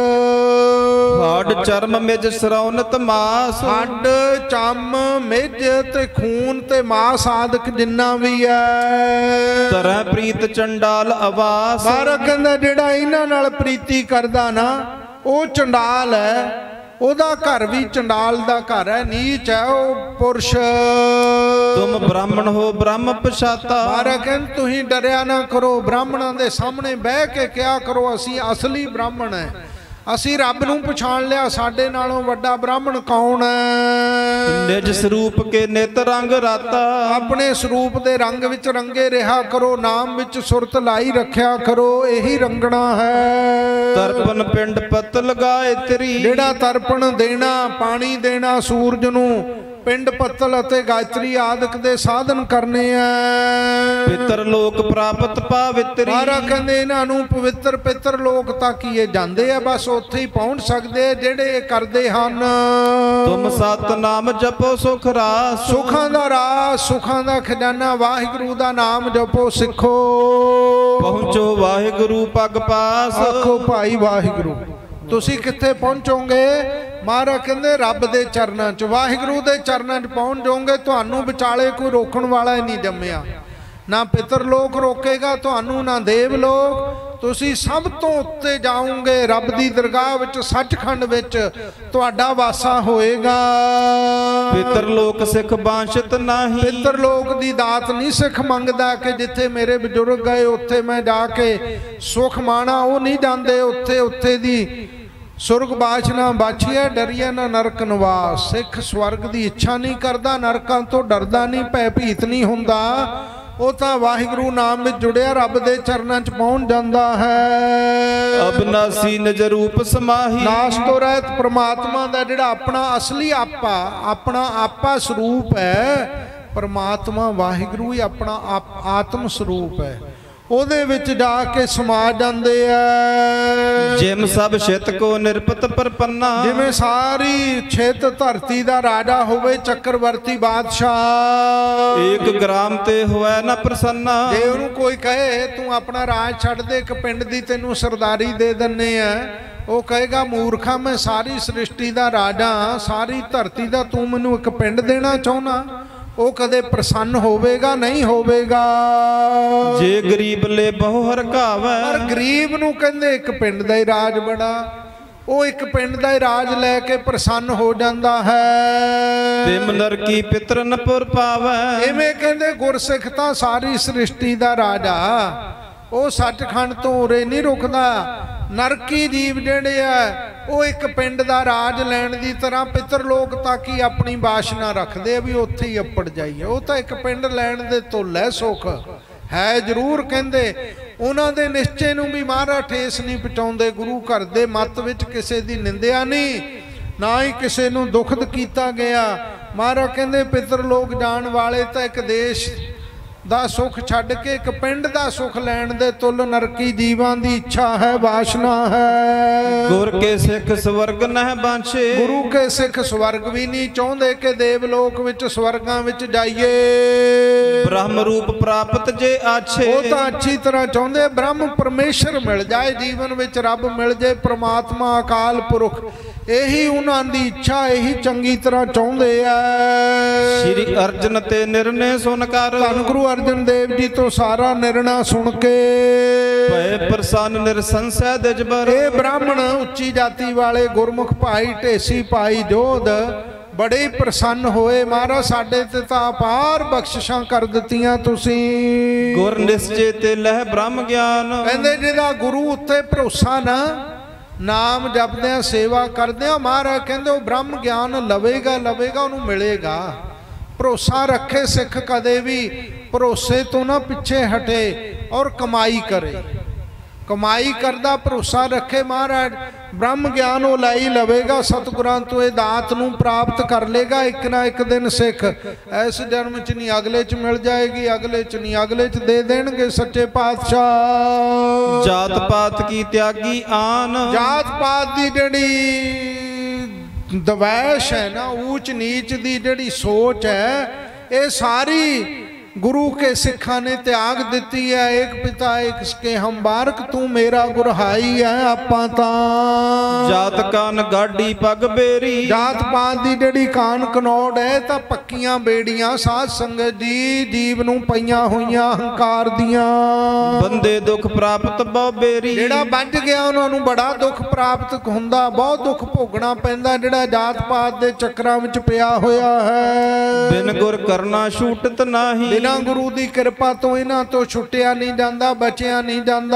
ਹੱਡ ਚਰਮ ਮਿਜ ਸਰਉਨਤ ਮਾਸ। ਹੱਡ ਚੰਮ ਮਿਜ ਤੇ ਖੂਨ ਤੇ ਮਾਸ ਆਦਿਕ ਜਿੰਨਾ ਵੀ ਹੈ। ਤਰ੍ਹਾਂ ਪ੍ਰੀਤ ਚੰਡਾਲ ਆਵਾਸ। ਮਹਾਰਾਜ ਕਹਿੰਦਾ ਜਿਹੜਾ ਇਹਨਾਂ ਨਾਲ ਪ੍ਰੀਤੀ ਕਰਦਾ ਨਾ, ਉਹ ਚੰਡਾਲ ਹੈ। ਉਹਦਾ ਘਰ ਵੀ ਚੰਡਾਲ ਦਾ ਘਰ ਹੈ, ਨੀਚ ਹੈ ਉਹ ਪੁਰਸ਼। ਤੁਮ ਬ੍ਰਾਹਮਣ ਹੋ ਬ੍ਰਹਮ ਪਛਾਤਾ। ਮਹਾਰਾਜ ਕਹਿੰਦੇ ਤੁਸੀਂ ਡਰਿਆ ਨਾ ਕਰੋ, ਬ੍ਰਾਹਮਣਾਂ ਦੇ ਸਾਹਮਣੇ ਬਹਿ ਕੇ ਕਿਹਾ ਕਰੋ ਅਸੀਂ ਅਸਲੀ ਬ੍ਰਾਹਮਣ ਹੈ, ਅਸੀਂ ਰੱਬ ਨੂੰ ਪਛਾਣ ਲਿਆ। ਸਾਡੇ ਨਾਲੋਂ ਵੱਡਾ ਬ੍ਰਾਹਮਣ ਕੌਣ ਹੈ? ਨਿਜ ਸਰੂਪ ਕੇ ਨਿਤ ਰੰਗ ਰਾਤਾ। ਆਪਣੇ ਸਰੂਪ ਦੇ ਰੰਗ ਵਿੱਚ ਰੰਗੇ ਰਿਹਾ ਕਰੋ, ਨਾਮ ਵਿੱਚ ਸੁਰਤ ਲਾਈ ਰੱਖਿਆ ਕਰੋ, ਇਹੀ ਰੰਗਣਾ ਹੈ। ਤਰਪਨ ਪਿੰਡ ਪਤ ਲਗਾਏ ਤੇਰੀ। ਜਿਹੜਾ ਤਰਪਣ ਦੇਣਾ, ਪਾਣੀ ਦੇਣਾ ਸੂਰਜ ਨੂੰ, ਪਿੰਡ ਪੱਤਲ ਅਤੇ ਗਾਇਤਰੀ ਆਦਿਕ ਦੇ ਸਾਧਨ ਕਰਨੇ ਆ। ਪਿੱਤਰ ਲੋਕ ਪ੍ਰਾਪਤ ਪਾਵਿਤਰੀ। ਮਹਾਰਾਜ ਕਹਿੰਦੇ ਇਹਨਾਂ ਨੂੰ ਪਵਿੱਤਰ ਪਿੱਤਰ ਲੋਕ ਤੱਕ ਹੀ ਇਹ ਜਾਂਦੇ ਆ, ਬਸ ਉੱਥੇ ਹੀ ਪਹੁੰਚ ਸਕਦੇ ਜਿਹੜੇ ਇਹ ਕਰਦੇ ਹਨ। ਤੁਮ ਸਤਨਾਮ ਜਪੋ ਸੁਖ ਰਾਸ। ਸੁਖਾਂ ਦਾ ਰਾਸ, ਸੁਖਾਂ ਦਾ ਖਜ਼ਾਨਾ, ਵਾਹਿਗੁਰੂ ਦਾ ਨਾਮ ਜਪੋ ਸਿੱਖੋ। ਪਹੁੰਚੋ ਵਾਹਿਗੁਰੂ ਪਗ ਪਾਸ। ਆਖੋ ਭਾਈ ਵਾਹਿਗੁਰੂ। ਤੁਸੀਂ ਕਿੱਥੇ ਪਹੁੰਚੋਗੇ? ਮਹਾਰਾਜ ਕਹਿੰਦੇ ਰੱਬ ਦੇ ਚਰਨਾਂ 'ਚ, ਵਾਹਿਗੁਰੂ ਦੇ ਚਰਨਾਂ 'ਚ ਪਹੁੰਚ ਜਾਓਗੇ। ਤੁਹਾਨੂੰ ਵਿਚਾਲੇ ਕੋਈ ਰੋਕਣ ਵਾਲਾ ਹੀ ਨਹੀਂ ਜੰਮਿਆ, ਨਾ ਪਿੱਤਰ ਲੋਕ ਰੋਕੇਗਾ ਤੁਹਾਨੂੰ, ਨਾ ਦੇਵ ਲੋਕ। ਤੁਸੀਂ ਸਭ ਤੋਂ ਉੱਤੇ ਜਾਓਗੇ ਰੱਬ ਦੀ ਦਰਗਾਹ ਵਿੱਚ, ਸੱਚਖੰਡ ਵਿੱਚ ਤੁਹਾਡਾ ਵਾਸਾ ਹੋਏਗਾ। ਪਿੱਤਰ ਲੋਕ ਸਿੱਖ ਬਾਂਸ਼ਤ ਨਹੀਂ। ਪਿੱਤਰ ਲੋਕ ਦੀ ਦਾਤ ਨਹੀਂ ਸਿੱਖ ਮੰਗਦਾ ਕਿ ਜਿੱਥੇ ਮੇਰੇ ਬਜ਼ੁਰਗ ਗਏ ਉੱਥੇ ਮੈਂ ਜਾ ਕੇ ਸੁਖ ਮਾਣਾ, ਉਹ ਨਹੀਂ ਜਾਂਦੇ। ਉੱਥੇ ਉੱਥੇ ਦੀ ਸੁਰਗ ਬਾਸ਼ਨਾ ਬਾਛੀਆ, ਡਰੀਏ ਨਾ ਨਰਕ ਨਿਵਾਸ। ਸਿੱਖ ਸਵਰਗ ਦੀ ਇੱਛਾ ਨਹੀਂ ਕਰਦਾ, ਨਰਕਾਂ ਤੋਂ ਡਰਦਾ ਨਹੀਂ, ਭੈ ਭੀਤ ਨਹੀਂ ਹੁੰਦਾ। ਉਹ ਤਾਂ ਵਾਹਿਗੁਰੂ ਨਾਮ ਵਿੱਚ ਜੁੜਿਆ ਰੱਬ ਦੇ ਚਰਨਾਂ 'ਚ ਪਹੁੰਚ ਜਾਂਦਾ ਹੈ। ਅਬਨਾਸੀ ਨਿਜ ਰੂਪ ਸਮਾਹੀ। ਨਾਸ ਤੋਂ ਰਹਿਤ ਪ੍ਰਮਾਤਮਾ ਦਾ ਜਿਹੜਾ ਆਪਣਾ ਅਸਲੀ ਆਪਾ, ਆਪਣਾ ਆਪਾ ਸਰੂਪ ਹੈ। ਪ੍ਰਮਾਤਮਾ ਵਾਹਿਗੁਰੂ ਹੀ ਆਪਣਾ ਆਪ ਆਤਮ ਸਰੂਪ ਹੈ। ਉਹਦੇ ਵਿੱਚ ਜਾ ਕੇ ਸਮਾ ਜਾਂਦੇ ਆ। ਜਿਮ ਸਭ ਛਿਤ ਕੋ ਨਿਰਪਤ ਪਰਪੰਨਾ। ਜਿਵੇਂ ਸਾਰੀ ਛਿਤ ਧਰਤੀ ਦਾ ਰਾਜਾ ਹੋਵੇ, ਚੱਕਰਵਰਤੀ ਬਾਦਸ਼ਾਹ। ਇੱਕ ਗ੍ਰਾਮ ਤੇ ਹੋਇਆ ਨਾ ਪ੍ਰਸੰਨਾ। ਜੇ ਉਹਨੂੰ ਕੋਈ ਕਹੇ ਤੂੰ ਆਪਣਾ ਰਾਜ ਛੱਡ ਦੇ, ਇੱਕ ਪਿੰਡ ਦੀ ਤੈਨੂੰ ਸਰਦਾਰੀ ਦੇ ਦਿੰਨੇ ਆ, ਉਹ ਕਹੇਗਾ ਮੂਰਖਾ, ਮੈਂ ਸਾਰੀ ਸ੍ਰਿਸ਼ਟੀ ਦਾ ਰਾਜਾ, ਸਾਰੀ ਧਰਤੀ ਦਾ, ਤੂੰ ਮੈਨੂੰ ਇੱਕ ਪਿੰਡ ਦੇਣਾ ਚਾਹੁੰਦਾ? ਉਹ ਕਦੇ ਪ੍ਰਸੰਨ ਹੋਵੇਗਾ? ਨਹੀਂ ਹੋਵੇਗਾ। ਜੇ ਗਰੀਬ ਲੈ ਬਹੁ ਹਰਕਾਵੇ। ਪਰ ਗਰੀਬ ਨੂੰ ਕਹਿੰਦੇ ਇੱਕ ਪਿੰਡ ਦਾ ਹੀ ਰਾਜ ਬੜਾ, ਉਹ ਇੱਕ ਪਿੰਡ ਦਾ ਹੀ ਰਾਜ ਲੈ ਕੇ ਪ੍ਰਸੰਨ ਹੋ ਜਾਂਦਾ ਹੈ। ਤਿਮ ਨਰਕੀ ਪਿਤਰ ਨ ਪੁਰ ਪਾਵੇ। ਐਵੇਂ ਕਹਿੰਦੇ ਗੁਰਸਿੱਖ ਤਾਂ ਸਾਰੀ ਸ੍ਰਿਸ਼ਟੀ ਦਾ ਰਾਜਾ, ਉਹ ਸੱਚਖੰਡ ਤੋਂ ਉਰੇ ਨਹੀਂ ਰੁਕਦਾ, ਨਰਕੀ ਜੀਵ ਜਿਹੜੇ ਆ ਉਹ ਇੱਕ ਪਿੰਡ ਦਾ ਰਾਜ ਲੈਣ ਦੀ ਤਰ੍ਹਾਂ ਪਿੱਤਰ ਲੋਕ ਤੱਕ ਹੀ ਆਪਣੀ ਬਾਸ਼ਨਾ ਰੱਖਦੇ ਆ ਵੀ ਉੱਥੇ ਹੀ ਅੱਪੜ ਜਾਈਏ। ਉਹ ਤਾਂ ਇੱਕ ਪਿੰਡ ਲੈਣ ਦੇ ਤੁੱਲ ਹੈ, ਸੁੱਖ ਹੈ ਜ਼ਰੂਰ। ਕਹਿੰਦੇ ਉਹਨਾਂ ਦੇ ਨਿਸ਼ਚੇ ਨੂੰ ਵੀ ਮਹਾਰਾਜ ਠੇਸ ਨਹੀਂ ਪਹੁੰਚਾਉਂਦੇ। ਗੁਰੂ ਘਰ ਦੇ ਮੱਤ ਵਿੱਚ ਕਿਸੇ ਦੀ ਨਿੰਦਿਆ ਨਹੀਂ, ਨਾ ਹੀ ਕਿਸੇ ਨੂੰ ਦੁਖਦ ਕੀਤਾ ਗਿਆ। ਮਹਾਰਾਜ ਕਹਿੰਦੇ ਪਿੱਤਰ ਲੋਕ ਜਾਣ ਵਾਲੇ ਤਾਂ ਇੱਕ ਦੇਸ਼ ਦਾ ਸੁੱਖ ਛੱਡ ਕੇ ਇੱਕ ਪਿੰਡ ਦਾ ਸੁੱਖ ਲੈਣ ਦੇ ਤੁੱਲ ਨਰਕੀ ਜੀਵਾਂ ਦੀ ਇੱਛਾ ਹੈ, ਵਾਸ਼ਨਾ ਹੈ। ਗੁਰ ਕੇ ਸਿੱਖ ਸਵਰਗ ਨਹਿ ਬਾਂਛੇ, ਗੁਰੂ ਕੇ ਸਿੱਖ ਸਵਰਗ ਵੀ ਨਹੀਂ ਚਾਹੁੰਦੇ ਕਿ ਦੇਵਲੋਕ ਵਿੱਚ ਸਵਰਗਾਂ ਵਿੱਚ ਜਾਈਏ। ਬ੍ਰਹਮ ਰੂਪ ਪ੍ਰਾਪਤ ਜੇ ਆਛੇ, ਉਹ ਤਾਂ ਅੱਛੀ ਤਰ੍ਹਾਂ ਚਾਹੁੰਦੇ ਬ੍ਰਹਮ ਪਰਮੇਸ਼ਰ ਮਿਲ ਜਾਏ, ਜੀਵਨ ਵਿੱਚ ਰੱਬ ਮਿਲ ਜਾਏ, ਪ੍ਰਮਾਤਮਾ ਅਕਾਲ ਪੁਰਖ। ਇਹੀ ਉਹਨਾਂ ਦੀ ਇੱਛਾ, ਇਹੀ ਚੰਗੀ ਤਰ੍ਹਾਂ ਚਾਹੁੰਦੇ ਆ। ਸ਼੍ਰੀ ਅਰਜਨ ਤੇ ਨਿਰਣੇ ਸੁਨ ਕਰ, ਧੰਨ ਗੁਰੂ ਅਰਜਨ ਦੇਵ ਜੀ ਤੋਂ ਸਾਰਾ ਨਿਰਣਾ ਸੁਣ ਕੇ ਭਏ ਪ੍ਰਸੰਨ ਨਿਰਸੰਸੈ ਦਿਜਬਰ। ਇਹ ਬ੍ਰਾਹਮਣ ਉੱਚੀ ਜਾਤੀ ਵਾਲੇ ਗੁਰਮੁਖ ਭਾਈ ਢੇਸੀ ਭਾਈ ਜੋਧ ਬੜੇ ਹੀ ਪ੍ਰਸੰਨ ਹੋਏ। ਮਹਾਰਾਜ ਸਾਡੇ ਤੇ ਤਾਂ ਅਪਾਰ ਬਖਸ਼ਿਸ਼ਾਂ ਕਰ ਦਿੱਤੀਆਂ ਤੁਸੀਂ। ਗੁਰ ਨਿਸ਼ਚੇ ਤੇ ਲਹਿ ਬ੍ਰਹਮ ਗਿਆਨ, ਕਹਿੰਦੇ ਜਿਹਦਾ ਗੁਰੂ ਉੱਤੇ ਭਰੋਸਾ ਨਾ, ਨਾਮ ਜਪਦਿਆਂ ਸੇਵਾ ਕਰਦਿਆਂ, ਮਹਾਰਾਜ ਕਹਿੰਦੇ ਉਹ ਬ੍ਰਹਮ ਗਿਆਨ ਲਵੇਗਾ ਲਵੇਗਾ ਉਹਨੂੰ ਮਿਲੇਗਾ। ਭਰੋਸਾ ਰੱਖੇ ਸਿੱਖ ਕਦੇ ਵੀ ਭਰੋਸੇ ਤੋਂ ਨਾ ਪਿੱਛੇ ਹਟੇ ਔਰ ਕਮਾਈ ਕਰੇ। ਕਮਾਈ ਕਰਦਾ ਭਰੋਸਾ ਰੱਖੇ, ਮਹਾਰਾਜ ਬ੍ਰਹਮ ਗਿਆਨ ਉਹ ਲੈ ਹੀ ਲਵੇਗਾ। ਸਤਿਗੁਰਾਂ ਤੋਂ ਇਹ ਦਾਤ ਨੂੰ ਪ੍ਰਾਪਤ ਕਰ ਲੇਗਾ। ਇੱਕ ਨਾ ਇੱਕ ਦਿਨ ਸਿੱਖ ਇਸ ਜਨਮ 'ਚ ਨਹੀਂ ਅਗਲੇ 'ਚ ਮਿਲ ਜਾਏਗੀ, ਅਗਲੇ 'ਚ ਨਹੀਂ ਅਗਲੇ 'ਚ ਦੇ ਦੇਣਗੇ ਸੱਚੇ ਪਾਤਸ਼ਾਹ। ਜਾਤ ਪਾਤ ਕੀ ਤਿਆਗੀ ਆਨ, ਜਾਤ ਪਾਤ ਦੀ ਜਿਹੜੀ ਦਵੈਸ਼ ਹੈ ਨਾ, ਊਚ ਨੀਚ ਦੀ ਜਿਹੜੀ ਸੋਚ ਹੈ, ਇਹ ਸਾਰੀ गुरु के सिखा ने त्याग दिती है। एक पिता एक के हम बारक तू मेरा गुरहाई है। आपां तां जात कान गाड़ी पग बेरी, जात पात दी जेड़ी कान कनौड़ है तां पक्कियां बेड़ियां साध संगत जी जीव नूं पईयां होईयां हंकार दियां। बंदे दुख प्राप्त बहु बेरी, जेड़ा बंज गया उन्हां नूं बड़ा दुख प्राप्त हुंदा, बहुत दुख भोगना पैंदा जेड़ा जात पात दे चक्रां विच पिया होया है। बिन गुर करना छूटत नाही, बिना गुरु की कृपा तो इन्हां तो छुटिया नहीं जाता, बचिया नहीं जाता।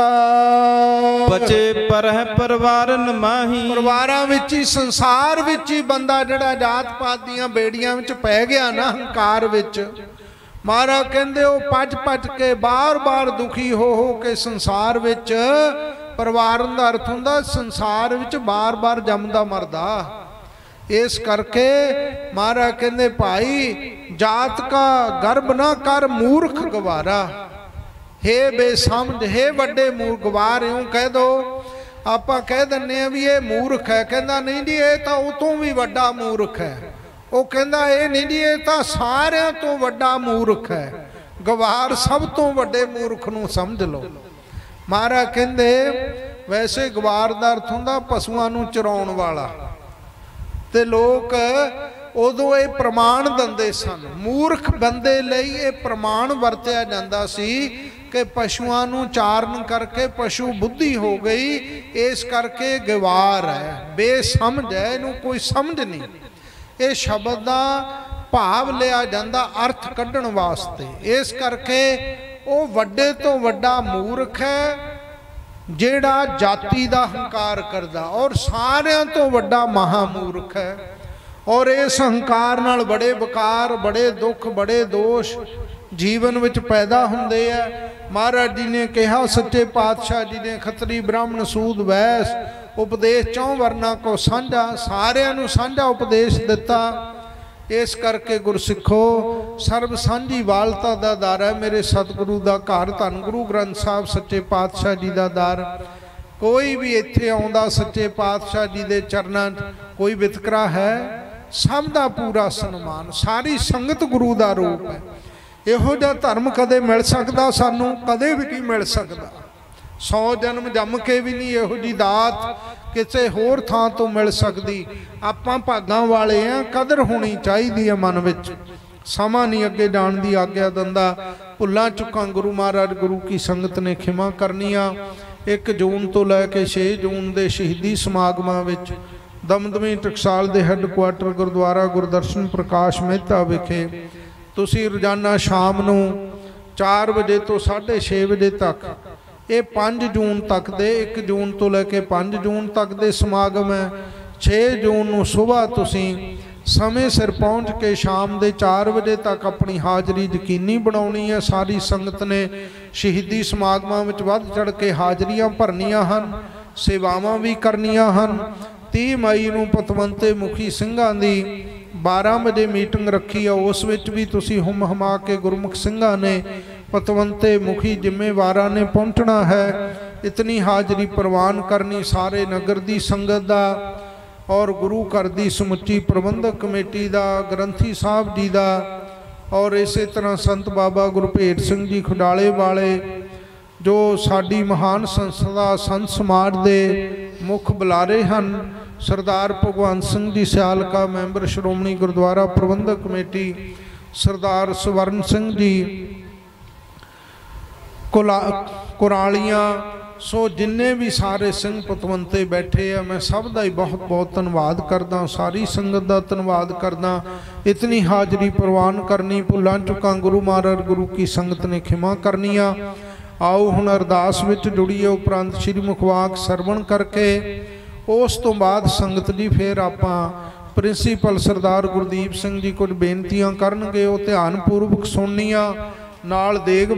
बचे पर है परिवार नमाही, परिवारां विच ही संसार विच ही बंदा जिहड़ा जात पात दीआं बेड़ियां विच पै गया ना, हंकार विच, महाराज कहंदे ओ पज पज के बार बार दुखी हो हो के संसार विच। परिवार दा अर्थ हुंदा संसार विच बार बार जमदा मरदा। इस करके महाराज कहंदे भाई जात का गर्भ ना कर मूर्ख गवारा। हे बेसमझ, हे वड्डे मूर्ख, गवार यूं कह दो, आपां कह दिंदे आ भी ये मूर्ख है। कहंदा नहीं जी ये तां उतों भी वड्डा मूर्ख है। वो कहंदा ये नहीं जी ये तां सारियां तो वड्डा मूर्ख है। गवार सब तो वड्डे मूर्ख नूं समझ लो। महाराज कहंदे वैसे गवार दा अर्थ हुंदा पशुआं नूं चराउण वाला, ते लोग उदों ये प्रमाण दिंदे सन। मूर्ख बंदे लई ये प्रमाण वरतिया जांदा सी कि पशुआं नूं चारण करके पशु बुद्धि हो गई, इस करके गवार है, बेसमझ है, इनू कोई समझ नहीं। ये शब्द दा भाव लिया जांदा अर्थ कढ़ण वास्ते। इस करके वो वड्डे तो वड्डा मूर्ख है जेड़ा जाति दा हंकार करदा, और सारियां तो वड्डा महामूर्ख है। और इस हंकार नाल बड़े विकार, बड़े दुख, बड़े दोष जीवन विच पैदा हुंदे आ। महाराज जी ने कहा, सच्चे पातशाह जी ने खतरी ब्राह्मण सूद वैस उपदेश चौं वर्ना को साझा, सारियां नूं साझा उपदेश दिता। इस करके गुरसिखो सर्व सांझी वालता दा दर है मेरे सतगुरु दा घर, धन गुरु ग्रंथ साहब सच्चे पातशाह जी दा दर। कोई भी इत्थे आउंदा सच्चे पातशाह जी दे चरनां कोई वितकरा है, सब दा पूरा सन्मान, सारी संगत गुरु दा रूप है। इहो जिहा धर्म कदे मिल सकदा सानू, कदे भी नहीं मिल सकदा। सौ जन्म जम के भी नहीं इहो जी दात किसी होर थां तो मिल सकती। आपां भागां वाले हैं, कदर होनी चाहिए मन विच। समा नहीं अगे जाण दी आग्या दिंदा, भुल्लां चुकां गुरु महाराज गुरु की संगत ने खिमा करनियां। एक जून तो लैके छे जून के शहीदी समागमां विच दमदमी टकसाल के हैडकुआटर गुरुद्वारा गुरदर्शन प्रकाश मेहता विखे तुसीं रोजाना शाम नूं चार बजे तो साढ़े छे बजे तक ਇਹ ਪੰਜ ਜੂਨ ਤੱਕ ਦੇ, ਇੱਕ ਜੂਨ ਤੋਂ ਲੈ ਕੇ ਪੰਜ ਜੂਨ ਤੱਕ ਦੇ ਸਮਾਗਮ ਹੈ। ਛੇ ਜੂਨ ਨੂੰ ਸੁਬਾਹ ਤੁਸੀਂ ਸਮੇਂ ਸਿਰ ਪਹੁੰਚ ਕੇ ਸ਼ਾਮ ਦੇ ਚਾਰ ਵਜੇ ਤੱਕ ਆਪਣੀ ਹਾਜ਼ਰੀ ਯਕੀਨੀ ਬਣਾਉਣੀ ਹੈ। ਸਾਰੀ ਸੰਗਤ ਨੇ ਸ਼ਹੀਦੀ ਸਮਾਗਮਾਂ ਵਿੱਚ ਵੱਧ ਚੜ੍ਹ ਕੇ ਹਾਜ਼ਰੀਆਂ ਭਰਨੀਆਂ ਹਨ, ਸੇਵਾਵਾਂ ਵੀ ਕਰਨੀਆਂ ਹਨ। ਤੀਹ ਮਈ ਨੂੰ ਪਤਵੰਤੇ ਮੁਖੀ ਸਿੰਘਾਂ ਦੀ ਬਾਰਾਂ ਵਜੇ ਮੀਟਿੰਗ ਰੱਖੀ ਆ, ਉਸ ਵਿੱਚ ਵੀ ਤੁਸੀਂ ਹੁਮ ਹਮਾ ਕੇ ਗੁਰਮੁਖ ਸਿੰਘਾਂ ਨੇ, ਪਤਵੰਤੇ ਮੁਖੀ ਜ਼ਿੰਮੇਵਾਰਾਂ ਨੇ ਪਹੁੰਚਣਾ ਹੈ। ਇਤਨੀ ਹਾਜ਼ਰੀ ਪ੍ਰਵਾਨ ਕਰਨੀ ਸਾਰੇ ਨਗਰ ਦੀ ਸੰਗਤ ਦਾ ਔਰ ਗੁਰੂ ਘਰ ਦੀ ਸਮੁੱਚੀ ਪ੍ਰਬੰਧਕ ਕਮੇਟੀ ਦਾ, ਗ੍ਰੰਥੀ ਸਾਹਿਬ ਜੀ ਦਾ, ਔਰ ਇਸੇ ਤਰ੍ਹਾਂ ਸੰਤ ਬਾਬਾ ਗੁਰਭੇਟ ਸਿੰਘ ਜੀ ਖੁਡਾਲੇ ਵਾਲੇ ਜੋ ਸਾਡੀ ਮਹਾਨ ਸੰਸਥਾ ਸੰਤ ਸਮਾਜ ਦੇ ਮੁੱਖ ਬੁਲਾਰੇ ਹਨ। ਸਰਦਾਰ ਭਗਵੰਤ ਸਿੰਘ ਜੀ ਸਿਆਲਕਾ ਮੈਂਬਰ ਸ਼੍ਰੋਮਣੀ ਗੁਰਦੁਆਰਾ ਪ੍ਰਬੰਧਕ ਕਮੇਟੀ, ਸਰਦਾਰ ਸਵਰਨ ਸਿੰਘ ਜੀ ਕੁਲਾ ਕੁਰਾਲੀਆਂ, ਸੋ ਜਿੰਨੇ ਵੀ ਸਾਰੇ ਸਿੰਘ ਪਤਵੰਤੇ ਬੈਠੇ ਆ, ਮੈਂ ਸਭ ਦਾ ਹੀ ਬਹੁਤ ਬਹੁਤ ਧੰਨਵਾਦ ਕਰਦਾ, ਸਾਰੀ ਸੰਗਤ ਦਾ ਧੰਨਵਾਦ ਕਰਦਾ। ਇਤਨੀ ਹਾਜ਼ਰੀ ਪ੍ਰਵਾਨ ਕਰਨੀ, ਭੁੱਲਾਂ ਚੁੱਕਾਂ ਗੁਰੂ ਮਹਾਰਾਜ ਗੁਰੂ ਕੀ ਸੰਗਤ ਨੇ ਖਿਮਾ ਕਰਨੀਆਂ। ਆਓ ਹੁਣ ਅਰਦਾਸ ਵਿੱਚ ਜੁੜੀਏ, ਉਪਰੰਤ ਸ਼੍ਰੀ ਮੁਖਵਾਕ ਸਰਵਣ ਕਰਕੇ ਉਸ ਤੋਂ ਬਾਅਦ ਸੰਗਤ ਜੀ ਫਿਰ ਆਪਾਂ ਪ੍ਰਿੰਸੀਪਲ ਸਰਦਾਰ ਗੁਰਦੀਪ ਸਿੰਘ ਜੀ ਕੁਝ ਬੇਨਤੀਆਂ ਕਰਨਗੇ, ਉਹ ਧਿਆਨਪੂਰਵਕ ਸੁਣਨੀਆਂ, ਨਾਲ ਦੇਗ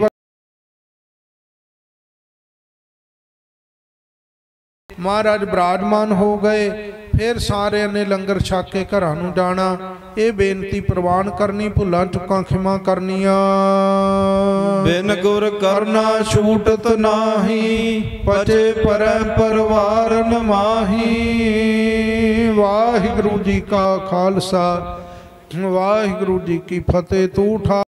ਮਹਾਰਾਜ ਬਿਰਾਜਮਾਨ ਹੋ ਗਏ, ਫਿਰ ਸਾਰਿਆਂ ਨੇ ਲੰਗਰ ਛਕ ਕੇ ਘਰਾਂ ਨੂੰ ਜਾਣਾ। ਇਹ ਬੇਨਤੀ ਪ੍ਰਵਾਨ ਕਰਨੀ, ਭੁੱਲਾਂ ਚੁੱਕਾਂ ਖਿਮਾ ਕਰਨੀਆਂ। ਬਿਨ ਗੁਰ ਕਰਨਾ ਛੂਟਤ ਨਾਹੀ, ਪਚੇ ਪਰੈ ਪਰਵਾਰ ਨਮਾਹੀ। ਵਾਹਿਗੁਰੂ ਜੀ ਕਾ ਖਾਲਸਾ, ਵਾਹਿਗੁਰੂ ਜੀ ਕੀ ਫਤਿਹ। ਤੂੰ ਠਾ